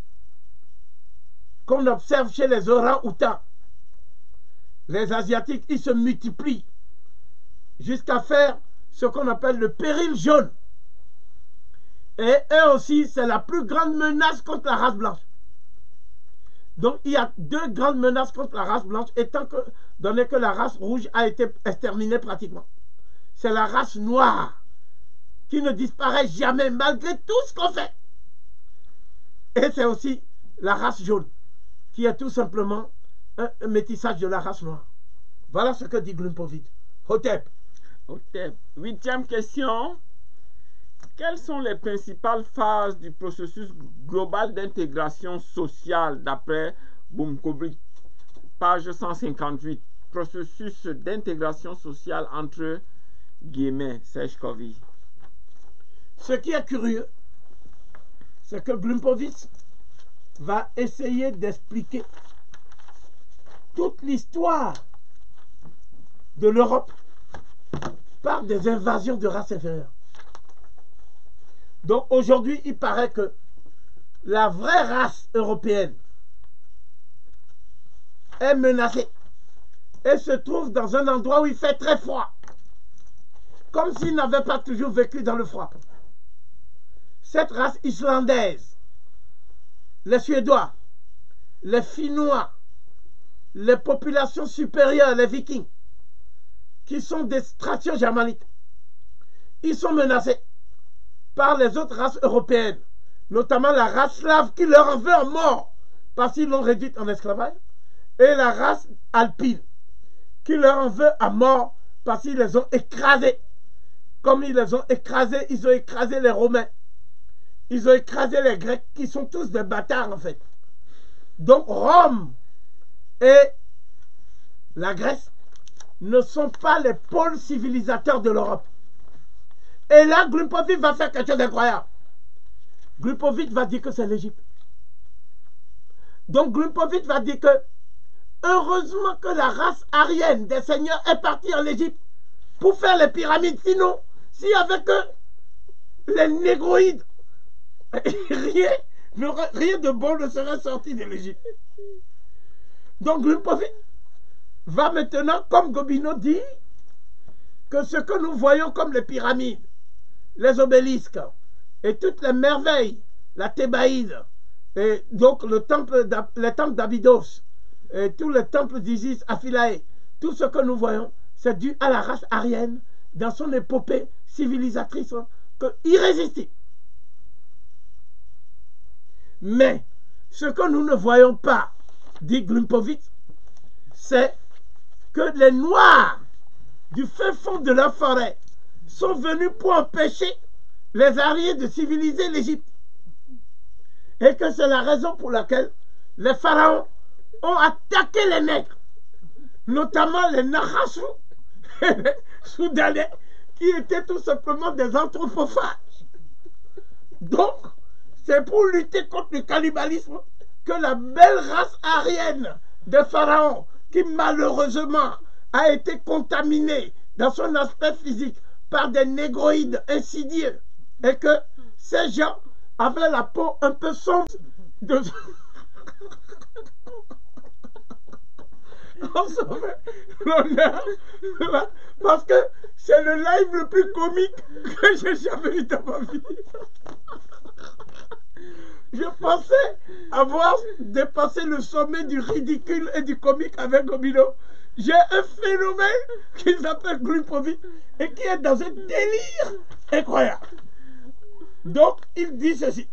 qu'on observe chez les orang-outans. Les Asiatiques, ils se multiplient jusqu'à faire ce qu'on appelle le péril jaune. Et eux aussi, c'est la plus grande menace contre la race blanche. Donc, il y a deux grandes menaces contre la race blanche, étant donné que la race rouge a été exterminée pratiquement. C'est la race noire qui ne disparaît jamais malgré tout ce qu'on fait. Et c'est aussi la race jaune, qui est tout simplement un métissage de la race noire. Voilà ce que dit Glimpovic. Hotep. Hotep. 8e question. Quelles sont les principales phases du processus global d'intégration sociale d'après Glimpovic? Page 158. Processus d'intégration sociale entre guillemets, Serge Covey. Ce qui est curieux, c'est que Glimpovic va essayer d'expliquer toute l'histoire de l'Europe par des invasions de races inférieures. Donc aujourd'hui, il paraît que la vraie race européenne est menacée et se trouve dans un endroit où il fait très froid, comme s'il n'avait pas toujours vécu dans le froid. Cette race islandaise, les Suédois, les Finnois, les populations supérieures, les Vikings, qui sont d'extraction germanique, ils sont menacés par les autres races européennes, notamment la race slave qui leur en veut à mort parce qu'ils l'ont réduite en esclavage, et la race alpine qui leur en veut à mort parce qu'ils les ont écrasés. Comme ils les ont écrasés, ils ont écrasé les Romains. Ils ont écrasé les Grecs, qui sont tous des bâtards en fait. Donc Rome et la Grèce ne sont pas les pôles civilisateurs de l'Europe. Et là, Glimpovic va faire quelque chose d'incroyable. Glimpovic va dire que c'est l'Égypte. Donc Glimpovic va dire que heureusement que la race aryenne des seigneurs est partie en Égypte pour faire les pyramides. Sinon, s'il n'y avait que les négroïdes, rien de bon ne serait sorti de l'Égypte. Donc Glimpovic va maintenant, comme Gobineau dit, que ce que nous voyons comme les pyramides, les obélisques et toutes les merveilles, la Thébaïde, et donc les temples d'Abydos, et tous les temples d'Isis à Philae, tout ce que nous voyons, c'est dû à la race aryenne dans son épopée civilisatrice irrésistible. Mais ce que nous ne voyons pas, dit Glimpovic, c'est que les Noirs du fin fond de leur forêt sont venus pour empêcher les Aryens de civiliser l'Égypte. Et que c'est la raison pour laquelle les pharaons ont attaqué les nègres. notamment les Nahasou et les Soudanais, qui étaient tout simplement des anthropophages. Donc, c'est pour lutter contre le cannibalisme que la belle race aryenne des pharaons, qui malheureusement a été contaminée dans son aspect physique par des négroïdes insidieux, et que ces gens avaient la peau un peu sombre de... On sauvait l'honneur, parce que c'est le live le plus comique que j'ai jamais eu dans ma vie. Je pensais avoir dépassé le sommet du ridicule et du comique avec Gomino. J'ai un phénomène qui s'appelle Glumpovic et qui est dans un délire incroyable. Donc, il dit ceci.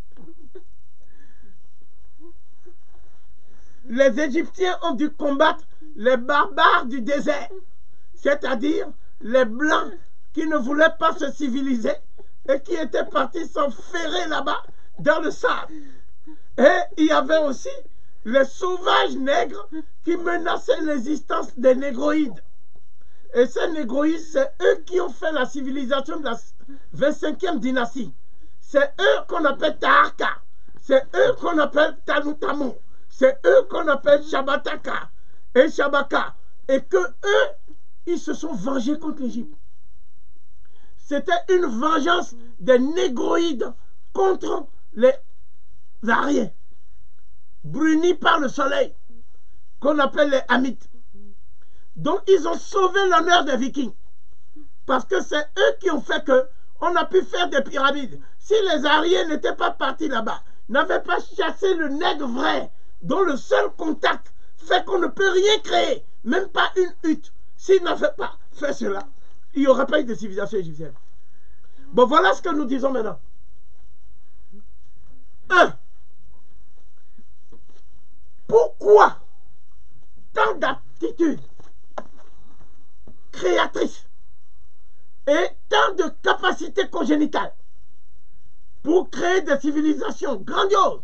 Les Égyptiens ont dû combattre les barbares du désert, c'est-à-dire les Blancs qui ne voulaient pas se civiliser et qui étaient partis s'enferrer là-bas dans le sable. Et il y avait aussi les sauvages nègres qui menaçaient l'existence des négroïdes. Et ces négroïdes, c'est eux qui ont fait la civilisation de la 25e dynastie. C'est eux qu'on appelle Taharka. C'est eux qu'on appelle Tanutamu. C'est eux qu'on appelle Shabataka et Shabaka. Et que eux, ils se sont vengés contre l'Égypte. C'était une vengeance des négroïdes contre les Ariens, brunis par le soleil, qu'on appelle les Hamites. Donc ils ont sauvé l'honneur des Vikings. Parce que c'est eux qui ont fait que on a pu faire des pyramides. Si les Ariens n'étaient pas partis là-bas, n'avaient pas chassé le nègre vrai, dont le seul contact fait qu'on ne peut rien créer, même pas une hutte. S'ils n'avaient pas fait cela, il n'y aurait pas eu de civilisation égyptienne. Bon, voilà ce que nous disons maintenant. 1. Pourquoi tant d'aptitudes créatrices et tant de capacités congénitales pour créer des civilisations grandioses?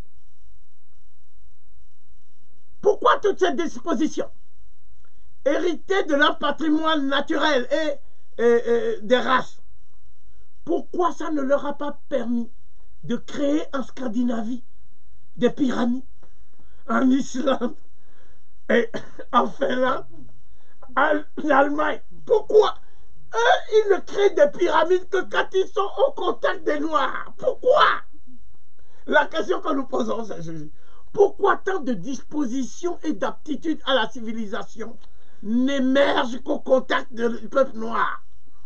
Pourquoi toutes ces dispositions héritées de leur patrimoine naturel et des races? Pourquoi ça ne leur a pas permis de créer en Scandinavie des pyramides, en Islande et en Finlande, en Allemagne? Pourquoi eux, ils ne créent des pyramides que quand ils sont au contact des Noirs? Pourquoi? La question que nous posons, c'est ceci. Pourquoi tant de dispositions et d'aptitudes à la civilisation n'émergent qu'au contact du peuple noir?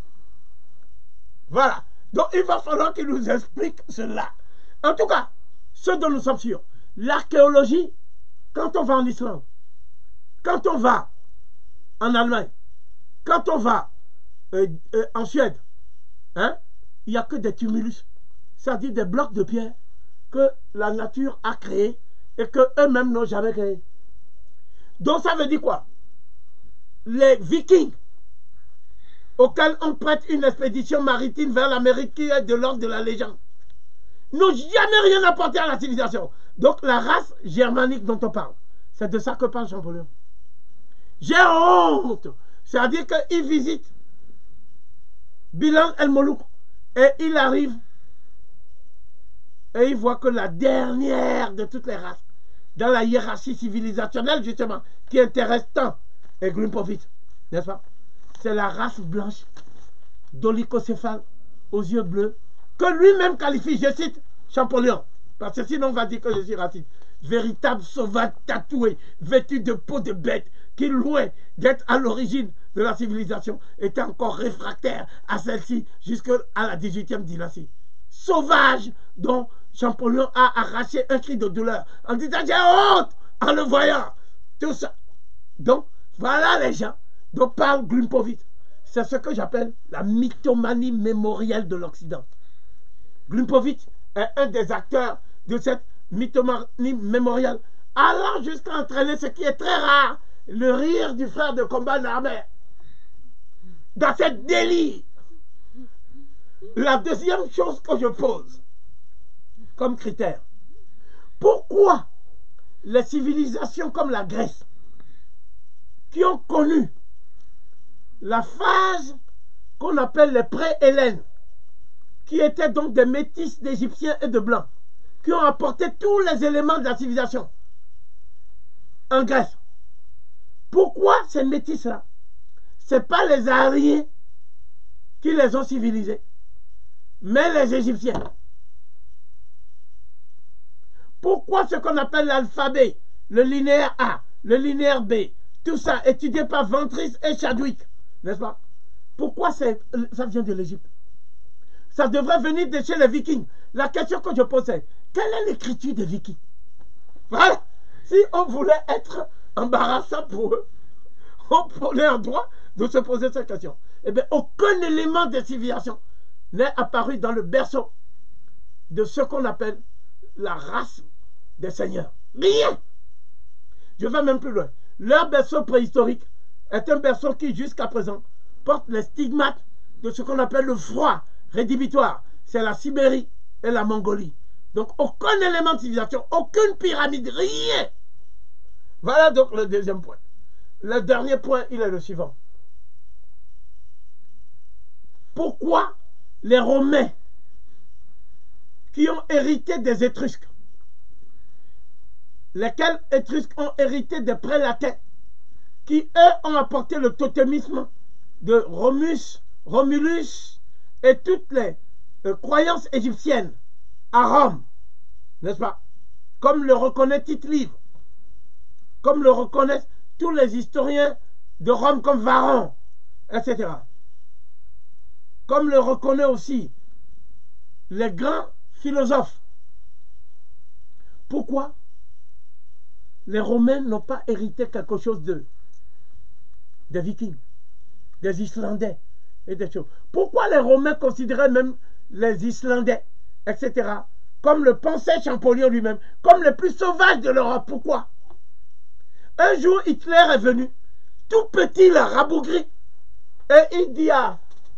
Voilà. Donc il va falloir qu'il nous explique cela. En tout cas, ce dont nous sommes sûrs, l'archéologie, quand on va en Islande, quand on va en Allemagne, quand on va en Suède, hein, il n'y a que des tumulus, c'est-à-dire des blocs de pierre que la nature a créés et qu'eux-mêmes n'ont jamais créés. Donc ça veut dire quoi? Les Vikings, auxquels on prête une expédition maritime vers l'Amérique qui est de l'ordre de la légende, n'ont jamais rien apporté à la civilisation. Donc la race germanique dont on parle, c'est de ça que parle Champollion. J'ai honte. C'est-à-dire qu'il visite Bilan El Molouk et il arrive et il voit que la dernière de toutes les races, dans la hiérarchie civilisationnelle justement, qui intéresse tant, est Glumpovic, n'est-ce pas? C'est la race blanche, dolicocéphale, aux yeux bleus, que lui-même qualifie, je cite Champollion, parce que sinon on va dire que je suis raciste. Véritable sauvage tatoué, vêtu de peau de bête, qui, loin d'être à l'origine de la civilisation, était encore réfractaire à celle-ci jusqu'à la 18e dynastie. Sauvage dont Champollion a arraché un cri de douleur en disant j'ai honte en le voyant. Tout ça. Donc, voilà les gens dont parle Glumpovic. C'est ce que j'appelle la mythomanie mémorielle de l'Occident. Glumpovic est un des acteurs de cette mythomanie mémorielle, allant jusqu'à entraîner ce qui est très rare, le rire du frère de combat Narmer. Dans cette délit. La deuxième chose que je pose comme critère, pourquoi les civilisations comme la Grèce, qui ont connu la phase qu'on appelle les pré-hélènes, qui étaient donc des métis d'Égyptiens et de Blancs, qui ont apporté tous les éléments de la civilisation en Grèce. Pourquoi ces métis-là? Ce n'est pas les Aryens qui les ont civilisés, mais les Égyptiens. Pourquoi ce qu'on appelle l'alphabet, le linéaire A, le linéaire B, tout ça étudié par Ventris et Chadwick, n'est-ce pas? Pourquoi ça vient de l'Égypte? Ça devrait venir de chez les Vikings. La question que je pose c'est, quelle est l'écriture des Vikings? Voilà. Si on voulait être embarrassant pour eux, on prenait un droit de se poser cette question. Eh bien, aucun élément de civilisation n'est apparu dans le berceau de ce qu'on appelle la race des seigneurs. Rien. Je vais même plus loin. Leur berceau préhistorique est un berceau qui, jusqu'à présent, porte les stigmates de ce qu'on appelle le froid rédhibitoire. C'est la Sibérie et la Mongolie. Donc, aucun élément de civilisation, aucune pyramide, rien. Voilà donc le deuxième point. Le dernier point, il est le suivant. Pourquoi les Romains qui ont hérité des Étrusques, lesquels Étrusques ont hérité des prélatins, qui eux ont apporté le totémisme de Romulus et toutes les croyances égyptiennes à Rome, n'est-ce pas? Comme le reconnaît Tite-Livre, comme le reconnaissent tous les historiens de Rome comme Varron, etc. Comme le reconnaît aussi les grands philosophes. Pourquoi les Romains n'ont pas hérité quelque chose des Vikings, des Islandais et des choses? Pourquoi les Romains considéraient même les Islandais, etc., comme le pensait Champollion lui-même, comme les plus sauvages de l'Europe? Pourquoi? Un jour, Hitler est venu, tout petit, la rabougri, et il dit à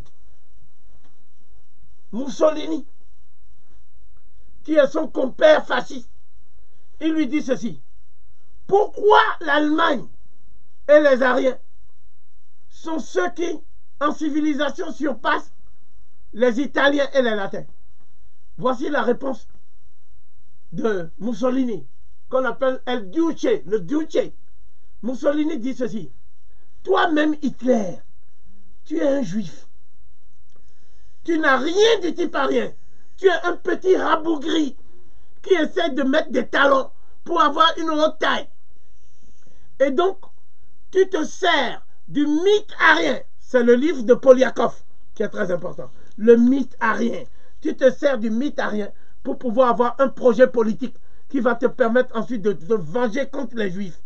Mussolini, qui est son compère fasciste, il lui dit ceci: pourquoi l'Allemagne et les Aryens sont ceux qui, en civilisation, surpassent les Italiens et les Latins? Voici la réponse de Mussolini, qu'on appelle El Duce, le Duce. Mussolini dit ceci: toi-même, Hitler, tu es un juif. Tu n'as rien du type arien. Tu es un petit rabougri qui essaie de mettre des talons pour avoir une haute taille. Et donc, tu te sers du mythe arien. C'est le livre de Poliakov qui est très important. Le mythe arien. Tu te sers du mythe arien pour pouvoir avoir un projet politique qui va te permettre ensuite de te venger contre les juifs.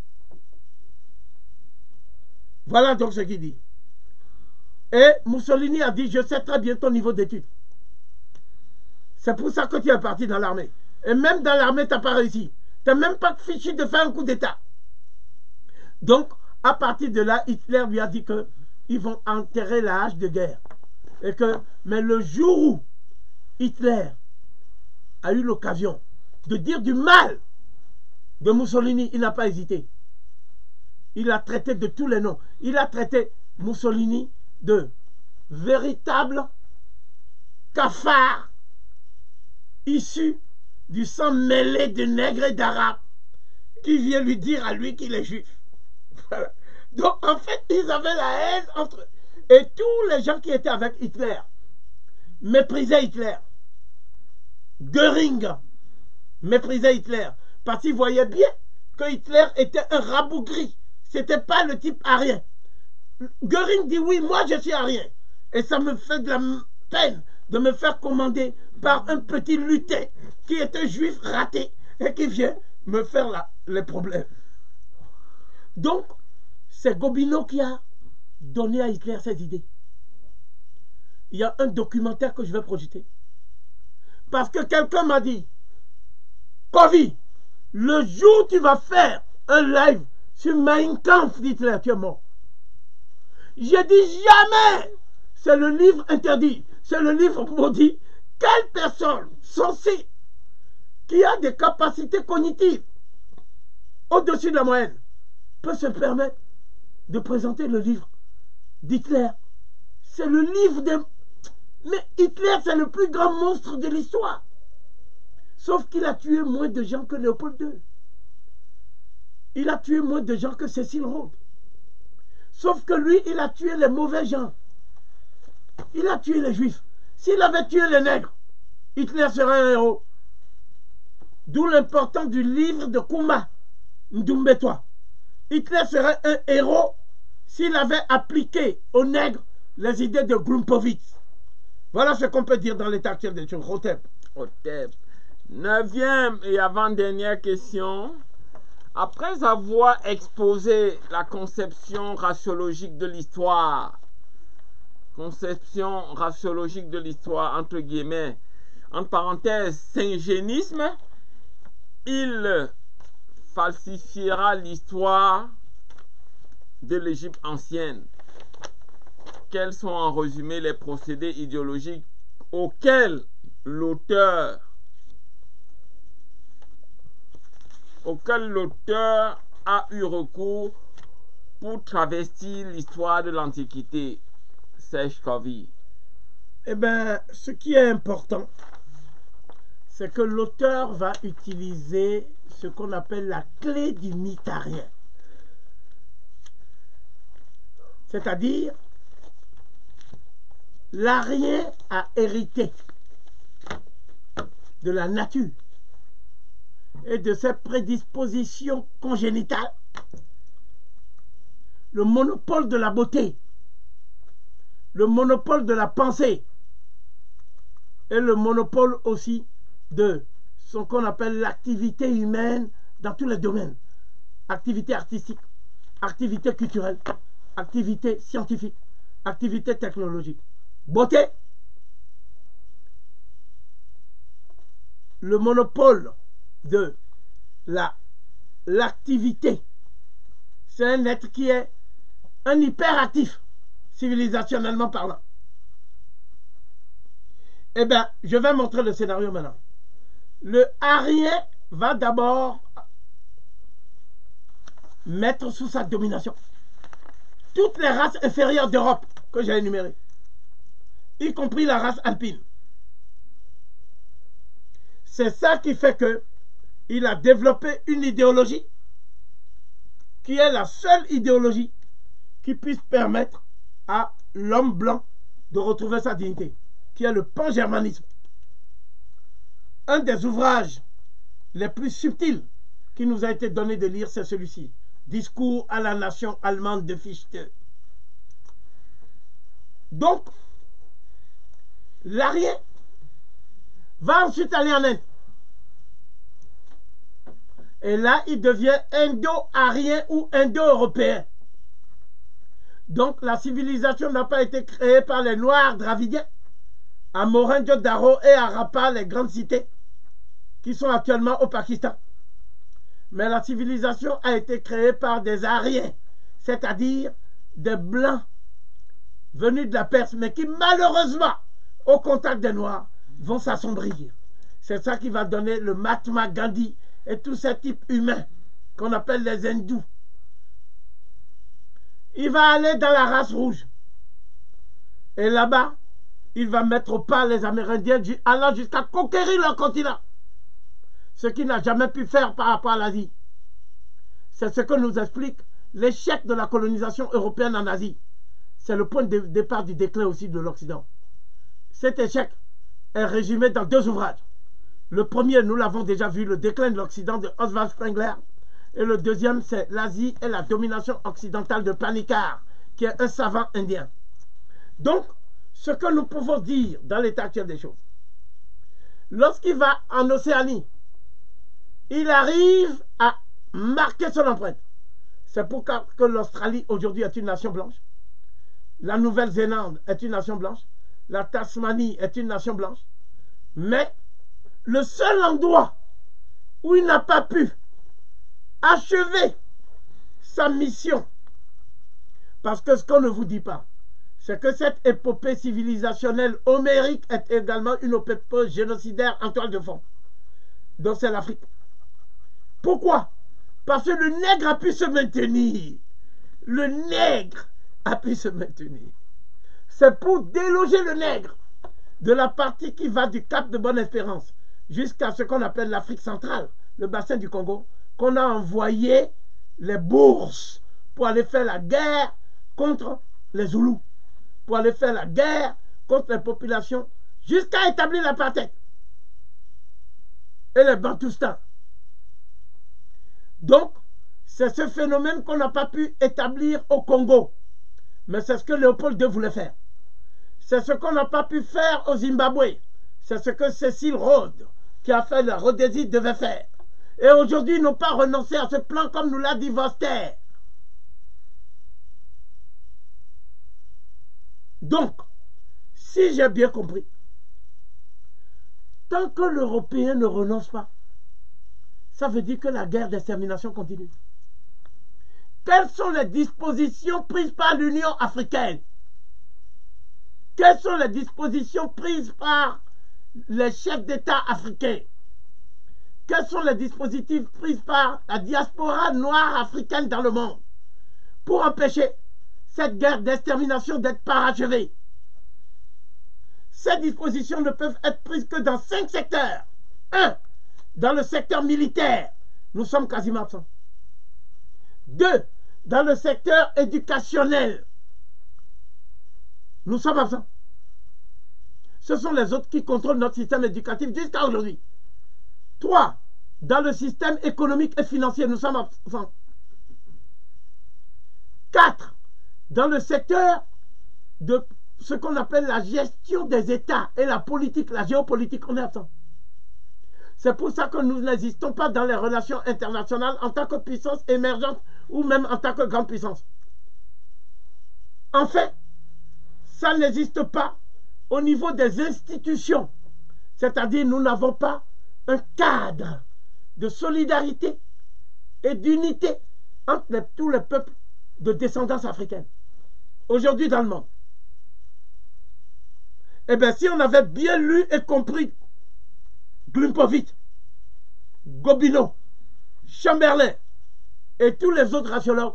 Voilà donc ce qu'il dit. Et Mussolini a dit: je sais très bien ton niveau d'études. C'est pour ça que tu es parti dans l'armée. Et même dans l'armée, tu n'as pas réussi. Tu n'as même pas fichu de faire un coup d'État. Donc, à partir de là, Hitler lui a dit qu'ils vont enterrer la hache de guerre. Mais le jour où Hitler a eu l'occasion de dire du mal de Mussolini, il n'a pas hésité. Il a traité de tous les noms. Il a traité Mussolini de véritable cafard issu du sang mêlé de nègres et d'arabes qui vient lui dire à lui qu'il est juif. Voilà. Donc en fait, ils avaient la haine entre eux. Et tous les gens qui étaient avec Hitler méprisaient Hitler. Göring méprisait Hitler parce qu'il voyait bien que Hitler était un rabougri. C'était pas le type arien. Göring dit: oui, moi je suis arien. Et ça me fait de la peine de me faire commander par un petit lutin qui est un juif raté et qui vient me faire les problèmes. Donc, c'est Gobineau qui a donné à Hitler ses idées. Il y a un documentaire que je vais projeter. Parce que quelqu'un m'a dit: Kovi, le jour où tu vas faire un live sur Mein Kampf d'Hitler, tu es mort. J'ai dit: jamais. C'est le livre interdit. C'est le livre maudit. Quelle personne censée, qui a des capacités cognitives au-dessus de la moyenne, peut se permettre de présenter le livre d'Hitler. C'est le livre de... Mais Hitler, c'est le plus grand monstre de l'histoire. Sauf qu'il a tué moins de gens que Léopold II. Il a tué moins de gens que Cécile Rhodes. Sauf que lui, il a tué les mauvais gens. Il a tué les juifs. S'il avait tué les nègres, Hitler serait un héros. D'où l'importance du livre de Kouma, Ndumbetwa. Hitler serait un héros s'il avait appliqué aux nègres les idées de Grumpowitz. Voilà ce qu'on peut dire dans l'état actuel des choses. Hotep. Hotep. 9e et avant-dernière question. Après avoir exposé la conception raciologique de l'histoire, entre guillemets, entre parenthèses, Saint-Génisme, il falsifiera l'histoire de l'Égypte ancienne. Quels sont en résumé les procédés idéologiques auxquels l'auteur a eu recours pour travestir l'histoire de l'Antiquité? Serge Kavi. Eh bien, ce qui est important, c'est que l'auteur va utiliser ce qu'on appelle la clé du mytharien. C'est-à-dire, l'arien a hérité de la nature et de ses prédispositions congénitales, le monopole de la beauté, le monopole de la pensée et le monopole aussi de ce qu'on appelle l'activité humaine dans tous les domaines. Activité artistique, activité culturelle, activité scientifique, activité technologique. Beauté, le monopole de l'activité. C'est un être qui est un hyperactif, civilisationnellement parlant. Eh bien, je vais montrer le scénario maintenant. Le arien va d'abord mettre sous sa domination toutes les races inférieures d'Europe que j'ai énumérées, y compris la race alpine. C'est ça qui fait que il a développé une idéologie qui est la seule idéologie qui puisse permettre à l'homme blanc de retrouver sa dignité, qui est le pan-germanisme. Un des ouvrages les plus subtils qui nous a été donné de lire, c'est celui-ci. Discours à la nation allemande de Fichte. Donc, l'arien va ensuite aller en Inde. Et là, il devient indo-arien ou indo-européen. Donc, la civilisation n'a pas été créée par les Noirs dravidiens, à Mohenjo-Daro et à Rapa, les grandes cités, qui sont actuellement au Pakistan. Mais la civilisation a été créée par des Ariens, c'est-à-dire des Blancs venus de la Perse, mais qui malheureusement, au contact des Noirs, vont s'assombrir. C'est ça qui va donner le Mahatma Gandhi et tous ces types humains qu'on appelle les hindous. Il va aller dans la race rouge. Et là-bas, il va mettre au pas les Amérindiens allant jusqu'à conquérir leur continent. Ce qu'il n'a jamais pu faire par rapport à l'Asie. C'est ce que nous explique l'échec de la colonisation européenne en Asie. C'est le point de départ du déclin aussi de l'Occident. Cet échec est résumé dans 2 ouvrages. Le premier, nous l'avons déjà vu, Le déclin de l'Occident de Oswald Spengler. Et le deuxième, c'est L'Asie et la domination occidentale de Panikkar, qui est un savant indien. Donc, ce que nous pouvons dire dans l'état actuel des choses, lorsqu'il va en Océanie, il arrive à marquer son empreinte. C'est pourquoi que l'Australie aujourd'hui est une nation blanche. La Nouvelle-Zélande est une nation blanche. La Tasmanie est une nation blanche. Mais le seul endroit où il n'a pas pu achever sa mission, parce que ce qu'on ne vous dit pas, c'est que cette épopée civilisationnelle homérique est également une épopée génocidaire en toile de fond. Donc c'est l'Afrique. Pourquoi? Parce que le nègre a pu se maintenir le nègre a pu se maintenir. C'est pour déloger le nègre de la partie qui va du Cap de Bonne-Espérance jusqu'à ce qu'on appelle l'Afrique centrale, le bassin du Congo, qu'on a envoyé les bourses pour aller faire la guerre contre les Zoulous, pour aller faire la guerre contre les populations, jusqu'à établir l'apartheid et les Bantoustans. Donc, c'est ce phénomène qu'on n'a pas pu établir au Congo. Mais c'est ce que Léopold II voulait faire. C'est ce qu'on n'a pas pu faire au Zimbabwe. C'est ce que Cécile Rhodes, qui a fait la Rhodésie, devait faire. Et aujourd'hui, ils n'ont pas renoncé à ce plan comme nous l'a dit Voltaire. Donc, si j'ai bien compris, tant que l'Européen ne renonce pas, ça veut dire que la guerre d'extermination continue. Quelles sont les dispositions prises par l'Union africaine? Quelles sont les dispositions prises par les chefs d'État africains? Quels sont les dispositifs pris par la diaspora noire africaine dans le monde pour empêcher cette guerre d'extermination d'être parachevée? Ces dispositions ne peuvent être prises que dans 5 secteurs. 1. Dans le secteur militaire, nous sommes quasiment absents. 2. Dans le secteur éducationnel, nous sommes absents. Ce sont les autres qui contrôlent notre système éducatif jusqu'à aujourd'hui. 3. Dans le système économique et financier, nous sommes absents. 4. Dans le secteur de ce qu'on appelle la gestion des États et la politique, la géopolitique, on est absent. C'est pour ça que nous n'existons pas dans les relations internationales en tant que puissance émergente ou même en tant que grande puissance. Enfin, ça n'existe pas au niveau des institutions. C'est-à-dire, nous n'avons pas un cadre de solidarité et d'unité entre tous les peuples de descendance africaine. Aujourd'hui dans le monde. Eh bien, si on avait bien lu et compris Glumpovitch, Gobineau, Chamberlain et tous les autres raciologues,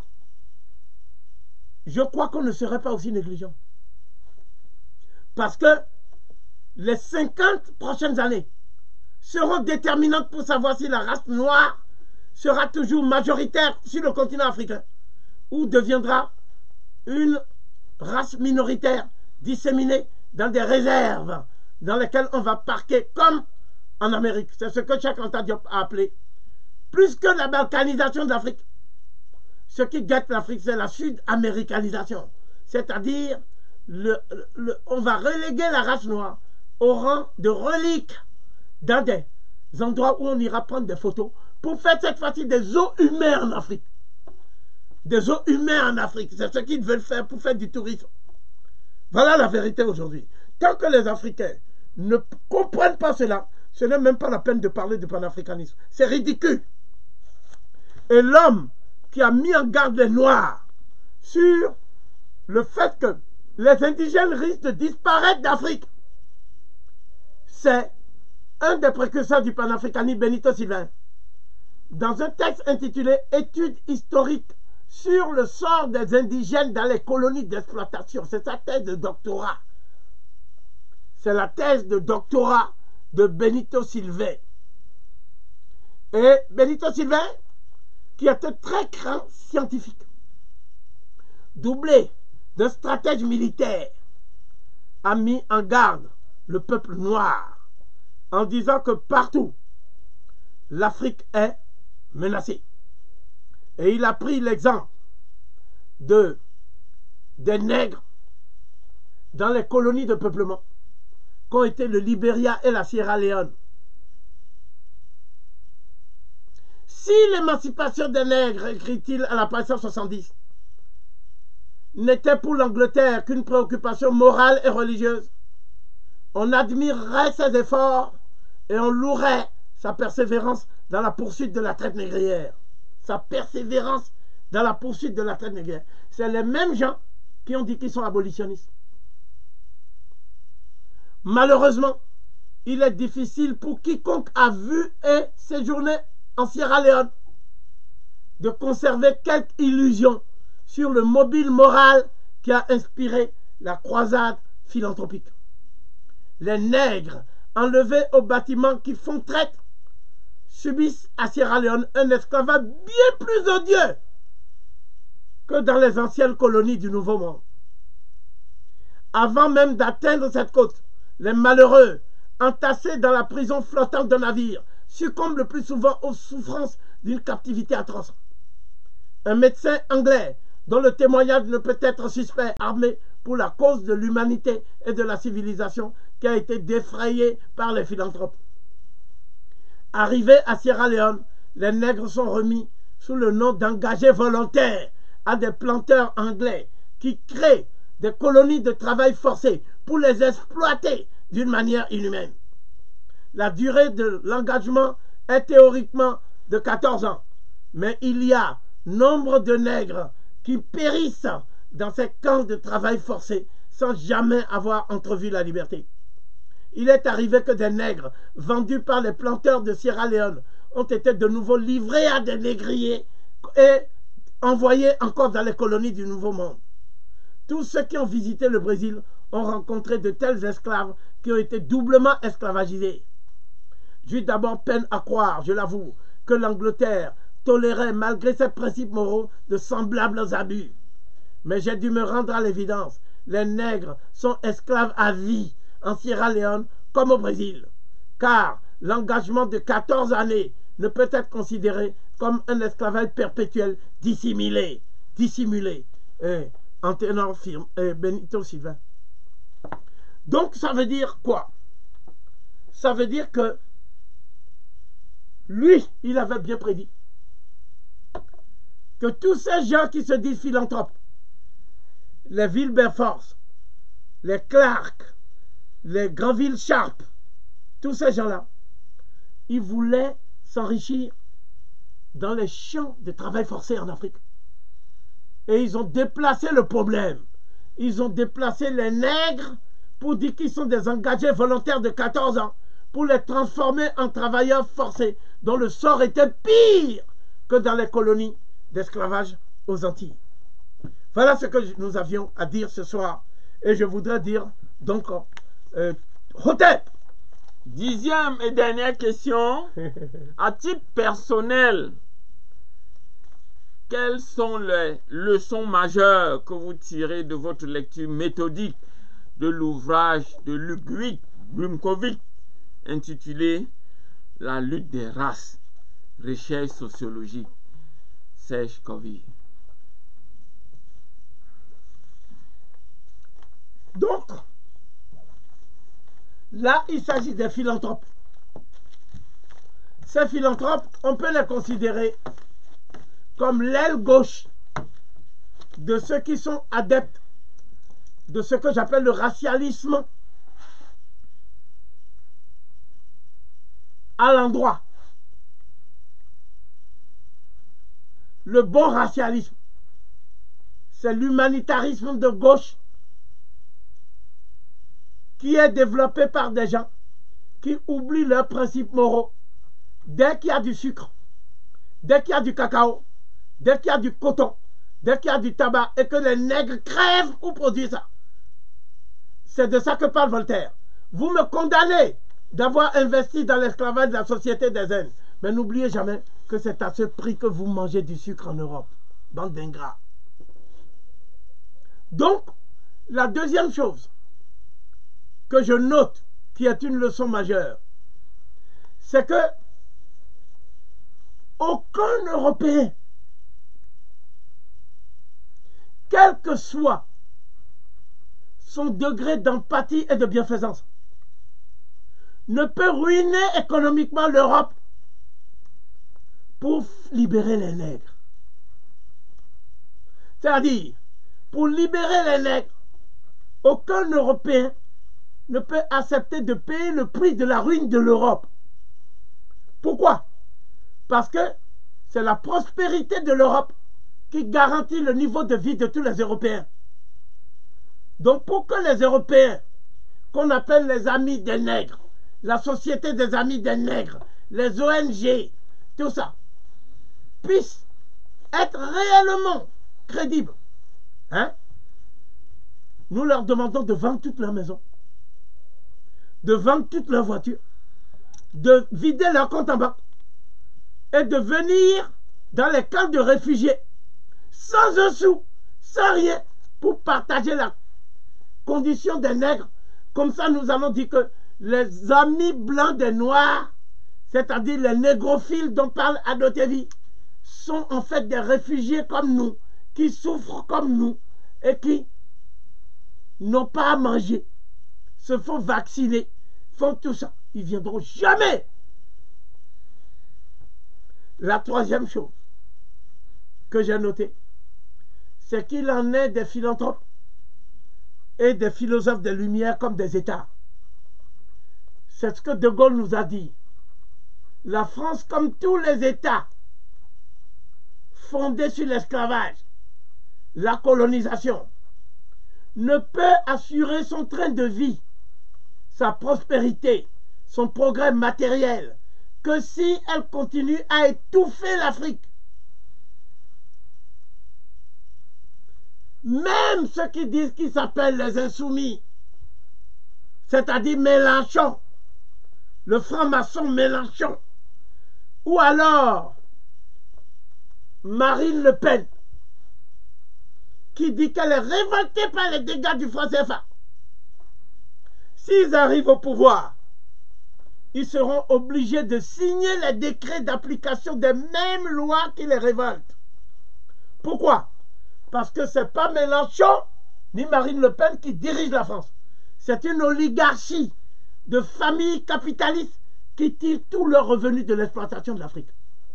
je crois qu'on ne serait pas aussi négligent. Parce que les 50 prochaines années seront déterminantes pour savoir si la race noire sera toujours majoritaire sur le continent africain ou deviendra une race minoritaire disséminée dans des réserves dans lesquelles on va parquer comme en Amérique. C'est ce que Cheikh Anta Diop a appelé. Plus que la balkanisation d'Afrique, ce qui guette l'Afrique, c'est la sud-américanisation. C'est-à-dire, on va reléguer la race noire au rang de relique dans des endroits où on ira prendre des photos pour faire cette fois-ci des eaux humaines en Afrique. Des eaux humaines en Afrique, c'est ce qu'ils veulent faire pour faire du tourisme. Voilà la vérité aujourd'hui. Tant que les Africains ne comprennent pas cela, ce n'est même pas la peine de parler de panafricanisme. C'est ridicule. Et l'homme qui a mis en garde les Noirs sur le fait que les indigènes risquent de disparaître d'Afrique, c'est un des précurseurs du panafricanisme, Benito Sylvain. Dans un texte intitulé « Études historiques sur le sort des indigènes dans les colonies d'exploitation », c'est sa thèse de doctorat. C'est la thèse de doctorat de Benito Sylvain. Et Benito Sylvain, qui était très grand scientifique, doublé de stratège militaire, a mis en garde le peuple noir en disant que partout, l'Afrique est menacée. Et il a pris l'exemple des nègres dans les colonies de peuplement qu'ont été le Libéria et la Sierra Leone. Si l'émancipation des nègres, écrit-il à la page 170, n'était pour l'Angleterre qu'une préoccupation morale et religieuse, on admirerait ses efforts et on louerait sa persévérance dans la poursuite de la traite négrière. Sa persévérance dans la poursuite de la traite négrière. C'est les mêmes gens qui ont dit qu'ils sont abolitionnistes. Malheureusement, il est difficile pour quiconque a vu et séjourné en Sierra Leone de conserver quelque illusion sur le mobile moral qui a inspiré la croisade philanthropique. Les nègres enlevés aux bâtiments qui font traite subissent à Sierra Leone un esclavage bien plus odieux que dans les anciennes colonies du Nouveau Monde. Avant même d'atteindre cette côte, les malheureux, entassés dans la prison flottante d'un navire, succombent le plus souvent aux souffrances d'une captivité atroce. Un médecin anglais, dont le témoignage ne peut être suspect, armé pour la cause de l'humanité et de la civilisation, qui a été défrayé par les philanthropes. Arrivés à Sierra Leone, les nègres sont remis sous le nom d'engagés volontaires à des planteurs anglais qui créent des colonies de travail forcé pour les exploiter d'une manière inhumaine. La durée de l'engagement est théoriquement de 14 ans, mais il y a nombre de nègres qui périssent dans ces camps de travail forcé sans jamais avoir entrevu la liberté. Il est arrivé que des nègres vendus par les planteurs de Sierra Leone ont été de nouveau livrés à des négriers et envoyés encore dans les colonies du Nouveau Monde. Tous ceux qui ont visité le Brésil ont rencontré de tels esclaves qui ont été doublement esclavagisés. J'eus d'abord peine à croire, je l'avoue, que l'Angleterre tolérait malgré ses principes moraux de semblables abus. Mais j'ai dû me rendre à l'évidence, les nègres sont esclaves à vie en Sierra Leone comme au Brésil, car l'engagement de 14 années ne peut être considéré comme un esclavage perpétuel dissimulé. En tenant firme, Benito Sylvain. Donc ça veut dire quoi? Ça veut dire que lui, il avait bien prédit que tous ces gens qui se disent philanthropes, les Wilberforce, les Clark, les Granville Sharp, tous ces gens-là, ils voulaient s'enrichir dans les champs de travail forcé en Afrique. Et ils ont déplacé le problème. Ils ont déplacé les nègres pour dire qu'ils sont des engagés volontaires de 14 ans, pour les transformer en travailleurs forcés, dont le sort était pire que dans les colonies d'esclavage aux Antilles. Voilà ce que nous avions à dire ce soir. Et je voudrais dire, donc, Hotep. 10e et dernière question. À titre personnel, quelles sont les leçons majeures que vous tirez de votre lecture méthodique de l'ouvrage de Ludwig Blumkowicz intitulé La lutte des races, recherche sociologique, Serge Covy? Donc, là, il s'agit des philanthropes. Ces philanthropes, on peut les considérer comme l'aile gauche de ceux qui sont adeptes de ce que j'appelle le racialisme à l'endroit. Le bon racialisme, c'est l'humanitarisme de gauche qui est développé par des gens qui oublient leurs principes moraux. Dès qu'il y a du sucre, dès qu'il y a du cacao, dès qu'il y a du coton, dès qu'il y a du tabac et que les nègres crèvent pour produire ça. C'est de ça que parle Voltaire. Vous me condamnez d'avoir investi dans l'esclavage de la société des Indes. Mais n'oubliez jamais que c'est à ce prix que vous mangez du sucre en Europe. Bande d'ingrats. Donc, la deuxième chose que je note, qui est une leçon majeure, c'est que aucun Européen, quel que soit son degré d'empathie et de bienfaisance, ne peut ruiner économiquement l'Europe pour libérer les nègres. C'est-à-dire, pour libérer les nègres, aucun Européen ne peut accepter de payer le prix de la ruine de l'Europe. Pourquoi? Parce que c'est la prospérité de l'Europe qui garantit le niveau de vie de tous les Européens. Donc pour que les Européens, qu'on appelle les amis des nègres, la société des amis des nègres, les ONG, tout ça, puissent être réellement crédibles hein, nous leur demandons de vendre toute leur maison, de vendre toute leur voiture, de vider leur compte en banque et de venir dans les camps de réfugiés sans un sou, sans rien, pour partager la condition des nègres. Comme ça, nous allons dire que les amis blancs des noirs, c'est-à-dire les négrophiles dont parle Adotevi, sont en fait des réfugiés comme nous, qui souffrent comme nous et qui n'ont pas à manger, se font vacciner, font tout ça. Ils ne viendront jamais. La troisième chose que j'ai notée, c'est qu'il en est des philanthropes et des philosophes des Lumières comme des États. C'est ce que De Gaulle nous a dit. La France, comme tous les États fondés sur l'esclavage, la colonisation, ne peut assurer son train de vie, sa prospérité, son progrès matériel, que si elle continue à étouffer l'Afrique. Même ceux qui disent qu'ils s'appellent les insoumis, c'est-à-dire Mélenchon, le franc-maçon Mélenchon, ou alors Marine Le Pen, qui dit qu'elle est révoltée par les dégâts du franc CFA. S'ils arrivent au pouvoir, ils seront obligés de signer les décrets d'application des mêmes lois qui les révoltent. Pourquoi? Parce que ce n'est pas Mélenchon ni Marine Le Pen qui dirigent la France. C'est une oligarchie de familles capitalistes qui tirent tous leurs revenus de l'exploitation de l'Afrique.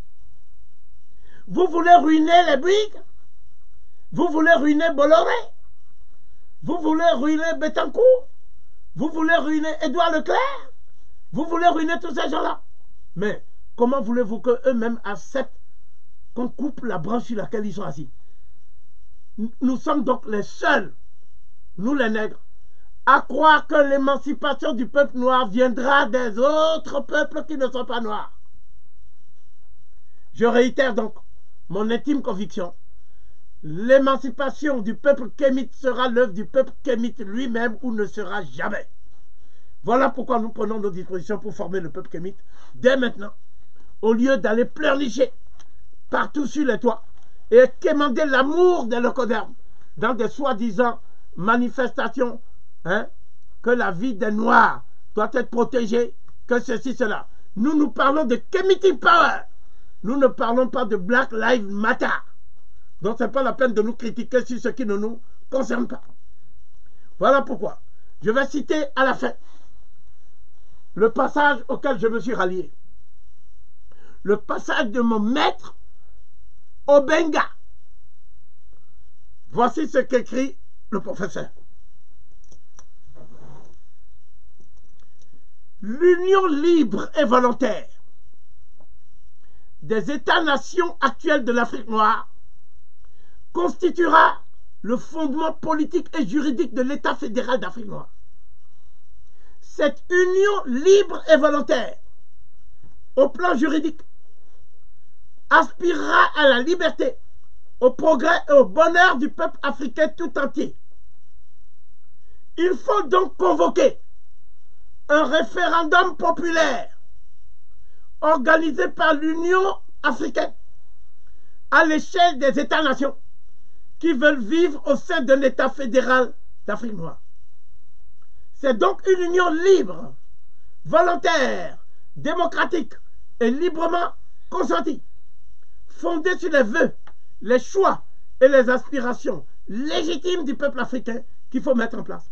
Vous voulez ruiner les Bouygues? Vous voulez ruiner Bolloré? Vous voulez ruiner Bettencourt? Vous voulez ruiner Édouard Leclerc? Vous voulez ruiner tous ces gens-là? Mais comment voulez-vous qu'eux-mêmes acceptent qu'on coupe la branche sur laquelle ils sont assis? Nous sommes donc les seuls, nous les nègres, à croire que l'émancipation du peuple noir viendra des autres peuples qui ne sont pas noirs. Je réitère donc mon intime conviction. L'émancipation du peuple kémite sera l'œuvre du peuple kémite lui-même ou ne sera jamais. Voilà pourquoi nous prenons nos dispositions pour former le peuple kémite dès maintenant, au lieu d'aller pleurnicher partout sur les toits et quémander l'amour des locaux-d'herbe dans des soi-disant manifestations, hein, que la vie des Noirs doit être protégée, que ceci, cela. Nous parlons de Kemetic Power. Nous ne parlons pas de Black Lives Matter. Donc ce n'est pas la peine de nous critiquer sur ce qui ne nous concerne pas. Voilà pourquoi je vais citer à la fin le passage auquel je me suis rallié. Le passage de mon maître Obenga. Voici ce qu'écrit le professeur. L'union libre et volontaire des États-nations actuels de l'Afrique noire constituera le fondement politique et juridique de l'État fédéral d'Afrique noire. Cette union libre et volontaire, au plan juridique, aspirera à la liberté, au progrès et au bonheur du peuple africain tout entier. Il faut donc convoquer un référendum populaire organisé par l'Union africaine à l'échelle des États-nations qui veulent vivre au sein d'un État fédéral d'Afrique noire. C'est donc une union libre, volontaire, démocratique et librement consentie, fondée sur les vœux, les choix et les aspirations légitimes du peuple africain qu'il faut mettre en place.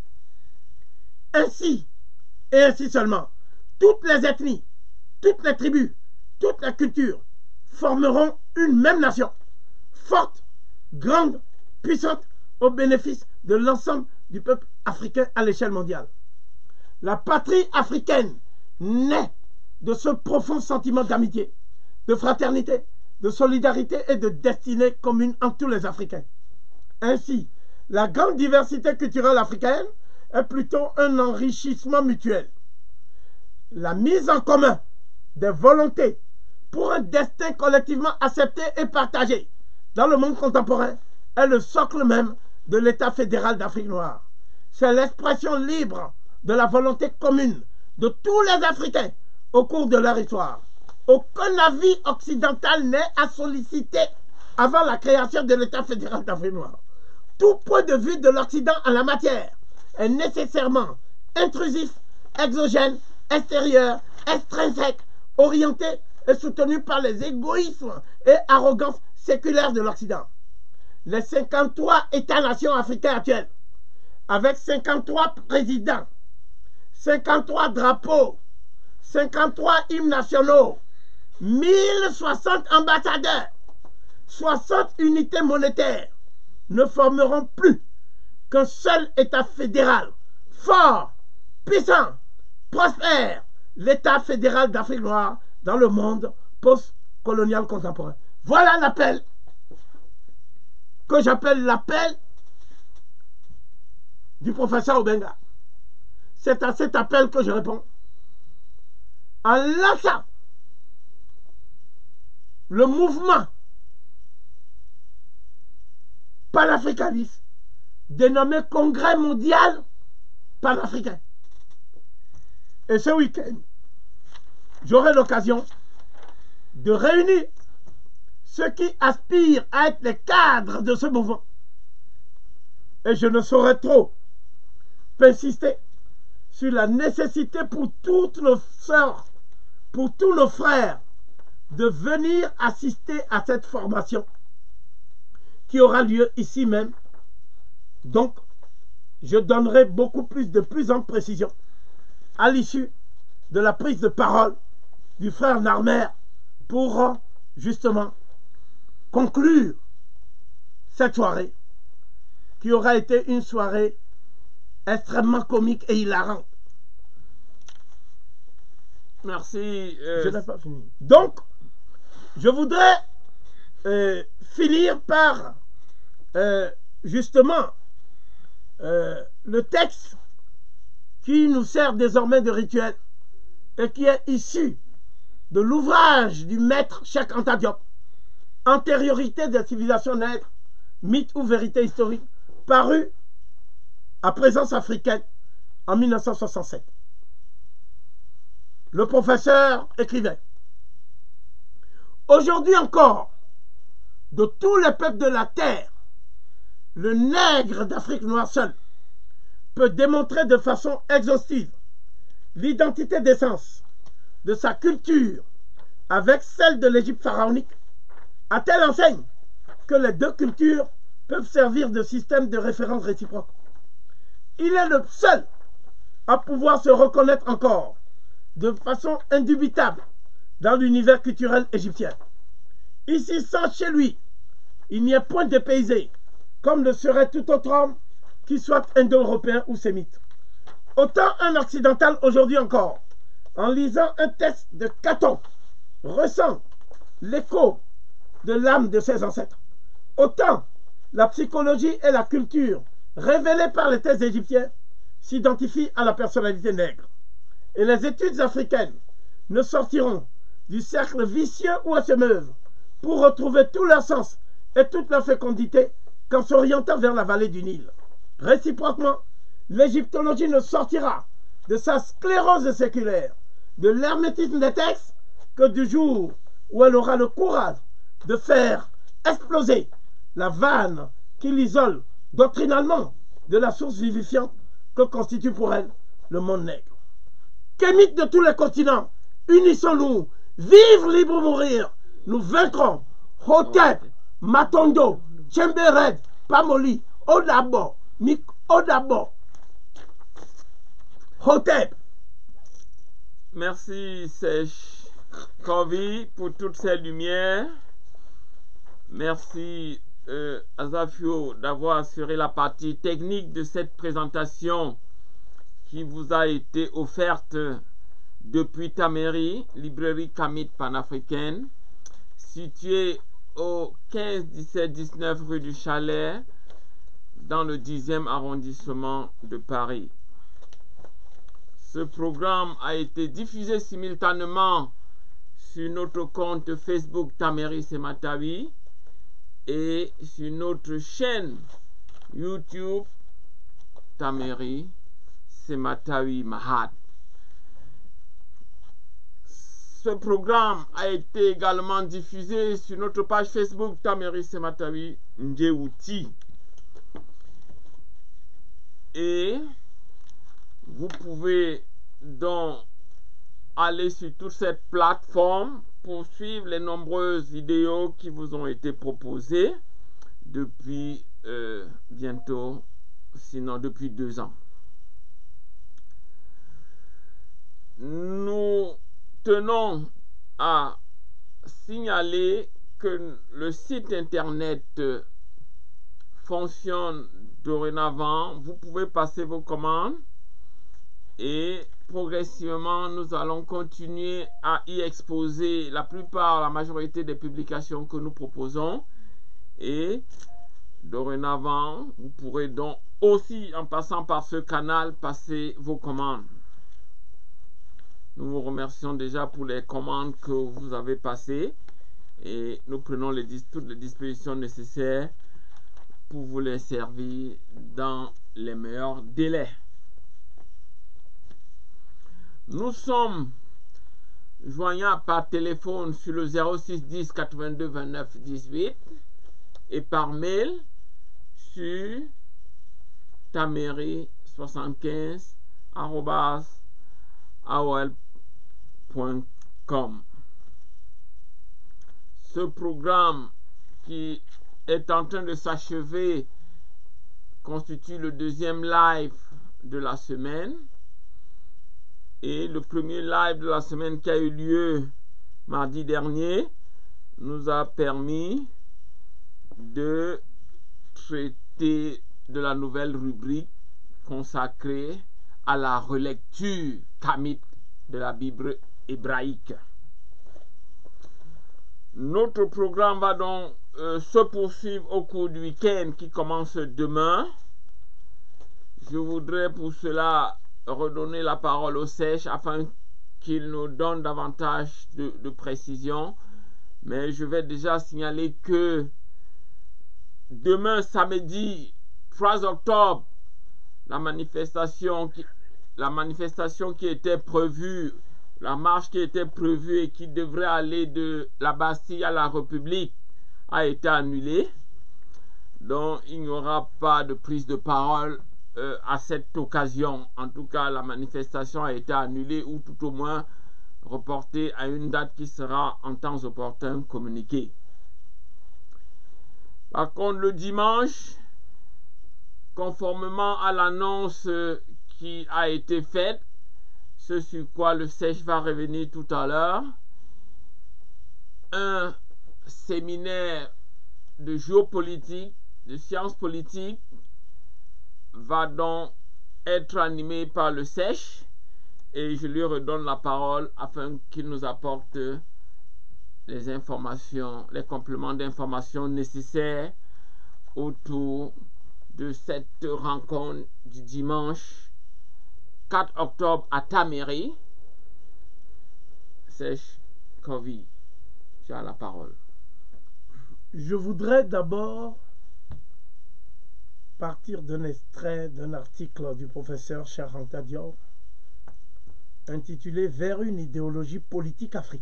Ainsi, et ainsi seulement, toutes les ethnies, toutes les tribus, toutes les cultures formeront une même nation, forte, grande, puissante, au bénéfice de l'ensemble du peuple africain à l'échelle mondiale. La patrie africaine naît de ce profond sentiment d'amitié, de fraternité, de solidarité et de destinée commune entre tous les Africains. Ainsi, la grande diversité culturelle africaine est plutôt un enrichissement mutuel. La mise en commun des volontés pour un destin collectivement accepté et partagé dans le monde contemporain est le socle même de l'État fédéral d'Afrique noire. C'est l'expression libre de la volonté commune de tous les Africains au cours de leur histoire. Aucun avis occidental n'est à solliciter avant la création de l'État fédéral d'Afrique noire. Tout point de vue de l'Occident en la matière est nécessairement intrusif, exogène, extérieur, extrinsèque, orienté et soutenu par les égoïsmes et arrogances séculaires de l'Occident. Les 53 États-nations africains actuels, avec 53 présidents, 53 drapeaux, 53 hymnes nationaux, 1060 ambassadeurs, 60 unités monétaires, ne formeront plus qu'un seul État fédéral, fort, puissant, prospère, l'État fédéral d'Afrique noire dans le monde post-colonial contemporain. Voilà l'appel que j'appelle l'appel du professeur Obenga. C'est à cet appel que je réponds en lançant le mouvement panafricaniste dénommé Congrès mondial panafricain. Et ce week-end, j'aurai l'occasion de réunir ceux qui aspirent à être les cadres de ce mouvement. Et je ne saurais trop insister sur la nécessité pour toutes nos sœurs, pour tous nos frères, de venir assister à cette formation qui aura lieu ici même. Donc, je donnerai beaucoup plus en précision à l'issue de la prise de parole du frère Narmer pour justement conclure cette soirée qui aura été une soirée extrêmement comique et hilarante. Merci. Je n'ai pas fini. Donc, je voudrais finir par justement le texte qui nous sert désormais de rituel et qui est issu de l'ouvrage du maître Cheikh Anta Diop, Antériorité des civilisations nègres, mythe ou vérité historique, paru à Présence africaine en 1967. Le professeur écrivait: aujourd'hui encore, de tous les peuples de la terre, le nègre d'Afrique noire seul peut démontrer de façon exhaustive l'identité d'essence de sa culture avec celle de l'Égypte pharaonique, à telle enseigne que les deux cultures peuvent servir de système de référence réciproque. Il est le seul à pouvoir se reconnaître encore de façon indubitable dans l'univers culturel égyptien. Ici, sans chez lui, il n'y a point dépaysé, comme le serait tout autre homme qui soit indo-européen ou sémite. Autant un occidental aujourd'hui encore, en lisant un texte de Caton, ressent l'écho de l'âme de ses ancêtres. Autant la psychologie et la culture révélées par les textes égyptiens s'identifient à la personnalité nègre. Et les études africaines ne sortiront du cercle vicieux où elles se meuvent pour retrouver tout leur sens et toute leur fécondité qu'en s'orientant vers la vallée du Nil. Réciproquement, l'égyptologie ne sortira de sa sclérose séculaire, de l'hermétisme des textes, que du jour où elle aura le courage de faire exploser la vanne qui l'isole doctrinalement de la source vivifiante que constitue pour elle le monde nègre. Kémites de tous les continents, unissons-nous, vive libre ou mourir, nous vaincrons. Hotep, Matondo, Tchembered, Pamoli, Odabo, Mik Odabo. Hotep. Merci Sèche Kovi pour toutes ces lumières. Merci Azafio d'avoir assuré la partie technique de cette présentation qui vous a été offerte depuis ta mairie, librairie Kamit panafricaine, située au 15, 17, 19 rue du Chalet, dans le 10e arrondissement de Paris. Ce programme a été diffusé simultanément sur notre compte Facebook Tameri Sematawi et sur notre chaîne YouTube Tameri Sematawi Mahat. Ce programme a été également diffusé sur notre page Facebook Tameri Sematawi Njewuti. Et vous pouvez donc aller sur toute cette plateforme pour suivre les nombreuses vidéos qui vous ont été proposées depuis bientôt, sinon depuis 2 ans. Nous tenons à signaler que le site internet fonctionne dorénavant. Vous pouvez passer vos commandes et progressivement nous allons continuer à y exposer la majorité des publications que nous proposons, et dorénavant vous pourrez donc aussi, en passant par ce canal, passer vos commandes. Nous vous remercions déjà pour les commandes que vous avez passées et nous prenons toutes les dispositions nécessaires pour vous les servir dans les meilleurs délais. Nous sommes joignables par téléphone sur le 06 10 82 29 18 et par mail sur tameri75@aol.com. Ce programme qui est en train de s'achever constitue le 2e live de la semaine. Et le premier live de la semaine qui a eu lieu mardi dernier nous a permis de traiter de la nouvelle rubrique consacrée à la relecture kamite de la Bible hébraïque. Notre programme va donc se poursuivre au cours du week-end qui commence demain. Je voudrais pour cela redonner la parole au Sèche afin qu'il nous donne davantage de précision. Mais je vais déjà signaler que demain, samedi 3 octobre, la manifestation qui était prévue, la marche qui était prévue et qui devrait aller de la Bastille à la République a été annulée. Donc, il n'y aura pas de prise de parole à cette occasion. En tout cas, la manifestation a été annulée ou tout au moins reportée à une date qui sera en temps opportun communiquée. Par contre, le dimanche, conformément à l'annonce qui a été faite, ce sur quoi le Sèche va revenir tout à l'heure, un séminaire de géopolitique, de sciences politiques, va donc être animé par le Sèche, et je lui redonne la parole afin qu'il nous apporte les informations, les compléments d'informations nécessaires autour de cette rencontre du dimanche 4 octobre à Tameri. Sèche Kovi, tu as la parole. Je voudrais d'abord partir d'un extrait d'un article du professeur Cheikh Anta Diop intitulé « Vers une idéologie politique africaine ».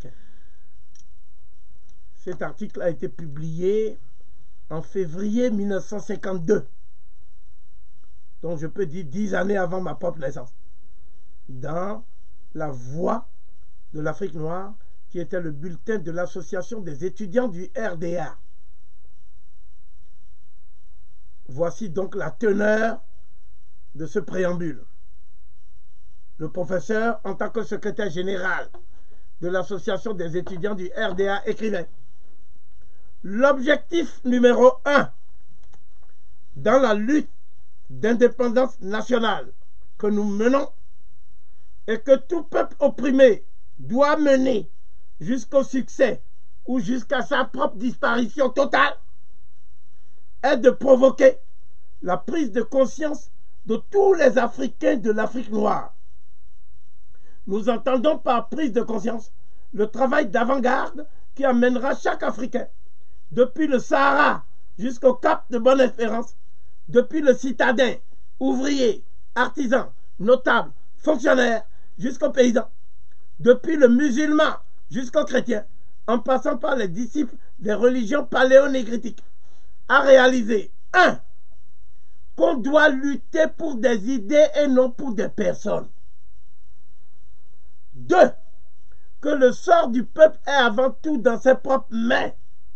Cet article a été publié en février 1952, donc je peux dire 10 années avant ma propre naissance, dans La Voix de l'Afrique noire, qui était le bulletin de l'association des étudiants du RDA. Voici donc la teneur de ce préambule. Le professeur, en tant que secrétaire général de l'association des étudiants du RDA, écrivait: l'objectif numéro 1 dans la lutte d'indépendance nationale que nous menons et que tout peuple opprimé doit mener jusqu'au succès ou jusqu'à sa propre disparition totale est de provoquer la prise de conscience de tous les Africains de l'Afrique noire. Nous entendons par prise de conscience le travail d'avant-garde qui amènera chaque Africain, depuis le Sahara jusqu'au cap de Bonne-Espérance, depuis le citadin, ouvrier, artisan, notable, fonctionnaire, jusqu'aux paysans, depuis le musulman jusqu'aux chrétiens, en passant par les disciples des religions paléonégritiques, a réalisé 1. Qu'on doit lutter pour des idées et non pour des personnes. 2. Que le sort du peuple est avant tout dans ses propres mains.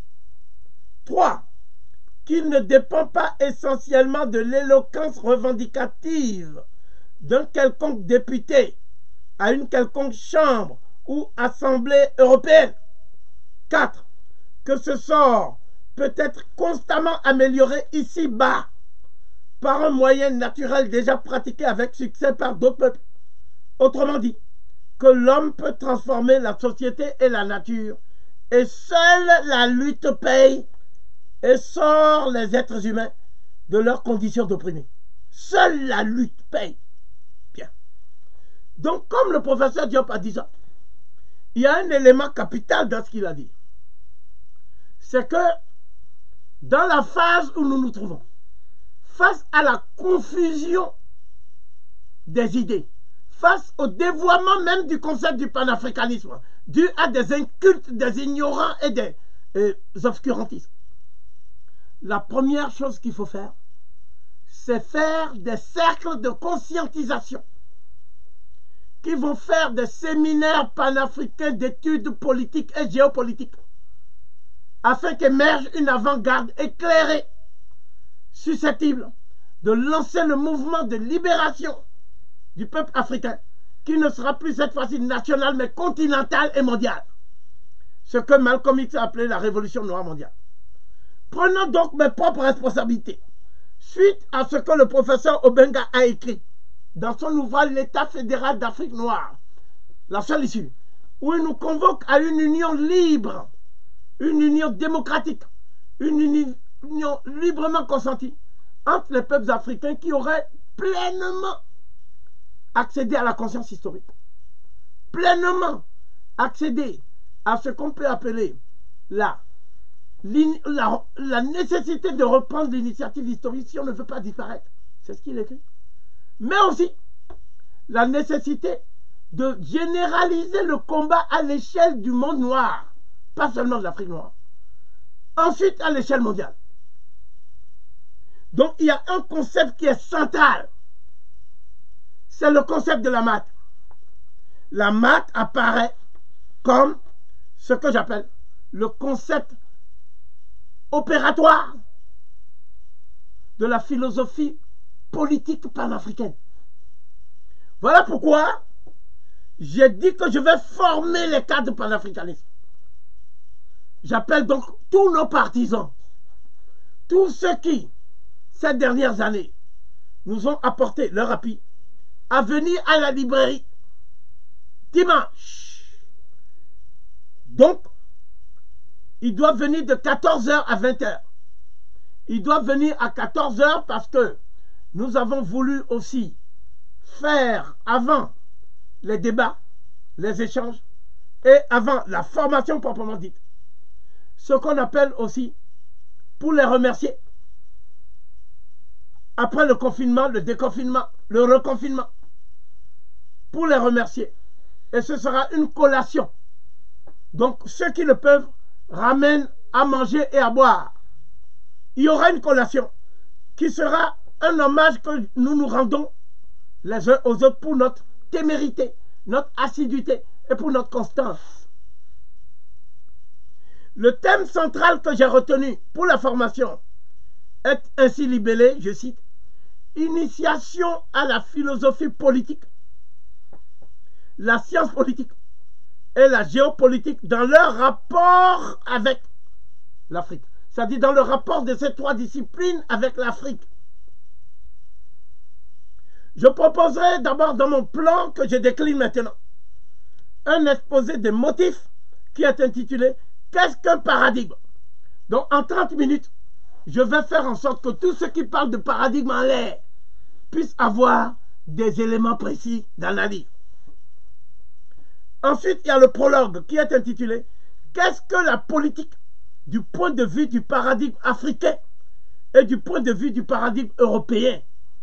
3. Qu'il ne dépend pas essentiellement de l'éloquence revendicative d'un quelconque député à une quelconque chambre ou assemblée européenne. 4. Que ce sort peut être constamment amélioré ici-bas par un moyen naturel déjà pratiqué avec succès par d'autres peuples. Autrement dit, que l'homme peut transformer la société et la nature, et seule la lutte paye et sort les êtres humains de leurs conditions d'opprimés. Seule la lutte paye. Bien. Donc, comme le professeur Diop a dit ça, il y a un élément capital dans ce qu'il a dit. C'est que dans la phase où nous nous trouvons, face à la confusion des idées, face au dévoiement même du concept du panafricanisme, dû à des incultes, des ignorants et des obscurantistes, la première chose qu'il faut faire, c'est faire des cercles de conscientisation qui vont faire des séminaires panafricains d'études politiques et géopolitiques afin qu'émerge une avant-garde éclairée, susceptible de lancer le mouvement de libération du peuple africain qui ne sera plus cette fois-ci national mais continental et mondial. Ce que Malcolm X a appelé la révolution noire mondiale. Prenons donc mes propres responsabilités. Suite à ce que le professeur Obenga a écrit dans son ouvrage L'État fédéral d'Afrique noire, la seule issue, où il nous convoque à une union libre, une union démocratique, une union librement consentie entre les peuples africains qui auraient pleinement accédé à la conscience historique, pleinement accédé à ce qu'on peut appeler la nécessité de reprendre l'initiative historique si on ne veut pas disparaître. C'est ce qu'il écrit. Mais aussi la nécessité de généraliser le combat à l'échelle du monde noir, pas seulement de l'Afrique noire. Ensuite, à l'échelle mondiale. Donc, il y a un concept qui est central. C'est le concept de la maths. La maths apparaît comme ce que j'appelle le concept opératoire de la philosophie politique panafricaine. Voilà pourquoi j'ai dit que je vais former les cadres panafricanistes. J'appelle donc tous nos partisans, tous ceux qui, ces dernières années, nous ont apporté leur appui, à venir à la librairie dimanche. Donc, ils doivent venir de 14h à 20h. Ils doivent venir à 14h parce que nous avons voulu aussi faire avant les débats, les échanges et avant la formation proprement dite, ce qu'on appelle aussi, pour les remercier, après le confinement, le déconfinement, le reconfinement, pour les remercier. Et ce sera une collation. Donc ceux qui le peuvent ramènent à manger et à boire. Il y aura une collation qui sera un hommage que nous nous rendons les uns aux autres pour notre témérité, notre assiduité et pour notre constance. Le thème central que j'ai retenu pour la formation est ainsi libellé, je cite, « Initiation à la philosophie politique, la science politique et la géopolitique dans leur rapport avec l'Afrique. » C'est-à-dire dans le rapport de ces trois disciplines avec l'Afrique. Je proposerai d'abord dans mon plan que je décline maintenant un exposé des motifs qui est intitulé « Qu'est-ce qu'un paradigme ?» Donc en 30 minutes, je vais faire en sorte que tous ceux qui parlent de paradigme en l'air puissent avoir des éléments précis d'analyse. Ensuite, il y a le prologue qui est intitulé « Qu'est-ce que la politique du point de vue du paradigme africain et du point de vue du paradigme européen.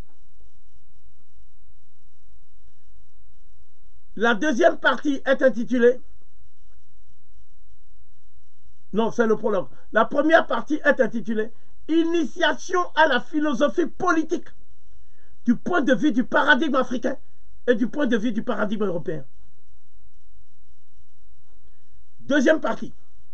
La deuxième partie est intitulée... Non, c'est le prologue. La première partie est intitulée « Initiation à la philosophie politique du point de vue du paradigme africain et du point de vue du paradigme européen ». Deuxième partie.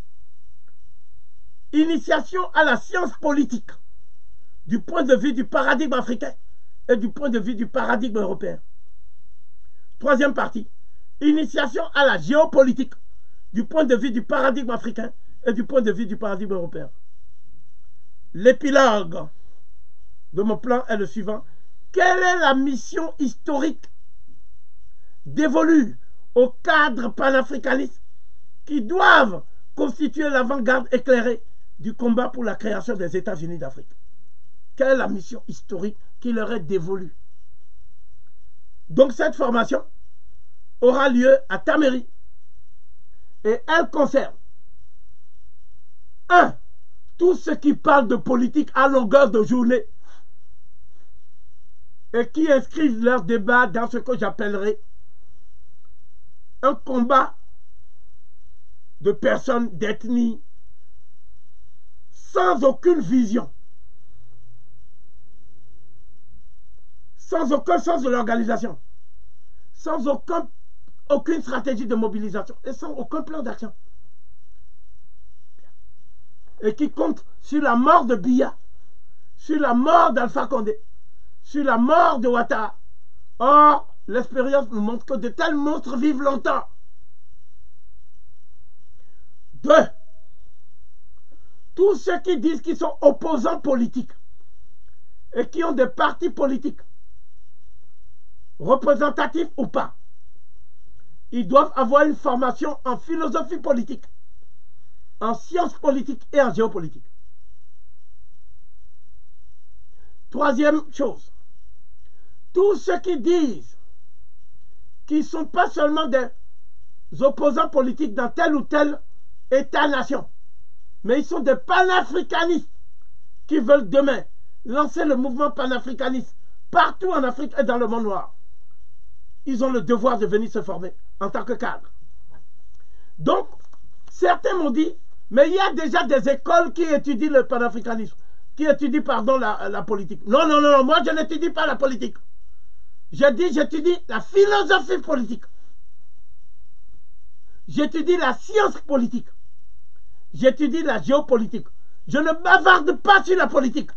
Initiation à la science politique du point de vue du paradigme africain et du point de vue du paradigme européen. Troisième partie. Initiation à la géopolitique du point de vue du paradigme africain et du point de vue du paradigme européen. L'épilogue de mon plan est le suivant. Quelle est la mission historique dévolue aux cadres panafricanistes qui doivent constituer l'avant-garde éclairée du combat pour la création des États-Unis d'Afrique? Quelle est la mission historique qui leur est dévolue? Donc cette formation aura lieu à Tameri et elle concerne 1. Tous ceux qui parlent de politique à longueur de journée et qui inscrivent leur débat dans ce que j'appellerai un combat de personnes d'ethnie sans aucune vision, sans aucun sens de l'organisation, sans aucune stratégie de mobilisation et sans aucun plan d'action. Et qui compte sur la mort de Biya, sur la mort d'Alpha Condé, sur la mort de Ouattara. Or, l'expérience nous montre que de tels monstres vivent longtemps. 2. Tous ceux qui disent qu'ils sont opposants politiques et qui ont des partis politiques, représentatifs ou pas, ils doivent avoir une formation en philosophie politique, en sciences politiques et en géopolitique. Troisième chose, tous ceux qui disent qu'ils ne sont pas seulement des opposants politiques dans tel ou tel État-nation, mais ils sont des panafricanistes qui veulent demain lancer le mouvement panafricaniste partout en Afrique et dans le monde noir. Ils ont le devoir de venir se former en tant que cadre. Donc, certains m'ont dit, mais il y a déjà des écoles qui étudient le panafricanisme, qui étudient, pardon, la politique. Non, non, non, moi je n'étudie pas la politique. Je dis, j'étudie la philosophie politique. J'étudie la science politique. J'étudie la géopolitique. Je ne bavarde pas sur la politique.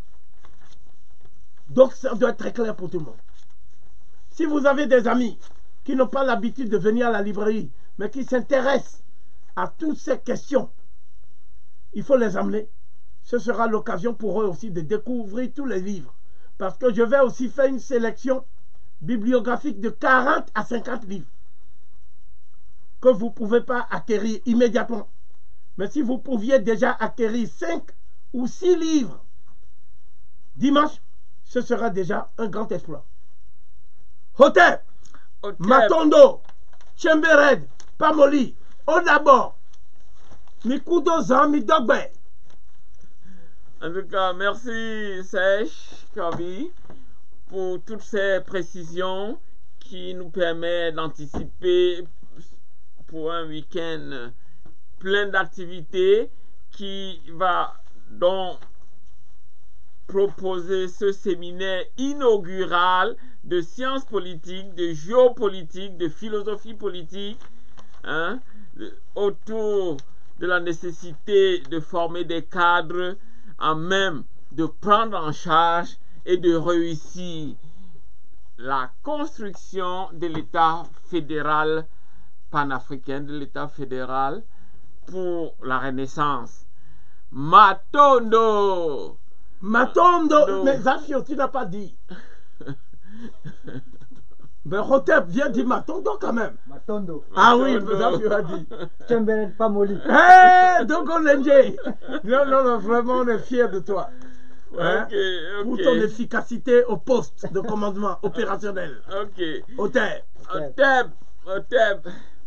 Donc ça doit être très clair pour tout le monde. Si vous avez des amis qui n'ont pas l'habitude de venir à la librairie, mais qui s'intéressent à toutes ces questions, il faut les amener. Ce sera l'occasion pour eux aussi de découvrir tous les livres. Parce que je vais aussi faire une sélection bibliographique de 40 à 50 livres que vous ne pouvez pas acquérir immédiatement. Mais si vous pouviez déjà acquérir 5 ou 6 livres dimanche, ce sera déjà un grand exploit. Hotep, Matondo, Chembered, Pamoli, Odabo, Mikudo Zami Dogbe. En tout cas, merci Sèche Kavi pour toutes ces précisions qui nous permettent d'anticiper pour un week-end plein d'activités qui va donc proposer ce séminaire inaugural de sciences politiques, de géopolitique, de philosophie politique, hein, autour de la nécessité de former des cadres à même de prendre en charge et de réussir la construction de l'État fédéral panafricain, de l'État fédéral pour la Renaissance. Matondo! Matondo! Mais Zafio, tu n'as pas dit. Mais Hotep, viens dire Matondo quand même. Matondo. Ah oui, Zafio a dit. Chemberen Pamoli. Hé, donc on l'enjait. Non, non, non, vraiment on est fiers de toi. Hein? Pour ton efficacité au poste de commandement opérationnel. Ok. Hotep. Hotep.